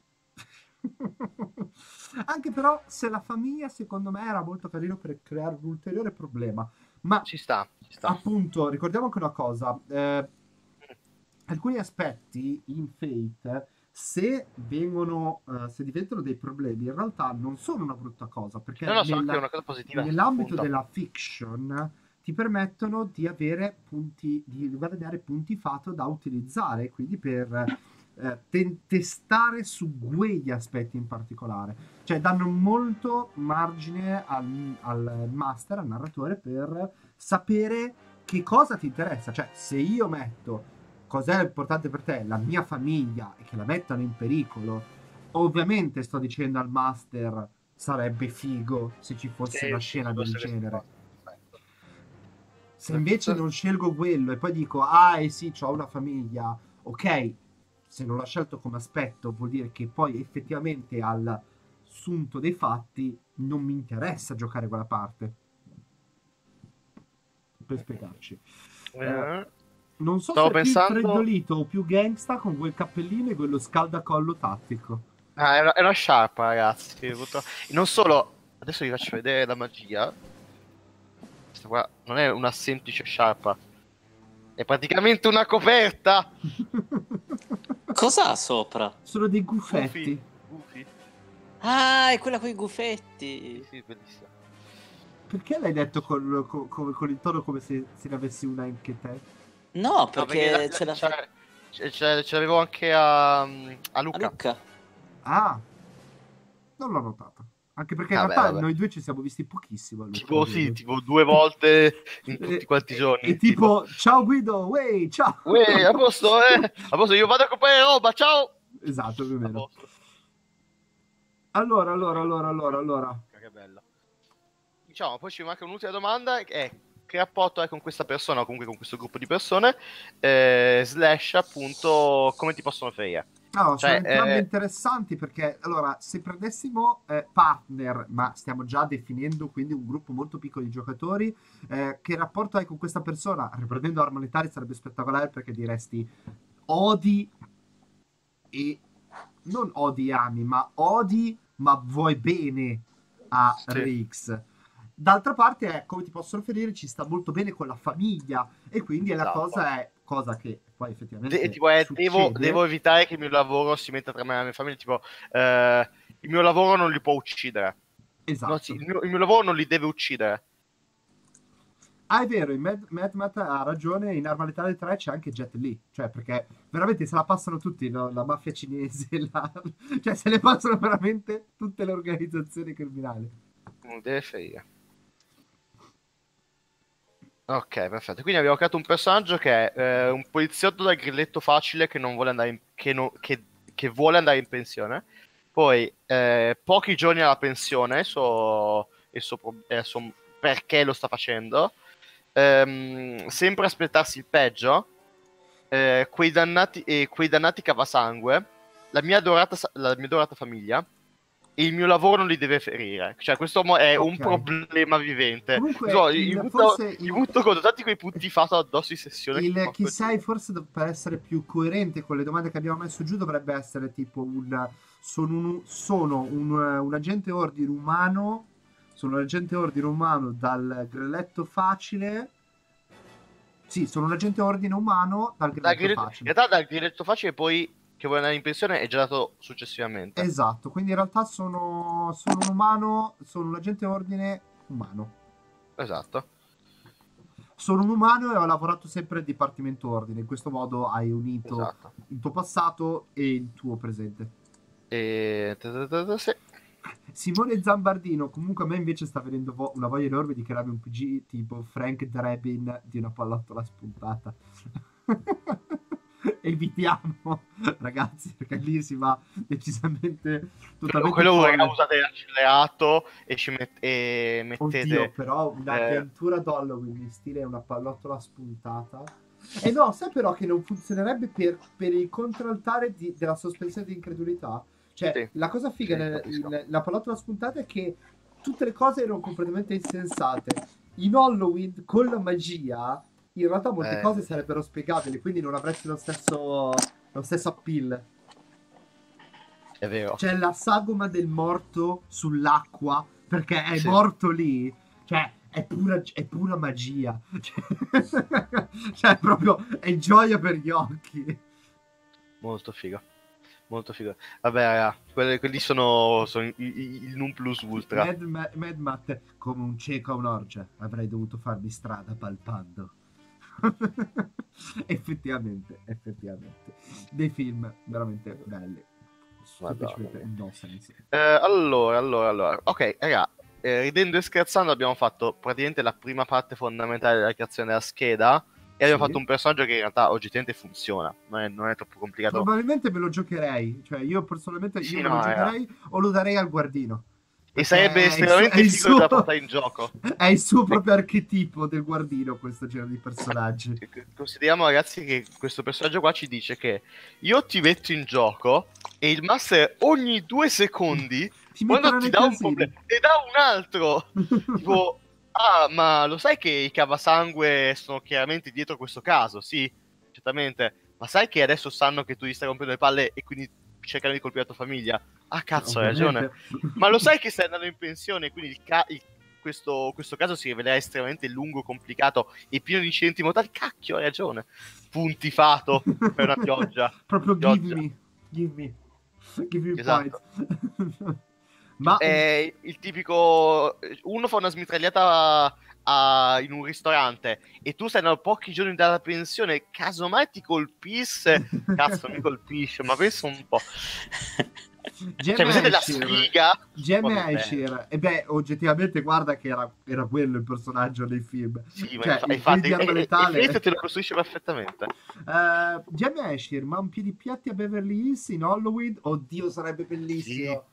Anche però, se la famiglia, secondo me, era molto carino per creare un ulteriore problema. Ma Ci sta. appunto, ricordiamo anche una cosa. Alcuni aspetti in Fate, se diventano dei problemi, in realtà non sono una brutta cosa, perché No, sono anche una cosa positiva. nell'ambito della fiction ti permettono di avere di guadagnare punti fato da utilizzare, quindi per testare su quegli aspetti in particolare. Cioè danno molto margine al master, al narratore, per sapere che cosa ti interessa. Cioè, se io metto cos'è importante per te, la mia famiglia, e che la mettano in pericolo, ovviamente sto dicendo al master sarebbe figo se ci fosse una scena del genere. Se invece non scelgo quello e poi dico sì, ho una famiglia, ok, se non l'ha scelto come aspetto vuol dire che poi effettivamente al sunto dei fatti non mi interessa giocare quella parte. Per spiegarci. Non so se è più freddolito o più gangsta con quel cappellino e quello scaldacollo tattico. È una sciarpa, ragazzi. Non solo, adesso vi faccio vedere la magia. Questa qua non è una semplice sciarpa, è praticamente una coperta. Cos'ha sopra? Sono dei gufetti. Gufi. Ah, è quella con i gufetti. Sì, bellissima. Perché l'hai detto con il tono come se ne avessi una anche te? No, perché ce l'avevo anche a Luca. A Luca. Ah, non l'ho notato. Anche perché in realtà noi due ci siamo visti pochissimo. Tipo, tipo 2 volte in tutti quanti i giorni. E tipo, ciao Guido, wey, ciao. Wey, a posto, a posto, io vado a comprare roba, ciao. Esatto, più o meno. Allora. Che bello. Diciamo, poi ci manca un'ultima domanda, è che rapporto hai con questa persona o comunque con questo gruppo di persone, slash appunto come ti possono ferire. No, sono entrambi interessanti perché, allora, se prendessimo partner, ma stiamo già definendo quindi un gruppo molto piccolo di giocatori, che rapporto hai con questa persona? Riprendendo Arma Letali sarebbe spettacolare perché diresti odi e non odi e ami, ma odi ma vuoi bene a RX. D'altra parte è come ti possono ferire, ci sta molto bene con la famiglia e quindi è la cosa che poi effettivamente devo evitare che il mio lavoro si metta tra me e la mia famiglia, tipo il mio lavoro non li può uccidere. Esatto. No, sì, il mio lavoro non li deve uccidere. Ah, è vero, in Mad Matt ha ragione, in Arma Letale 3 c'è anche Jet Li, cioè perché veramente se la passano tutti, no? La mafia cinese, cioè se le passano veramente tutte le organizzazioni criminali. Non deve ferire. Ok, perfetto. Quindi abbiamo creato un personaggio che è un poliziotto dal grilletto facile che non vuole andare che vuole andare in pensione. Poi pochi giorni alla pensione perché lo sta facendo. Sempre aspettarsi il peggio. Quei dannati cavasangue. La mia adorata famiglia. E il mio lavoro non li deve ferire. Cioè, questo uomo è un problema vivente. Comunque, gli butto con tanti quei punti fatto addosso in sessione. Chi sai, forse per essere più coerente con le domande che abbiamo messo giù, dovrebbe essere tipo sono un agente ordine umano. Sono un agente ordine umano dal grilletto facile. Sì, sono un agente ordine umano dal grilletto facile. In realtà dal grilletto facile poi che vuole andare in pensione è già dato successivamente. Esatto, quindi in realtà sono un umano, sono un agente ordine umano. Esatto. Sono un umano e ho lavorato sempre nel Dipartimento Ordine. In questo modo hai unito il tuo passato e il tuo presente. Sì. Simone Zambardino, comunque a me invece sta venendo una voglia enorme di creare un PG tipo Frank Drebin di una pallottola spuntata. Evitiamo, ragazzi, perché lì si va decisamente totalmente quello usate l'accelerato e mettete. Oddio, però un'avventura d'Halloween in stile una pallottola spuntata. E no, sai però che non funzionerebbe per il contraltare della sospensione di incredulità. Cioè, sì, la cosa figa nella pallottola spuntata è che tutte le cose erano completamente insensate. In Halloween, con la magia, in realtà molte cose sarebbero spiegabili, quindi non avresti lo stesso appeal. È vero. C'è la sagoma del morto sull'acqua, perché è morto lì. Cioè, è pura magia. Cioè, proprio, è gioia per gli occhi. Molto figo. Molto figo. Vabbè, raga, quelli sono il non plus ultra. Mad Matt, come un cieco a un'orgia, avrei dovuto farmi strada palpando. effettivamente. Dei film veramente belli. Allora. Ok, raga, ridendo e scherzando abbiamo fatto praticamente la prima parte fondamentale della creazione della scheda. E abbiamo fatto un personaggio che in realtà oggettivamente funziona, non è troppo complicato. Probabilmente me lo giocherei, cioè io personalmente lo giocherei o lo darei al guardino. E sarebbe estremamente figo da portare in gioco. È il suo proprio archetipo del guardino questo genere di personaggi. Consideriamo, ragazzi, che questo personaggio qua ci dice che io ti metto in gioco e il master ogni 2 secondi quando ti dà un problema ne dà un altro. Tipo, ma lo sai che i cavasangue sono chiaramente dietro questo caso? Sì, certamente. Ma sai che adesso sanno che tu gli stai rompendo le palle e quindi cercano di colpire la tua famiglia? Ah, cazzo, hai ragione. Ma lo sai che stai andando in pensione, quindi questo caso si rivelerà estremamente lungo, complicato e pieno di incidenti mortali, cacchio, hai ragione. Puntifato per una pioggia. Proprio Pioggia. give me Esatto. point. Ma È il tipico, uno fa una smitragliata in un ristorante e tu stai a pochi giorni dalla pensione, casomai ti colpisse, cazzo mi colpisce, ma pensa un po'. Cioè, vedete la sfiga? Gem Aishir, e beh, oggettivamente guarda che era quello il personaggio nei film. Sì, cioè, infatti il letale te lo costruisce perfettamente. Gem Aishir, ma un piedipiatti a Beverly Hills in Halloween? Oddio, sarebbe bellissimo.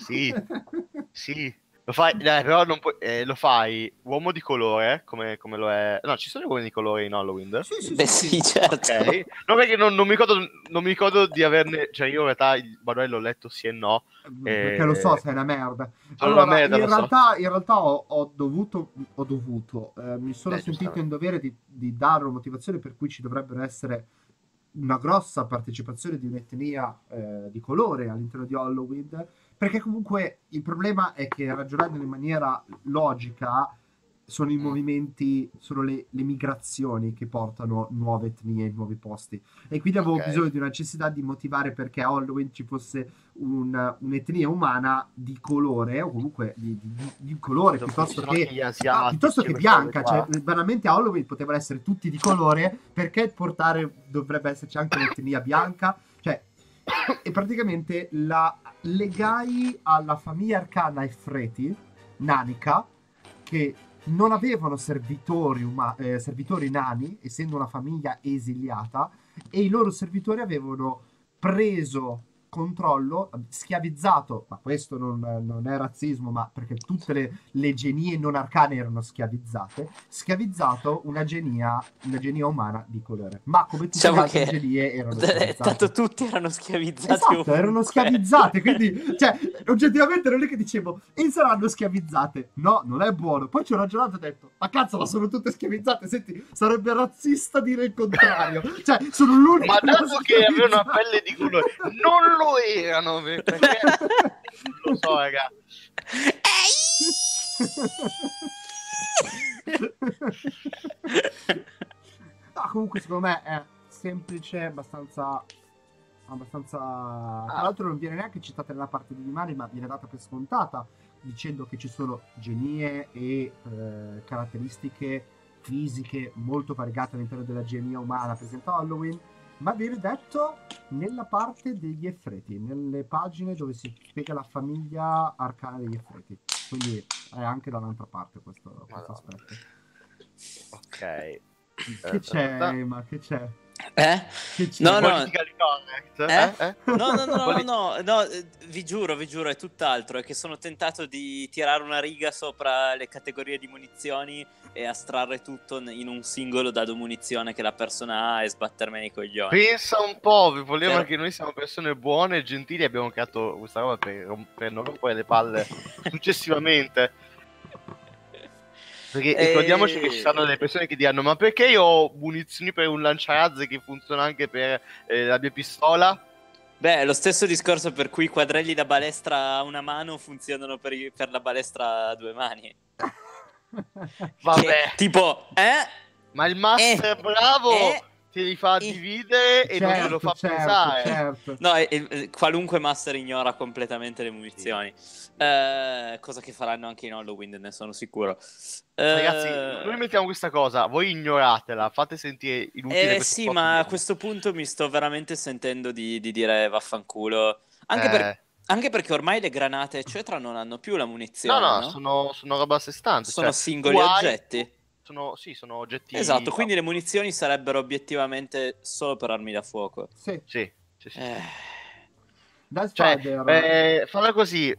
Sì. Lo fai, però non puoi, lo fai uomo di colore, come lo è. No, ci sono uomini di colore in Halloween? Sì, certo. Okay. No, perché non mi ricordo di averne. Cioè, io in realtà il manuale l'ho letto sì e no. Perché lo so, sei una merda. Allora, una merda, in realtà ho dovuto mi sono sentito in dovere di dare una motivazione per cui ci dovrebbero essere una grossa partecipazione di un'etnia di colore all'interno di Halloween, perché comunque il problema è che, ragionando in maniera logica, sono i movimenti, sono le migrazioni che portano nuove etnie in nuovi posti, e quindi avevo bisogno di una necessità di motivare perché a Halloween ci fosse un'etnia umana di colore, o comunque di colore piuttosto che bianca. Cioè, veramente a Halloween potevano essere tutti di colore, perché dovrebbe esserci anche un'etnia bianca? Cioè, e praticamente la legai alla famiglia arcana Efreti, Nanica, che non avevano servitori nani, essendo una famiglia esiliata, e i loro servitori avevano preso controllo, schiavizzato, ma questo non è razzismo, ma perché tutte le genie non arcane erano schiavizzato una genia umana di colore, ma come tutte le altre genie erano schiavizzate. Tanto tutti erano schiavizzati. Esatto, erano schiavizzate, quindi, cioè, oggettivamente non è che dicevo, e saranno schiavizzate. No, non è buono. Poi ci ho ragionato e ho detto, ma cazzo, ma sono tutte schiavizzate. Senti, sarebbe razzista dire il contrario. Cioè, sono l'unico. Ma dato che avevano una pelle di colore, non lo erano, perché non lo so, raga. No, comunque secondo me è semplice, abbastanza tra l'altro non viene neanche citata nella parte di animali, ma viene data per scontata, dicendo che ci sono genie e caratteristiche fisiche molto variegate all'interno della genia umana presente a Halloween, ma viene detto nella parte degli Efreti, nelle pagine dove si spiega la famiglia arcana degli Efreti, quindi è anche da un'altra parte questo aspetto. Ok. Che c'è, ma che c'è? Che c'è? No, vi giuro, è tutt'altro. È che sono tentato di tirare una riga sopra le categorie di munizioni e astrarre tutto in un singolo dado munizione che la persona ha e sbattermene i coglioni. Pensa un po', vi voleva che noi siamo persone buone e gentili, abbiamo creato questa roba per non rompere le palle successivamente. Perché ricordiamoci che ci saranno delle persone che diranno: ma perché io ho munizioni per un lanciarazzi che funziona anche per la mia pistola? Beh, è lo stesso discorso per cui i quadrelli da balestra a una mano funzionano per la balestra a due mani. Vabbè, che, tipo, ma il master bravo te li fa dividere e non te lo fa pesare. Certo. No, qualunque master ignora completamente le munizioni. Cosa che faranno anche in Halloween, ne sono sicuro. Ragazzi, noi mettiamo questa cosa, voi ignoratela, fate sentire inutile. Sì, ma a questo punto mi sto veramente sentendo di dire vaffanculo. Anche perché ormai le granate, eccetera, non hanno più la munizione. No? Sono roba a sé stante. Sono singoli oggetti. Sono oggetti. Esatto, quindi le munizioni sarebbero obiettivamente solo per armi da fuoco. Sì. Falla così,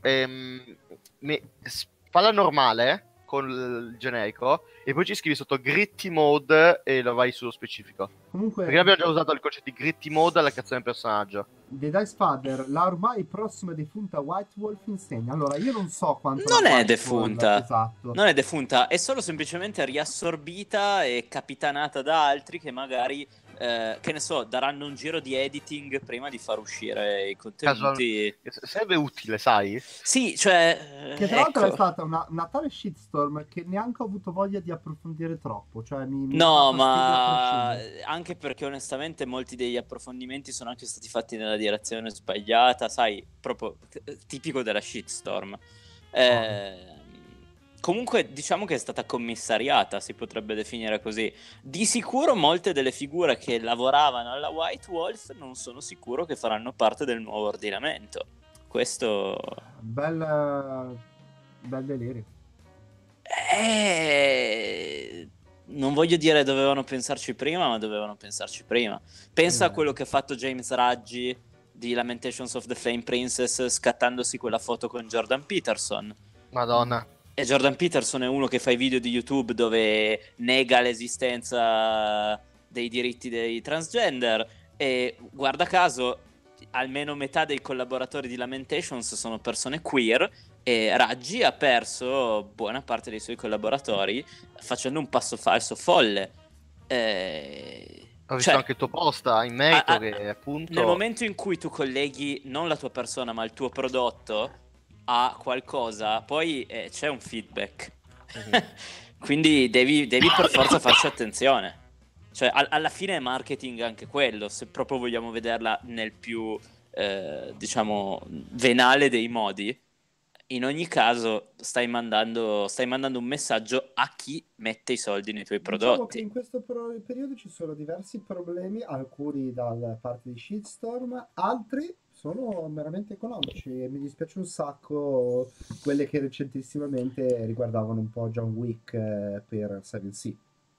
falla normale con il generico e poi ci scrivi sotto gritty mode e lo vai sullo specifico. Comunque, perché abbiamo già usato il concetto di gritty mode alla creazione del personaggio. The Dice Father, la ormai prossima defunta White Wolf insegna. Allora, io non so quanto non è defunta. Esatto. Non è defunta, è solo semplicemente riassorbita e capitanata da altri che magari che ne so, daranno un giro di editing prima di far uscire i contenuti. Sarebbe utile, sai? Sì, cioè... Che tra l'altro è stata una tale shitstorm che neanche ho avuto voglia di approfondire troppo. Cioè, no, ma anche perché onestamente molti degli approfondimenti sono anche stati fatti nella direzione sbagliata, sai, proprio tipico della shitstorm. Comunque diciamo che è stata commissariata, si potrebbe definire così. Di sicuro molte delle figure che lavoravano alla White Wolf non sono sicuro che faranno parte del nuovo ordinamento. Questo... Bel delirio. Non voglio dire dovevano pensarci prima, ma dovevano pensarci prima. Pensa a quello che ha fatto James Raggi di Lamentations of the Flame Princess scattandosi quella foto con Jordan Peterson. Madonna. E Jordan Peterson è uno che fa i video di YouTube dove nega l'esistenza dei diritti dei transgender e guarda caso almeno metà dei collaboratori di Lamentations sono persone queer e Raggi ha perso buona parte dei suoi collaboratori facendo un passo falso folle. Ho visto anche il tuo post in merito che appunto... Nel momento in cui tu colleghi non la tua persona ma il tuo prodotto a qualcosa, poi c'è un feedback. Quindi devi per forza farci attenzione. Cioè alla fine è marketing anche quello, se proprio vogliamo vederla nel più diciamo venale dei modi. In ogni caso stai mandando un messaggio a chi mette i soldi nei tuoi prodotti. Diciamo che in questo periodo ci sono diversi problemi, alcuni dalla parte di shitstorm, altri sono meramente economici e mi dispiace un sacco quelle che recentissimamente riguardavano un po' John Wick per 7C.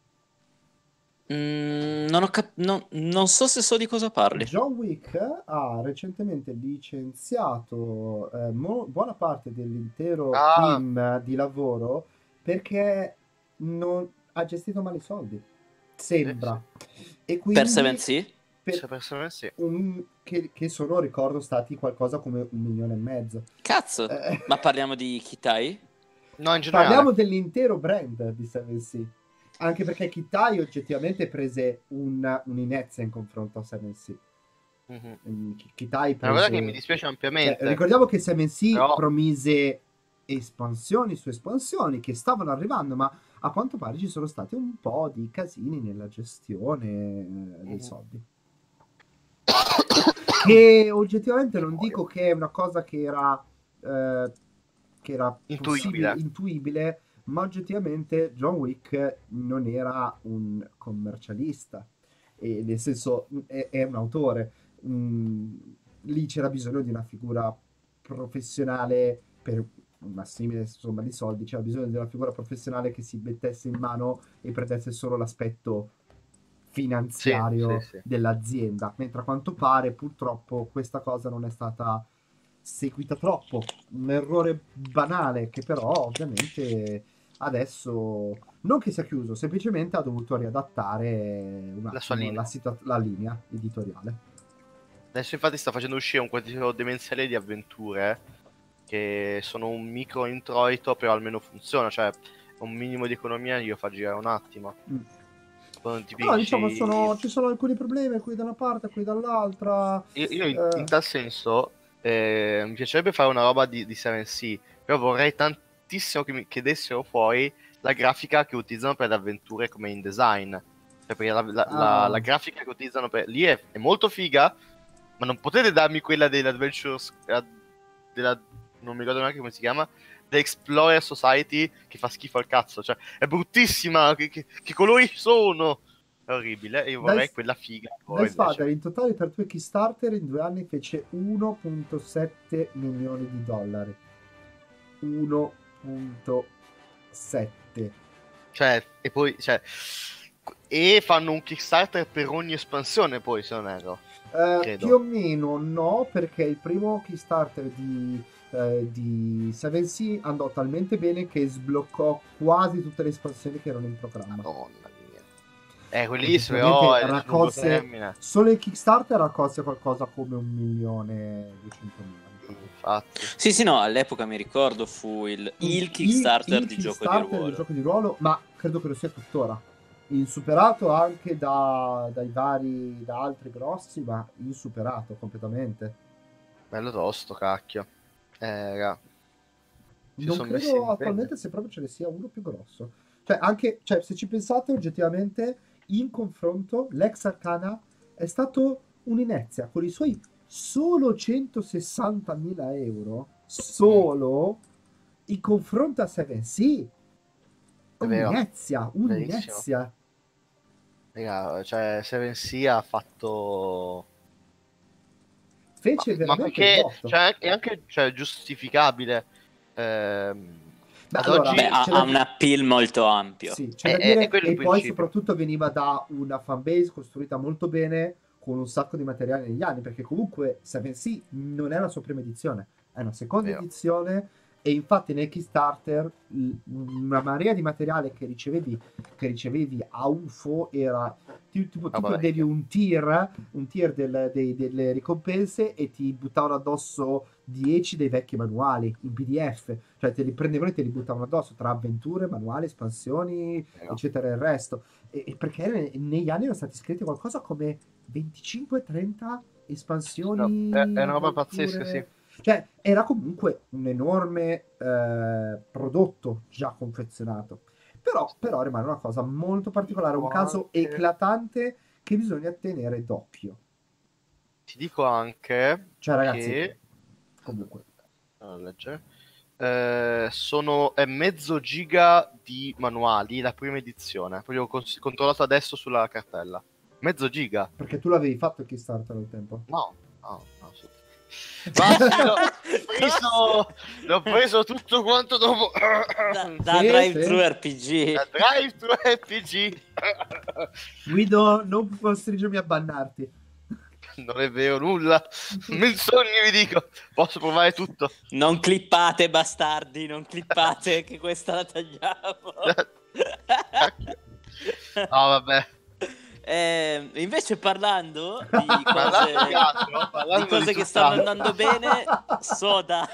Non so se so di cosa parli. John Wick ha recentemente licenziato buona parte dell'intero team di lavoro perché non ha gestito male i soldi, sembra. E quindi per 7C? Che sono, ricordo, stati qualcosa come 1,5 milioni. Cazzo, ma parliamo di Kitai? No, in generale. Parliamo dell'intero brand di 7C. Anche perché Kitai oggettivamente prese un'inezia in confronto a 7C. Kitai prese... Una cosa che mi dispiace ampiamente. Ricordiamo che 7C promise espansioni su espansioni che stavano arrivando, ma a quanto pare ci sono stati un po' di casini nella gestione dei soldi. Che oggettivamente non dico che è una cosa che era intuibile, ma oggettivamente John Wick non era un commercialista, e nel senso è un autore. Lì c'era bisogno di una figura professionale per una simile somma di soldi, c'era bisogno di una figura professionale che si mettesse in mano e prendesse solo l'aspetto finanziario dell'azienda, mentre a quanto pare purtroppo questa cosa non è stata seguita troppo, un errore banale che però ovviamente adesso non che sia chiuso, semplicemente ha dovuto riadattare la linea editoriale. Adesso infatti sta facendo uscire un quantitativo demenziale di avventure che sono un micro introito, però almeno funziona, cioè un minimo di economia io fa girare un attimo. No, diciamo ci sono alcuni problemi qui da una parte, qui dall'altra. Io in tal senso mi piacerebbe fare una roba di 7C, però vorrei tantissimo che dessero fuori la grafica che utilizzano per le avventure come in design, cioè, perché la grafica che utilizzano lì è molto figa, ma non potete darmi quella dell'Adventures non mi ricordo neanche come si chiama, The Explorer Society, che fa schifo al cazzo, cioè è bruttissima, che colori sono, è orribile, e io vorrei quella figa. Dice Father in totale per 2 Kickstarter in 2 anni fece 1,7 milioni di dollari. 1,7. Cioè, e poi, e fanno un Kickstarter per ogni espansione poi, se non erro. Più o meno no, perché il primo Kickstarter di 7C andò talmente bene che sbloccò quasi tutte le espansioni che erano in programma. Madonna mia. Quelli solo il Kickstarter raccolse qualcosa come 1.200.000. Infatti. Sì, no, all'epoca mi ricordo fu il Kickstarter di gioco di ruolo. Ma credo che lo sia tuttora. insuperato anche da altri grossi, ma insuperato completamente. Bello tosto, cacchio. Raga. Non credo attualmente se proprio ce ne sia uno più grosso. Cioè, anche, cioè, se ci pensate oggettivamente, in confronto, l'ex Arcana è stato un'inezia con i suoi solo 160.000 euro. Solo in confronto a Seven Sea. Un'inezia. Raga, cioè, Seven Sea ha fatto... Fece veramente ma perché botto. cioè, è anche cioè, giustificabile. Ad allora, oggi ha un appeal molto ampio. Sì, c'è da dire, quello e il poi principio. soprattutto veniva da una fanbase costruita molto bene con un sacco di materiale negli anni, perché comunque Seven Sea non è la sua prima edizione, è una seconda edizione, e infatti nel Kickstarter una marea di materiale che ricevevi a UFO era tipo tu prendevi un tier delle ricompense e ti buttavano addosso 10 dei vecchi manuali in PDF, cioè te li prendevano e te li buttavano addosso tra avventure, manuali, espansioni, eccetera, e il resto. E perché negli anni erano stati scritti qualcosa come 25-30 espansioni. No, è una roba pazzesca, sì. Cioè, era comunque un enorme prodotto già confezionato. Però rimane una cosa molto particolare, un caso eclatante che bisogna tenere d'occhio. Ti dico anche, cioè, ragazzi, che... comunque è mezzo giga di manuali la prima edizione, proprio controllato adesso sulla cartella. Mezzo giga. Perché tu l'avevi fatto il Kickstarter al tempo? No. Ma l'ho preso tutto quanto dopo da Drive-Thru RPG. Da Drive-Thru RPG. Guido, non costringermi a bannarti. Non è vero nulla. Menzogne, vi dico. Posso provare tutto. Non clippate, bastardi. Non clippate, che questa la tagliamo. No, vabbè. Invece parlando di cose che stanno andando bene, so da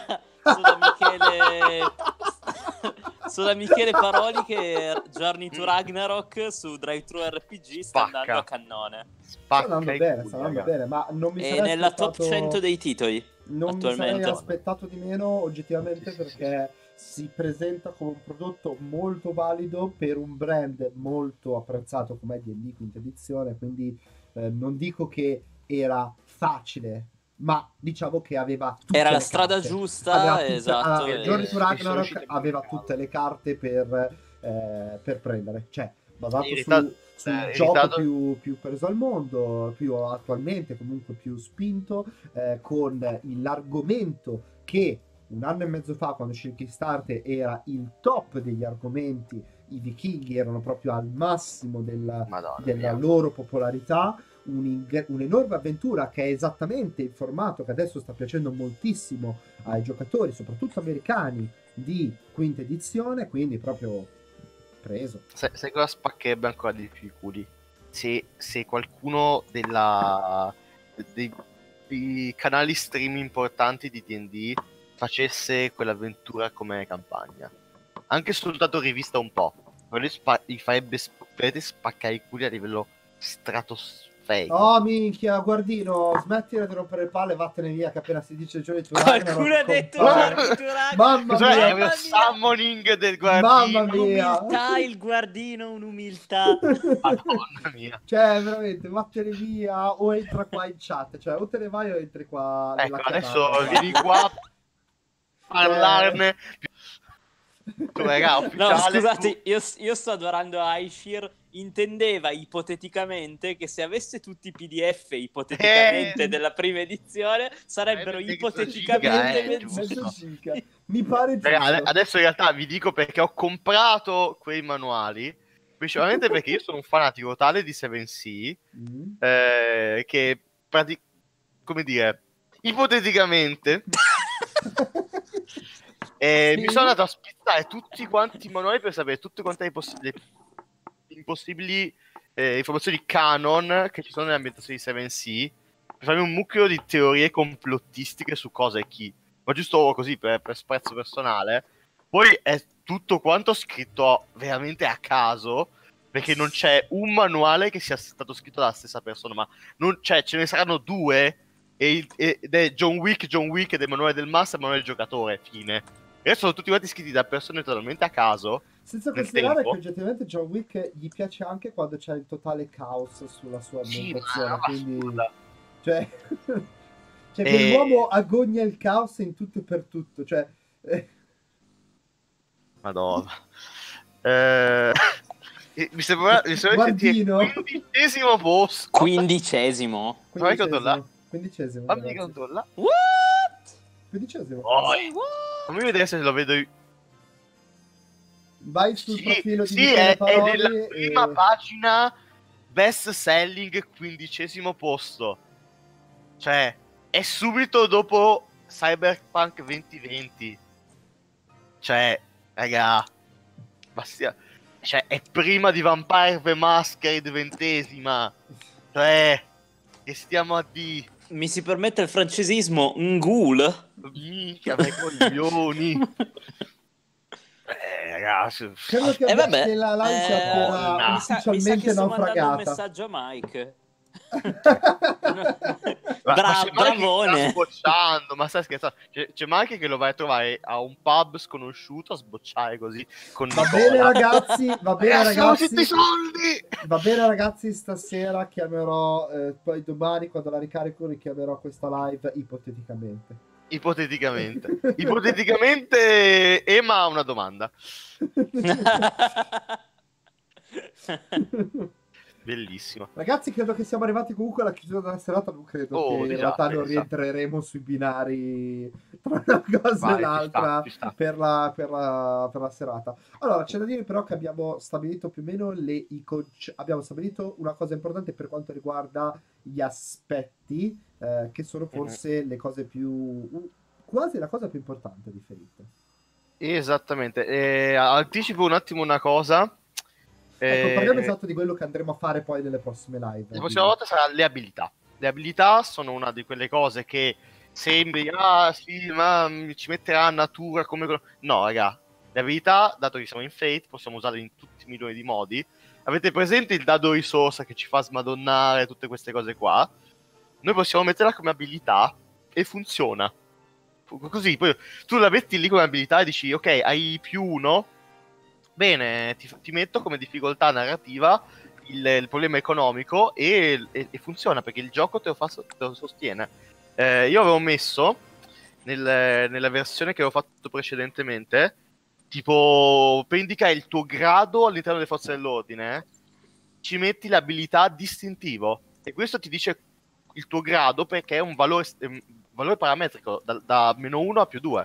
Michele Paroli che Journey to Ragnarok su Drive-Thru RPG sta andando a cannone. Sta andando bene, ma non mi sarei nella top 100 dei titoli non attualmente. Mi sarei aspettato di meno oggettivamente, perché si presenta come un prodotto molto valido per un brand molto apprezzato come D&D quinta edizione, quindi non dico che era facile, ma diciamo che aveva tutte era le la strada carte. giusta, esatto. Journey to Ragnarok aveva tutte le carte per prendere, cioè basato sul gioco più preso al mondo, più attualmente comunque più spinto, con l'argomento che un anno e mezzo fa, quando uscì il Kickstarter, era il top degli argomenti. I vichinghi erano proprio al massimo della loro popolarità. Un'enorme avventura che è esattamente il formato che adesso sta piacendo moltissimo ai giocatori, soprattutto americani, di quinta edizione, quindi proprio preso. Sai cosa spaccherebbe ancora di più i culi? Se qualcuno dei canali stream importanti di D&D facesse quell'avventura come campagna, anche soltanto rivista un po', gli farebbe spaccare i culi a livello stratosferico. Oh minchia, guardino, smettila di rompere le palle, vattene via, che appena si dice Journey to Ragnarok. Qualcuno ha detto mamma mia, è summoning del guardino. Mamma mia, un'umiltà, il guardino, un'umiltà. Madonna mia. Cioè, veramente, vattene via o entra qua in chat, cioè o te ne vai o entri qua. Ecco, adesso vieni qua parlarne. No, scusate, io sto adorando Aishir. Intendeva ipoteticamente che se avesse tutti i PDF ipoteticamente della prima edizione sarebbero ipoteticamente mezzo giga. Mi pare giusto. Adesso in realtà vi dico perché ho comprato quei manuali, principalmente perché io sono un fanatico tale di Seven Sea che come dire, ipoteticamente mi sono andato a spizzare tutti quanti i manuali per sapere tutte quante le impossibili informazioni canon che ci sono nell'ambientazione di Seven Sea, per farmi un mucchio di teorie complottistiche su cosa e chi, ma giusto così per sprezzo personale. Poi è tutto quanto scritto veramente a caso, perché non c'è un manuale che sia stato scritto dalla stessa persona, ma ce ne saranno due ed è John Wick ed Emanuele Del Massa e Emanuele il giocatore, fine. E sono tutti quanti scritti da persone totalmente a caso. Senza considerare che oggettivamente John Wick gli piace anche quando c'è il totale caos sulla sua ambientazione, quindi... Cioè, quell'uomo agogna il caos in tutto e per tutto, cioè... Madonna. Mi sembra che sia il 15° posto. 15°? Fammi controllare. 15°. Fammi controllare. What? 15°. Fammi vedere se lo vedo io. Vai sul profilo di Michele Parodi. È nella prima pagina best selling 15° posto. Cioè, è subito dopo Cyberpunk 2020. Cioè, raga, cioè, è prima di Vampire the Masquerade 20ª. Cioè, che stiamo a di. Mi si permette il francesismo, Ngul? Minchia, me coglioni. Ragazzi. Credo che vabbè, la live sia ufficialmente naufragata. Un messaggio a Mike. Bravone. Ma stai scherzando? C'è Mike che lo vai a trovare a un pub sconosciuto a sbocciare così con va bene ragazzi, va bene ragazzi, soldi! Va bene ragazzi, stasera chiamerò poi domani quando la ricarico richiamerò questa live ipoteticamente Ema ha una domanda. Bellissimo. Ragazzi, credo che siamo arrivati comunque alla chiusura della serata. Non credo che in realtà non rientreremo sui binari tra una cosa e l'altra ci sta. Per la serata. Allora, c'è da dire però che abbiamo stabilito più o meno abbiamo stabilito una cosa importante per quanto riguarda gli aspetti, che sono forse le cose quasi la cosa più importante di Fate. Esattamente. Anticipo un attimo una cosa. Ecco, parliamo esatto di quello che andremo a fare poi nelle prossime live. La prossima volta saranno le abilità. Le abilità sono una di quelle cose che sembri, sì, ma ci metterà natura come... No, raga, le abilità, dato che siamo in Fate, possiamo usarle in tutti i milioni di modi. Avete presente il dado risorsa che ci fa smadonnare tutte queste cose qua? Noi possiamo metterla come abilità e funziona. Così, poi tu la metti lì come abilità e dici, ok, hai +1... Bene, ti metto come difficoltà narrativa il problema economico e funziona perché il gioco te lo sostiene. Io avevo messo nella versione che avevo fatto precedentemente, tipo per indicare il tuo grado all'interno delle forze dell'ordine, ci metti l'abilità distintivo e questo ti dice il tuo grado perché è un valore parametrico da -1 a +2.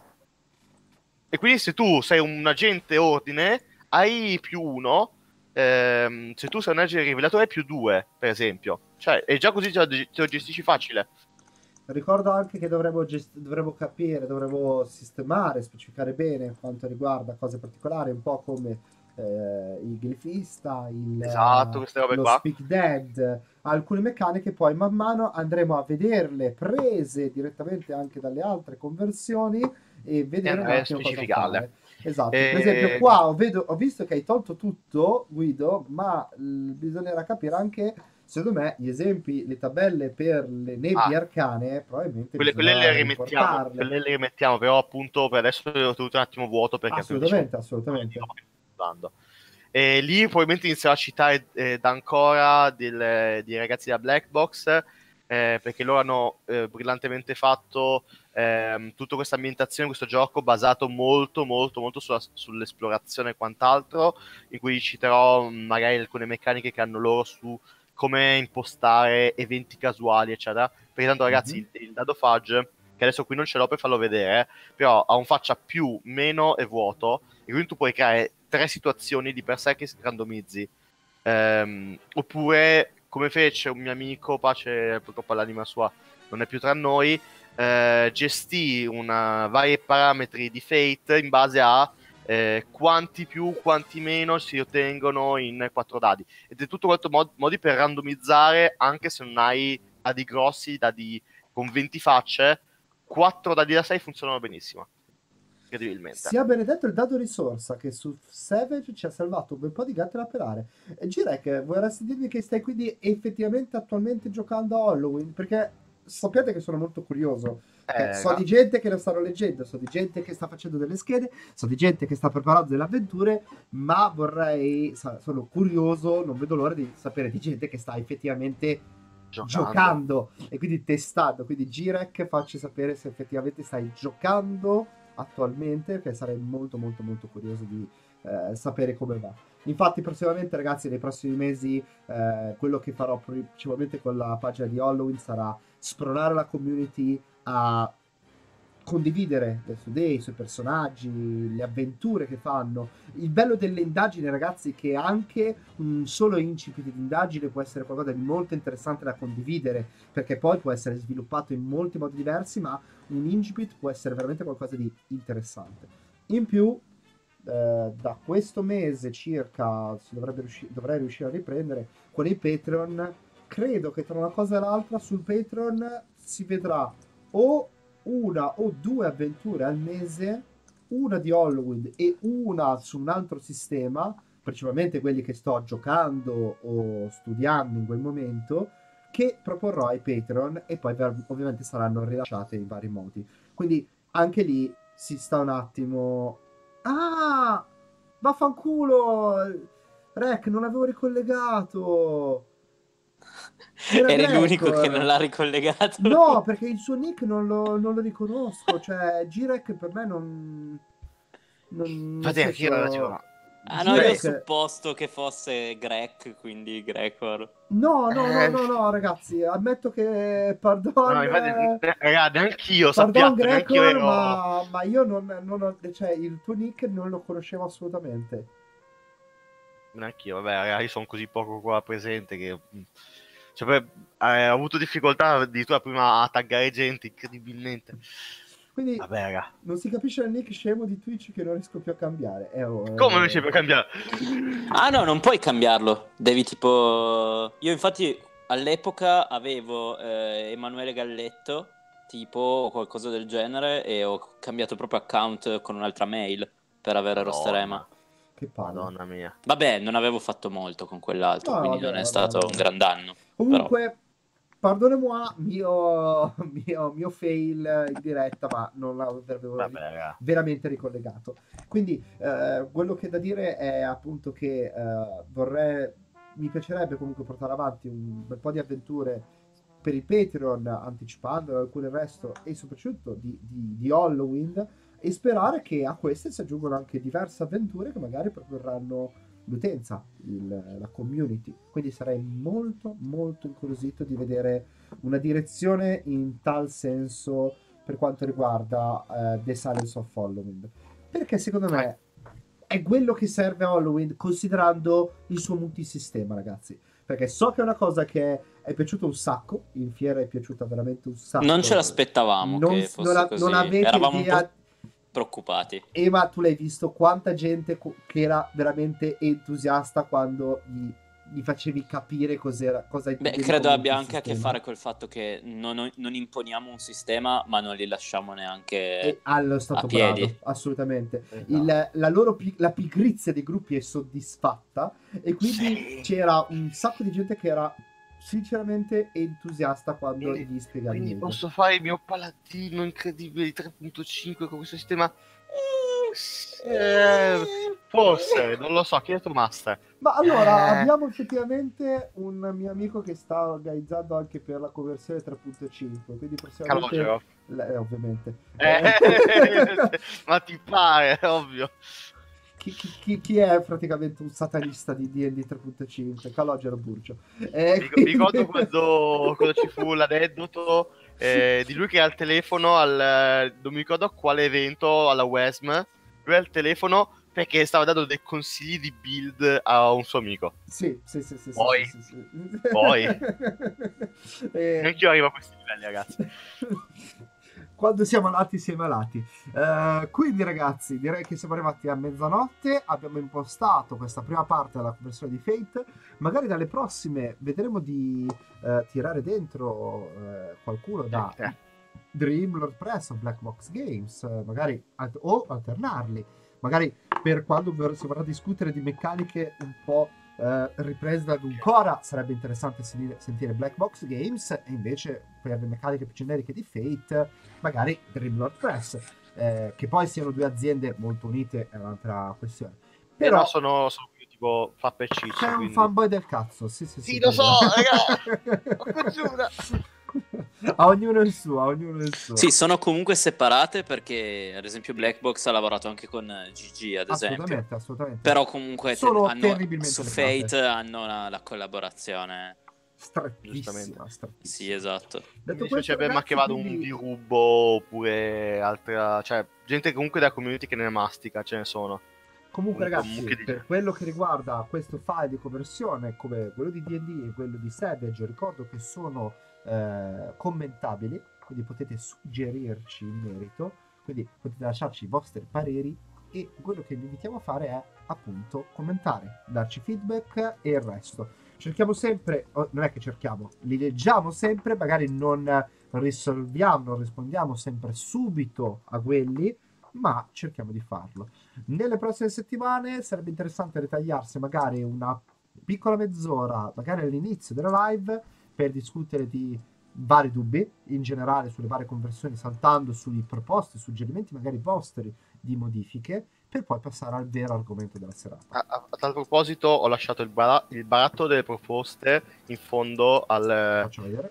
E quindi se tu sei un agente ordine hai +1, se tu sei un agente rivelatore hai +2, per esempio. Cioè, è già così, te lo gestisci facile. Ricordo anche che dovremmo capire, dovremmo sistemare, specificare bene quanto riguarda cose particolari, un po' come il glifista, esatto, queste robe lo qua. Speak Dead, alcune meccaniche poi man mano andremo a vederle prese direttamente anche dalle altre conversioni e vedere un attimo cosa fare. Esatto, per esempio qua ho visto che hai tolto tutto, Guido, ma bisognerà capire anche, secondo me, gli esempi, le tabelle per le nebbie arcane, probabilmente quelle le rimettiamo, però appunto per adesso ho tenuto un attimo vuoto perché assolutamente. E lì probabilmente inizierò a citare ancora dei ragazzi da Black Box, perché loro hanno brillantemente fatto tutta questa ambientazione, questo gioco basato molto sull'esplorazione e quant'altro, in cui citerò magari alcune meccaniche che hanno loro su come impostare eventi casuali eccetera, perché tanto ragazzi il dado fudge, che adesso qui non ce l'ho per farlo vedere, però ha un faccia più, meno e vuoto, e quindi tu puoi creare 3 situazioni di per sé che randomizzi, oppure come fece un mio amico, pace purtroppo all'anima sua non è più tra noi, gestì vari parametri di Fate in base a quanti più, quanti meno si ottengono in 4 dadi, ed è tutto quanto modi per randomizzare, anche se non hai dadi grossi, dadi con 20 facce, 4 dadi da 6 funzionano benissimo. incredibilmente. Sia benedetto il dado risorsa che su Savage ci ha salvato un bel po' di gatti da pelare. Girek, vorresti dirmi che stai quindi effettivamente attualmente giocando a Halloween? Perché sappiate che sono molto curioso. So di gente che lo stanno leggendo, so di gente che sta facendo delle schede, so di gente che sta preparando delle avventure, ma sono curioso, non vedo l'ora di sapere di gente che sta effettivamente giocando e quindi testando. Quindi Girek, facci sapere se effettivamente stai giocando attualmente, perché sarei molto molto molto curioso di sapere come va. Infatti prossimamente, ragazzi, nei prossimi mesi quello che farò principalmente con la pagina di Halloween sarà spronare la community a condividere le sue idee, i suoi personaggi, le avventure che fanno. Il bello delle indagini, ragazzi, è che anche un solo incipit di indagine può essere qualcosa di molto interessante da condividere, perché poi può essere sviluppato in molti modi diversi, ma un incipit può essere veramente qualcosa di interessante. In più, da questo mese circa dovrei riuscire a riprendere con i Patreon. Credo che tra una cosa e l'altra sul Patreon si vedrà o una o due avventure al mese, una di Halloween e una su un altro sistema, principalmente quelli che sto giocando o studiando in quel momento, che proporrò ai Patreon e poi ovviamente saranno rilasciate in vari modi. Quindi anche lì si sta un attimo... Ah! Vaffanculo! Rec, non l'avevo ricollegato! Eri l'unico che non l'ha ricollegato. No, perché il suo nick non lo riconosco. Cioè, Girek per me non... Infatti anch'io non la Ah no, io ho supposto che fosse Greg, quindi Gregor. No, ragazzi, ammetto che pardon. No, infatti, ragazzi, anch'io pardon, sappiate, anch'io ero... ma io non ho, cioè, il tuo nick non lo conoscevo assolutamente. Anch'io, vabbè, ragazzi, sono così poco qua presente che... Cioè, ho avuto difficoltà addirittura prima a taggare gente, incredibilmente. Quindi vabbè, raga, non si capisce il nick scemo di Twitch che non riesco più a cambiare. Come non riesci più a cambiare? Ah no, non puoi cambiarlo. Devi tipo... Io infatti all'epoca avevo Emanuele Galletto, tipo, o qualcosa del genere, e ho cambiato proprio account con un'altra mail per avere Rosterema. Che palle. Madonna mia. Vabbè, non avevo fatto molto con quell'altro, No, quindi vabbè, non è stato un gran danno. Comunque, pardonnez-moi, mio fail in diretta, ma non l'avevo veramente ricollegato. Quindi, quello che è da dire è appunto che mi piacerebbe comunque portare avanti un bel po' di avventure per il Patreon, anticipando alcune il resto, e soprattutto di Halloween, e sperare che a queste si aggiungano anche diverse avventure che magari proporranno l'utenza, la community. Quindi sarei molto molto incuriosito di vedere una direzione in tal senso per quanto riguarda The Silence of Halloween, perché secondo me è quello che serve a Halloween, considerando il suo multisistema, ragazzi. Perché so che è una cosa che è piaciuta un sacco, in fiera è piaciuta veramente un sacco. Non ce l'aspettavamo che fosse così. Non avete Eravamo idea... un po' preoccupati. Ma tu l'hai visto quanta gente che era veramente entusiasta quando gli facevi capire cosa credo abbia anche a che fare col fatto che non imponiamo un sistema, ma non li lasciamo neanche allo stato a piedi. Brado, assolutamente. La pigrizia dei gruppi è soddisfatta, e quindi c'era un sacco di gente che era sinceramente entusiasta quando gli spiegavi. Quindi posso fare il mio paladino incredibile di 3.5 con questo sistema? Forse, non lo so, chiedo Master. Ma allora, abbiamo effettivamente un mio amico che sta organizzando anche per la conversione 3.5, quindi prossimamente... ovviamente. Ma ti pare, ovvio. Chi è praticamente un satanista di D&D 3.5? Calogero Burcio. Mi ricordo quando ci fu l'aneddoto di lui che ha il telefono non mi ricordo a quale evento, alla WESM. Lui ha il telefono perché stava dando dei consigli di build a un suo amico. Sì. Poi. Anch'io arrivo a questi livelli, ragazzi. Quando siamo malati, si è malati. Quindi, ragazzi, direi che siamo arrivati a mezzanotte. Abbiamo impostato questa prima parte della conversione di Fate. Magari dalle prossime vedremo di tirare dentro qualcuno Dream, Lord Press o Black Box Games, magari o alternarli, magari per quando si vorrà discutere di meccaniche un po' riprese da Duncora sarebbe interessante sentire Black Box Games, e invece per le meccaniche più generiche di Fate magari Dream Lord Press. Che poi siano due aziende molto unite è un'altra questione, però sono tipo Fappa e Ciccio, sei quindi... un fanboy del cazzo. Sì, lo so, raga. A ognuno il suo. Sì, sono comunque separate perché ad esempio Black Box ha lavorato anche con GG, ad esempio. Assolutamente. Però comunque sono hanno, terribilmente su legate. Fate hanno la collaborazione strettissima. Sì, esatto. Detto questo, ma che vado un Dirubo oppure altra, cioè gente comunque da community che ne mastica, ce ne sono. Comunque ragazzi, per quello che riguarda questo file di conversione, come quello di D&D e quello di Savage, ricordo che sono commentabili, quindi potete suggerirci in merito, quindi potete lasciarci i vostri pareri, e quello che vi invitiamo a fare è appunto commentare, darci feedback e il resto. Cerchiamo sempre, non è che cerchiamo, li leggiamo sempre, magari non rispondiamo sempre subito a quelli, ma cerchiamo di farlo. Nelle prossime settimane sarebbe interessante ritagliarsi magari una piccola mezz'ora, magari all'inizio della live, per discutere di vari dubbi in generale sulle varie conversioni, saltando sui proposti, suggerimenti magari vostri di modifiche, per poi passare al vero argomento della serata. A tal proposito ho lasciato il baratto delle proposte in fondo al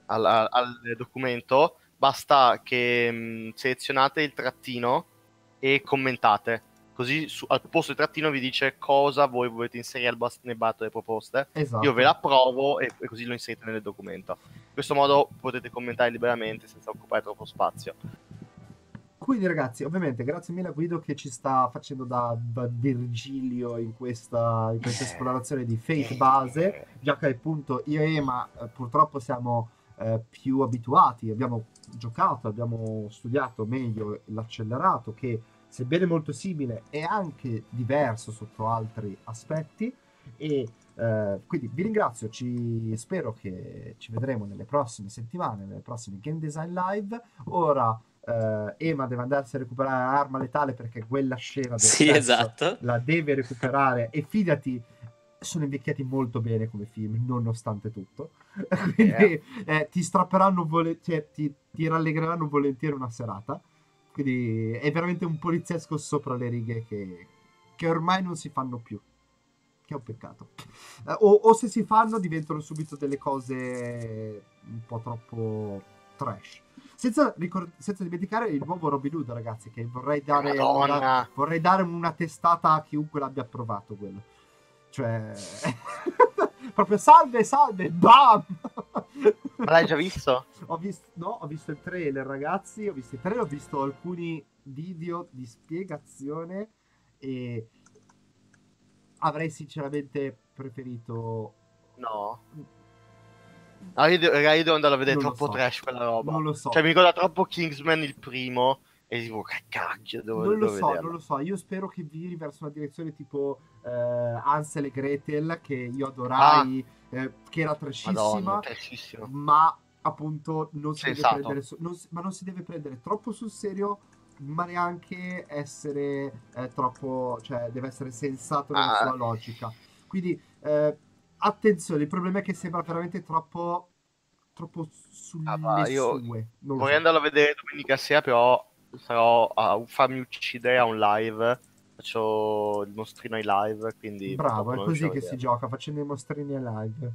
documento. Basta che selezionate il trattino e commentate, così al posto del trattino vi dice cosa voi volete inserire nel baratto delle proposte. Esatto. Io ve la approvo e così lo inserite nel documento. In questo modo potete commentare liberamente senza occupare troppo spazio. Quindi ragazzi, ovviamente grazie mille a Guido che ci sta facendo da Virgilio in questa esplorazione di Fate base, già che appunto io e Ema purtroppo siamo più abituati, abbiamo giocato, abbiamo studiato meglio l'accelerato, che sebbene molto simile è anche diverso sotto altri aspetti, e quindi vi ringrazio, spero che ci vedremo nelle prossime settimane, nelle prossime Game Design Live. Ora Ema deve andarsi a recuperare l'Arma Letale perché quella scena del esatto, la deve recuperare, e fidati, sono invecchiati molto bene come film nonostante tutto. Quindi ti strapperanno ti rallegreranno volentieri una serata, quindi è veramente un poliziesco sopra le righe che ormai non si fanno più, che è un peccato. O se si fanno diventano subito delle cose un po' troppo trash. Senza dimenticare il nuovo Robin Hood, ragazzi, che vorrei dare una testata a chiunque l'abbia provato quello. Cioè proprio salve, bam! Ma l'hai già visto? Ho visto il trailer, ragazzi, ho visto alcuni video di spiegazione e avrei sinceramente preferito... No. Io devo andare a vedere, troppo trash quella roba. Non lo so. Cioè mi ricorda troppo Kingsman il primo e dico che cacchio, non lo so. Io spero che viri verso una direzione tipo Hansel e Gretel, che io adorai, che era trashissima, ma appunto non si deve prendere non si deve prendere troppo sul serio, ma neanche essere troppo, cioè deve essere sensato nella sua logica. Quindi attenzione, il problema è che sembra veramente troppo sulle sue. Vorrei andarlo a vedere domenica sera, però sarò a farmi uccidere a un live. Faccio il mostrino ai live, quindi bravo, è così che si gioca, facendo i mostrini ai live.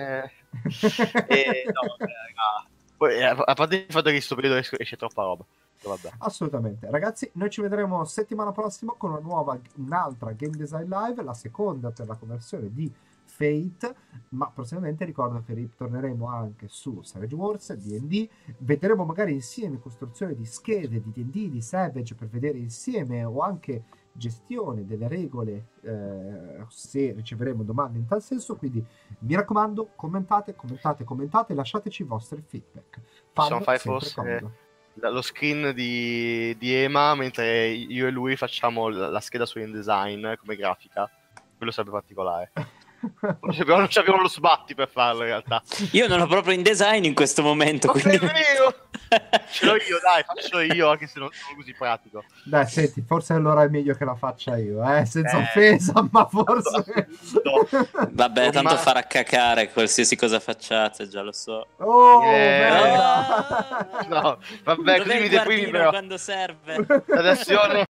Poi, a parte il fatto che in sto periodo esce troppa roba. Vabbè. Assolutamente. Ragazzi, noi ci vedremo settimana prossima con un'altra Game Design Live, la seconda per la conversione di Fate, ma prossimamente ricordo che ritorneremo anche su Savage Wars, D&D, vedremo magari insieme costruzione di schede di D&D, di Savage, per vedere insieme, o anche gestione delle regole, se riceveremo domande in tal senso. Quindi mi raccomando, commentate, lasciateci i vostri feedback. Possiamo fare forse lo screen di Ema mentre io e lui facciamo la scheda su InDesign come grafica. Quello sarebbe particolare. Non c'avevo lo sbatti per farlo in realtà. Io non ho proprio in design in questo momento. Quindi... è vero! Ce l'ho io, dai, faccio io, anche se non sono così pratico. Dai, senti, forse allora è meglio che la faccia io, senza offesa, ma forse... Vabbè, tanto farà cacare qualsiasi cosa facciate, già lo so. Oh, no, vabbè, così mi deprimi però. Quando serve. Adesso